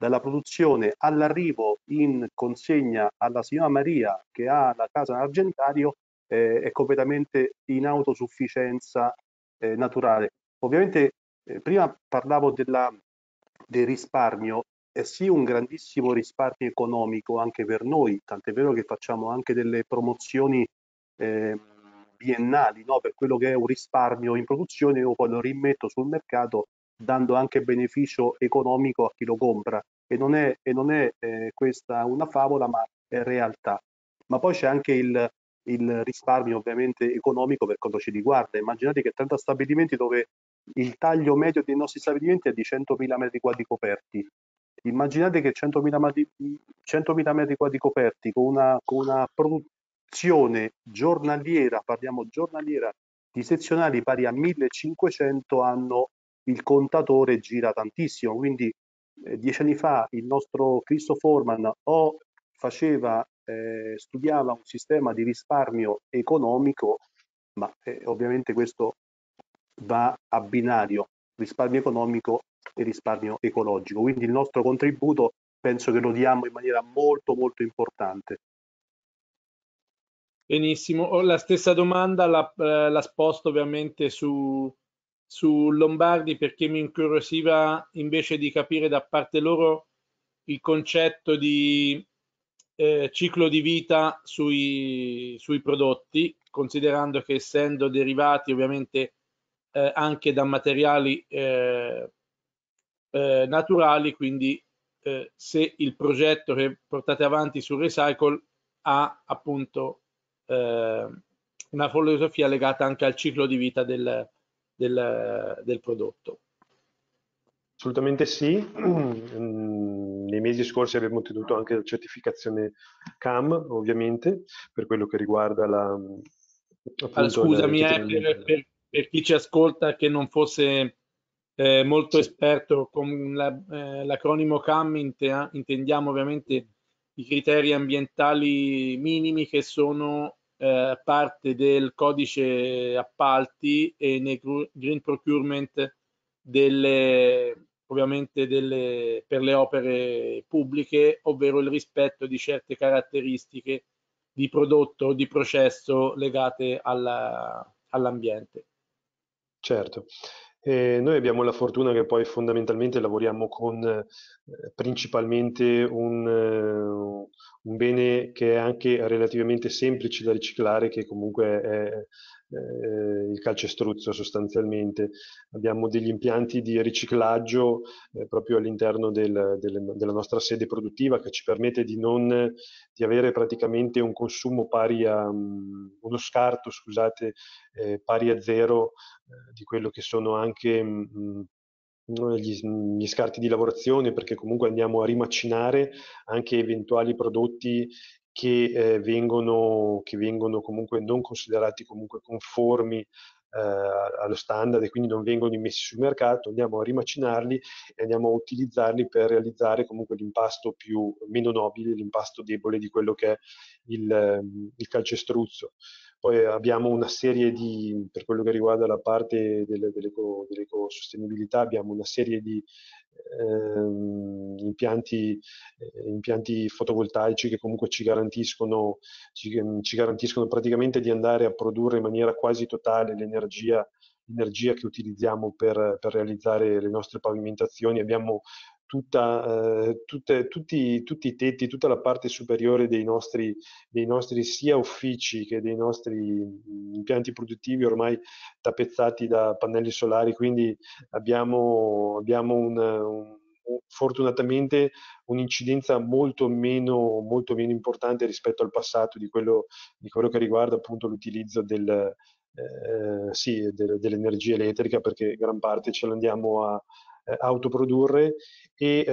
dalla produzione all'arrivo in consegna alla signora Maria che ha la casa in Argentario eh, è completamente in autosufficienza eh, naturale. Ovviamente eh, prima parlavo della, del risparmio, è sì un grandissimo risparmio economico anche per noi, tant'è vero che facciamo anche delle promozioni eh, biennali, no? Per quello che è un risparmio in produzione, io poi lo rimetto sul mercato dando anche beneficio economico a chi lo compra. E non è, e non è eh, questa una favola, ma è realtà. Ma poi c'è anche il, il risparmio ovviamente economico per quanto ci riguarda. Immaginate che trenta stabilimenti dove il taglio medio dei nostri stabilimenti è di centomila metri quadri coperti. Immaginate che centomila metri, centomila metri quadri coperti con una, con una produzione giornaliera, parliamo giornaliera, di sezionali pari a millecinquecento hanno il contatore gira tantissimo, quindi eh, dieci anni fa il nostro Christoph Forman o faceva, eh, studiava un sistema di risparmio economico, ma eh, ovviamente questo va a binario, risparmio economico e risparmio ecologico, quindi il nostro contributo penso che lo diamo in maniera molto molto importante. Benissimo, ho la stessa domanda, la, eh, la sposto ovviamente su, su Lombardi perché mi incuriosiva invece di capire da parte loro il concetto di eh, ciclo di vita sui, sui prodotti, considerando che essendo derivati ovviamente eh, anche da materiali eh, eh, naturali, quindi eh, se il progetto che portate avanti sul recycle ha appunto eh, una filosofia legata anche al ciclo di vita del, del, del prodotto. Assolutamente sì. Nei mesi scorsi abbiamo ottenuto anche la certificazione C A M, ovviamente, per quello che riguarda la, appunto, ah, scusami, la, eh, per, per, per chi ci ascolta che non fosse eh, molto sì. esperto, con la, eh, l'acronimo C A M inte, intendiamo ovviamente i criteri ambientali minimi che sono eh, parte del codice appalti e nel green procurement delle, ovviamente delle, per le opere pubbliche, ovvero il rispetto di certe caratteristiche di prodotto o di processo legate alla, all'ambiente. Certo. Eh, noi abbiamo la fortuna che poi fondamentalmente lavoriamo con eh, principalmente un, eh, un bene che è anche relativamente semplice da riciclare, che comunque è eh, il calcestruzzo sostanzialmente. Abbiamo degli impianti di riciclaggio eh, proprio all'interno del, del, della nostra sede produttiva che ci permette di non di avere praticamente un consumo pari a um, uno scarto, scusate, eh, pari a zero eh, di quello che sono anche mh, gli, gli scarti di lavorazione, perché comunque andiamo a rimacinare anche eventuali prodotti che, eh, vengono, che vengono comunque non considerati comunque conformi eh, allo standard e quindi non vengono immessi sul mercato, andiamo a rimacinarli e andiamo a utilizzarli per realizzare comunque l'impasto più meno nobile, l'impasto debole di quello che è il, il calcestruzzo. Poi abbiamo una serie di, per quello che riguarda la parte delle, dell'eco, dell'ecosostenibilità, abbiamo una serie di ehm, impianti, eh, impianti fotovoltaici che comunque ci garantiscono, ci, ci garantiscono praticamente di andare a produrre in maniera quasi totale l'energia, l'energia che utilizziamo per, per realizzare le nostre pavimentazioni. Abbiamo tutta, eh, tutte, tutti, tutti i tetti, tutta la parte superiore dei nostri, dei nostri sia uffici che dei nostri impianti produttivi ormai tappezzati da pannelli solari, quindi abbiamo, abbiamo un, un, fortunatamente un'incidenza molto meno, molto meno importante rispetto al passato di quello, di quello che riguarda appunto l'utilizzo del, eh, sì, del, dell'energia elettrica, perché gran parte ce l'andiamo a eh, autoprodurre e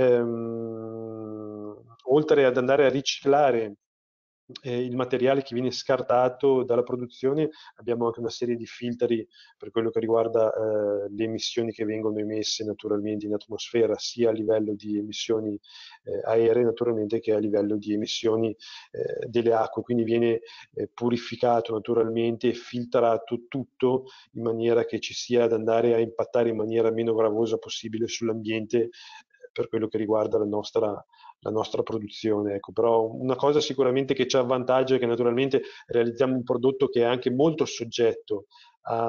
ehm, oltre ad andare a riciclare eh, il materiale che viene scartato dalla produzione, abbiamo anche una serie di filtri per quello che riguarda eh, le emissioni che vengono emesse naturalmente in atmosfera, sia a livello di emissioni eh, aeree naturalmente che a livello di emissioni eh, delle acque, quindi viene eh, purificato naturalmente e filtrato tutto in maniera che ci sia ad andare a impattare in maniera meno gravosa possibile sull'ambiente per quello che riguarda la nostra, la nostra produzione. Ecco, però una cosa sicuramente che ci avvantaggia è che naturalmente realizziamo un prodotto che è anche molto soggetto a,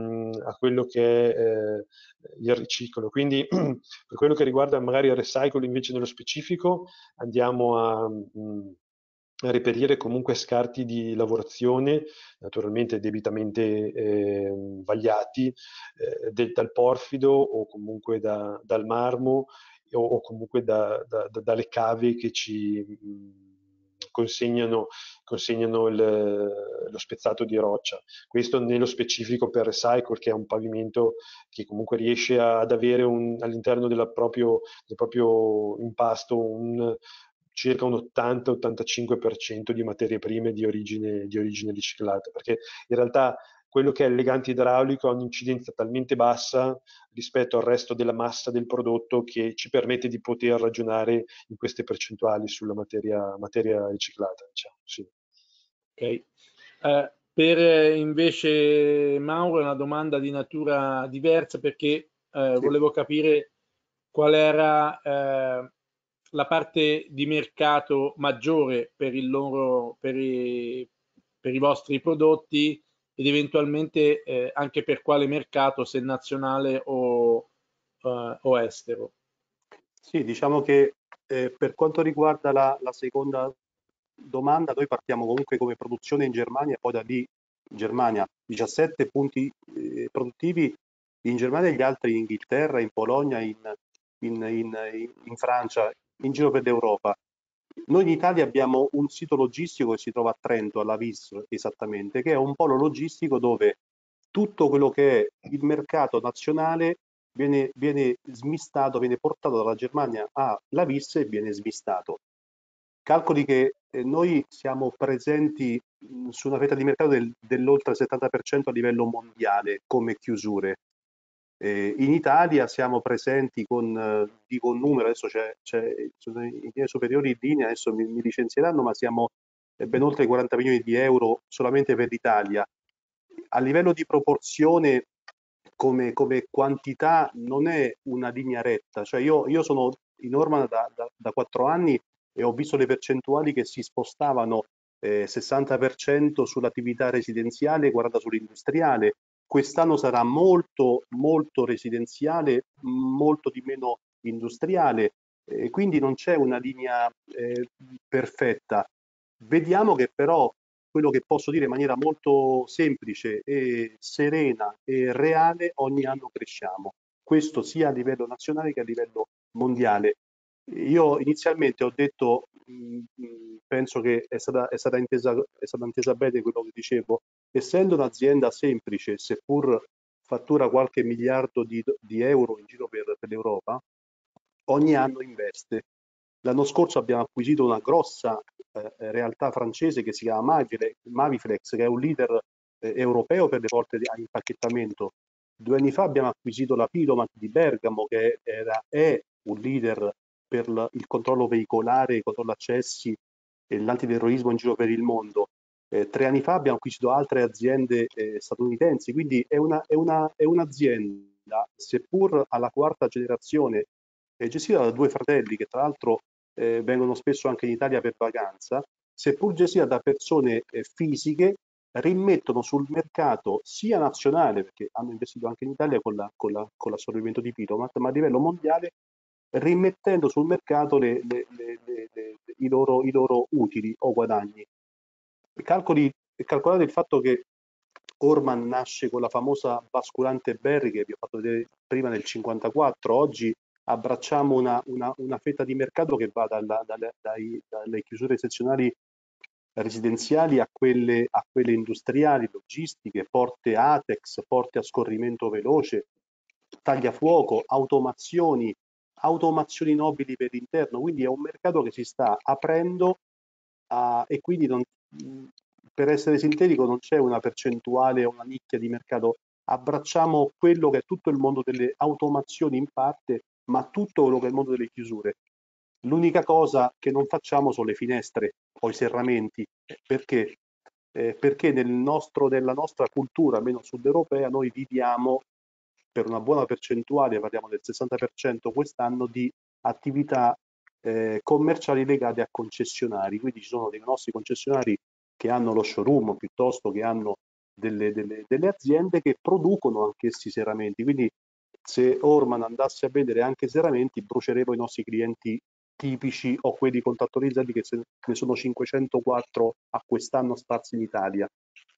a quello che è eh, il riciclo. Quindi per quello che riguarda magari il recycle invece nello specifico andiamo a, mh, a reperire comunque scarti di lavorazione, naturalmente debitamente eh, vagliati, eh, de, dal porfido o comunque da, dal marmo o, o comunque da, da, da, dalle cave che ci mh, consegnano, consegnano il, lo spezzato di roccia. Questo nello specifico per Recycle, che è un pavimento che comunque riesce a, ad avere un, all'interno della proprio, del proprio impasto un, circa un ottanta ottantacinque per cento di materie prime di origine, di origine riciclata, perché in realtà quello che è il legante idraulico ha un'incidenza talmente bassa rispetto al resto della massa del prodotto che ci permette di poter ragionare in queste percentuali sulla materia, materia riciclata. Diciamo. Sì. Okay. Eh, per invece Mauro è una domanda di natura diversa, perché eh, Sì. volevo capire qual era eh, la parte di mercato maggiore per, il loro, per, i, per i vostri prodotti ed eventualmente eh, anche per quale mercato, se nazionale o, eh, o estero. Sì, diciamo che eh, per quanto riguarda la, la seconda domanda, noi partiamo comunque come produzione in Germania e poi da lì in Germania diciassette punti eh, produttivi, in Germania e gli altri in Inghilterra, in Polonia, in, in, in, in Francia, in giro per l'Europa. Noi in Italia abbiamo un sito logistico che si trova a Trento, alla Vis esattamente, che è un polo logistico dove tutto quello che è il mercato nazionale viene, viene smistato, viene portato dalla Germania alla Vis e viene smistato. Calcoli che eh, noi siamo presenti mh, su una fetta di mercato del, dell'oltre settanta per cento a livello mondiale come chiusure. Eh, in Italia siamo presenti con, eh, dico un numero, adesso c'è, c'è, sono i miei superiori in linea, adesso mi, mi licenzieranno, ma siamo eh, ben oltre i quaranta milioni di euro solamente per l'Italia. A livello di proporzione, come, come quantità, non è una linea retta. Cioè io, io sono in Orman da, da, da quattro anni e ho visto le percentuali che si spostavano eh, sessanta per cento sull'attività residenziale e quaranta per cento sull'industriale. Quest'anno sarà molto, molto residenziale, molto di meno industriale, eh, quindi non c'è una linea eh, perfetta. Vediamo che però quello che posso dire in maniera molto semplice e serena e reale, ogni anno cresciamo. Questo sia a livello nazionale che a livello mondiale. Io inizialmente ho detto, mh, penso che è stata, è stata intesa, è stata intesa bene quello che dicevo, essendo un'azienda semplice, seppur fattura qualche miliardo di, di euro in giro per, per l'Europa, ogni anno investe. L'anno scorso abbiamo acquisito una grossa eh, realtà francese che si chiama Maviflex, che è un leader eh, europeo per le porte a impacchettamento. Due anni fa abbiamo acquisito la Pilomat di Bergamo, che era, è un leader per il controllo veicolare, il controllo accessi e l'antiterrorismo in giro per il mondo. Eh, tre anni fa abbiamo acquisito altre aziende eh, statunitensi, quindi è, una, è, una, è un'azienda, seppur alla quarta generazione, è gestita da due fratelli che tra l'altro eh, vengono spesso anche in Italia per vacanza, seppur gestita da persone eh, fisiche, rimettono sul mercato sia nazionale, perché hanno investito anche in Italia con, la, con, la, con l'assorbimento di Pilomat, ma a livello mondiale rimettendo sul mercato le, le, le, i, loro, i loro utili o guadagni. Calcoli, calcolate il fatto che Orman nasce con la famosa basculante Berry che vi ho fatto vedere prima nel cinquantaquattro, oggi abbracciamo una, una, una fetta di mercato che va dalla, dalle, dai, dalle chiusure sezionali residenziali a quelle, a quelle industriali, logistiche, porte Atex, porte a scorrimento veloce, tagliafuoco, automazioni, automazioni nobili per l'interno, quindi è un mercato che si sta aprendo a, e quindi non, per essere sintetico non c'è una percentuale o una nicchia di mercato, abbracciamo quello che è tutto il mondo delle automazioni in parte, ma tutto quello che è il mondo delle chiusure. L'unica cosa che non facciamo sono le finestre o i serramenti, perché? Eh, perché nel nostro, nella nostra cultura, almeno sud europea, noi viviamo per una buona percentuale, parliamo del sessanta per cento quest'anno, di attività eh, commerciali legate a concessionari, quindi ci sono dei nostri concessionari che hanno lo showroom piuttosto che hanno delle, delle, delle aziende che producono anch'essi serramenti, quindi se Orman andasse a vendere anche serramenti bruceremo i nostri clienti tipici o quelli contrattualizzati, che se ne sono cinquecentoquattro a quest'anno sparsi in Italia.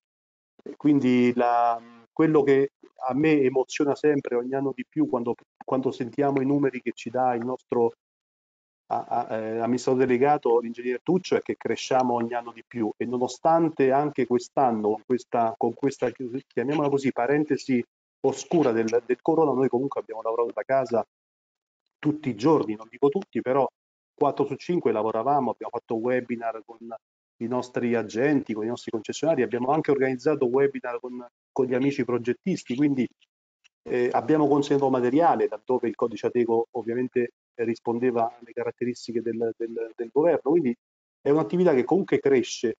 Quindi la, quello che a me emoziona sempre ogni anno di più quando, quando sentiamo i numeri che ci dà il nostro a, a, eh, amministratore delegato, l'ingegnere Tuccio, è che cresciamo ogni anno di più, e nonostante anche quest'anno con questa, con questa, chiamiamola così, parentesi oscura del, del corona, noi comunque abbiamo lavorato da casa tutti i giorni, non dico tutti, però quattro su cinque lavoravamo, abbiamo fatto webinar con i nostri agenti, con i nostri concessionari, abbiamo anche organizzato webinar con, con gli amici progettisti, quindi eh, abbiamo consegnato materiale laddove il codice Ateco ovviamente rispondeva alle caratteristiche del, del, del governo, quindi è un'attività che comunque cresce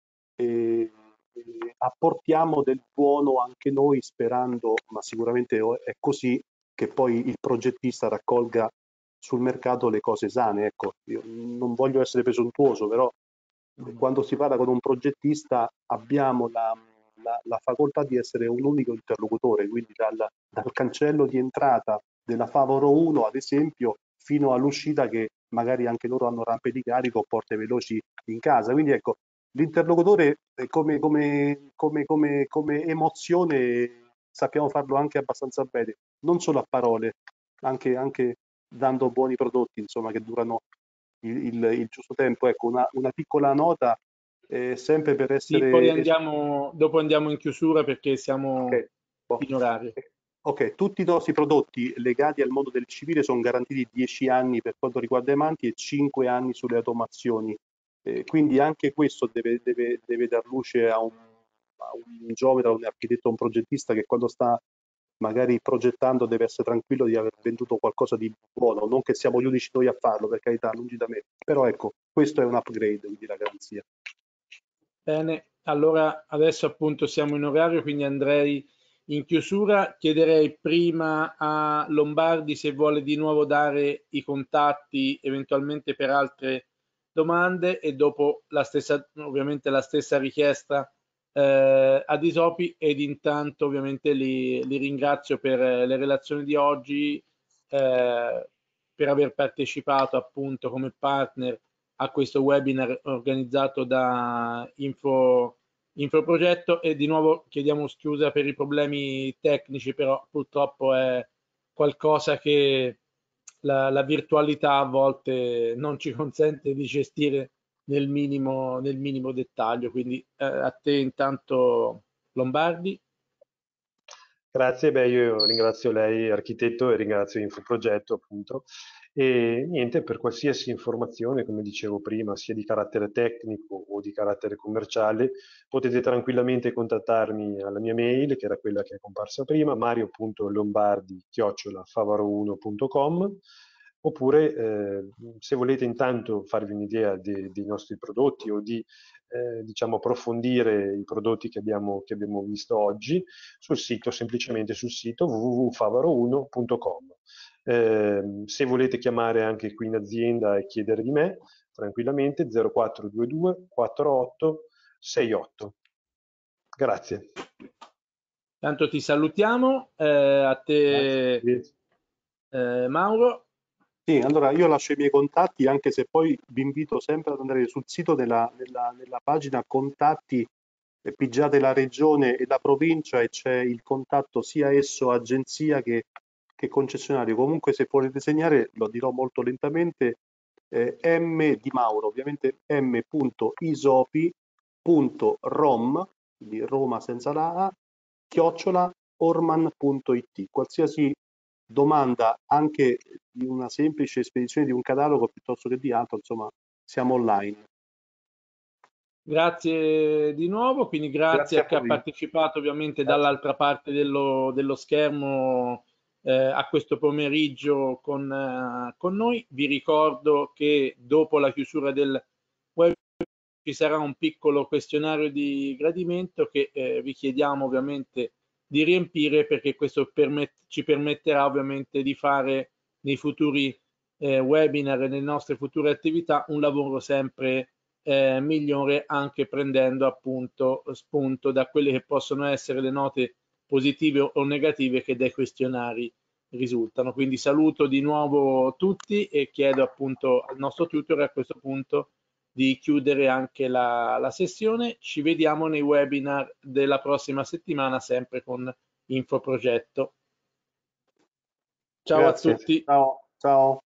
e, e apportiamo del buono anche noi, sperando, ma sicuramente è così, che poi il progettista raccolga sul mercato le cose sane. Ecco, io non voglio essere presuntuoso, però quando si parla con un progettista abbiamo la, la, la facoltà di essere un unico interlocutore, quindi dal, dal cancello di entrata della Favoro uno, ad esempio, fino all'uscita, che magari anche loro hanno rampe di carico o porte veloci in casa. Quindi ecco, l'interlocutore come, come, come, come, come emozione sappiamo farlo anche abbastanza bene, non solo a parole, anche, anche dando buoni prodotti, insomma, che durano il, il, il giusto tempo. Ecco, una, una piccola nota, eh, sempre per essere... Sì, poi andiamo, dopo andiamo in chiusura perché siamo okay. in orario. Ok, tutti i nostri prodotti legati al mondo del civile sono garantiti dieci anni per quanto riguarda i manti e cinque anni sulle automazioni. Eh, quindi anche questo deve, deve, deve dar luce a un, a un geometra, un architetto, un progettista che quando sta magari progettando deve essere tranquillo di aver venduto qualcosa di buono, non che siamo gli unici noi a farlo, per carità, lungi da me, però ecco, questo è un upgrade, quindi la garanzia. Bene, allora adesso appunto siamo in orario, quindi andrei in chiusura. Chiederei prima a Lombardi se vuole di nuovo dare i contatti eventualmente per altre domande, e dopo la stessa, ovviamente la stessa richiesta eh, ad Isopi, ed intanto ovviamente li, li ringrazio per le relazioni di oggi, eh, per aver partecipato appunto come partner a questo webinar organizzato da Info, Infoprogetto, e di nuovo chiediamo scusa per i problemi tecnici, però purtroppo è qualcosa che la, la virtualità a volte non ci consente di gestire nel minimo, nel minimo dettaglio. Quindi eh, a te intanto Lombardi. Grazie, beh, io ringrazio lei, architetto, e ringrazio Infoprogetto, appunto. E niente, per qualsiasi informazione, come dicevo prima, sia di carattere tecnico o di carattere commerciale, potete tranquillamente contattarmi alla mia mail, che era quella che è comparsa prima, mario punto lombardi chiocciola favaro uno punto com, oppure eh, se volete intanto farvi un'idea dei, dei nostri prodotti o di eh, diciamo approfondire i prodotti che abbiamo, che abbiamo visto oggi, sul sito, semplicemente sul sito w w w punto favaro uno punto com. Eh, se volete chiamare anche qui in azienda e chiedere di me, tranquillamente zero quattro due due quattro otto sei otto. Grazie. Tanto ti salutiamo, eh, a te eh, Mauro. Sì, allora io lascio i miei contatti, anche se poi vi invito sempre ad andare sul sito, nella, nella, nella pagina contatti, e pigiate la regione e la provincia e c'è il contatto sia esso agenzia che, che concessionario. Comunque se volete segnare, lo dirò molto lentamente, eh, M di Mauro, ovviamente m punto isopi punto rom, quindi Roma senza la A, chiocciola orman punto it. Qualsiasi domanda, anche di una semplice spedizione di un catalogo piuttosto che di altro, insomma, siamo online. Grazie di nuovo, quindi grazie, grazie a, a chi ha partecipato ovviamente dall'altra parte dello, dello schermo eh, a questo pomeriggio con, eh, con noi. Vi ricordo che dopo la chiusura del web ci sarà un piccolo questionario di gradimento che eh, vi chiediamo ovviamente di riempire, perché questo permet- ci permetterà ovviamente di fare nei futuri eh, webinar e nelle nostre future attività un lavoro sempre eh, migliore, anche prendendo appunto spunto da quelle che possono essere le note positive o negative che dai questionari risultano. Quindi saluto di nuovo tutti e chiedo appunto al nostro tutor a questo punto di chiudere anche la, la sessione. Ci vediamo nei webinar della prossima settimana, sempre con Infoprogetto. Ciao. Grazie a tutti. Ciao. Ciao.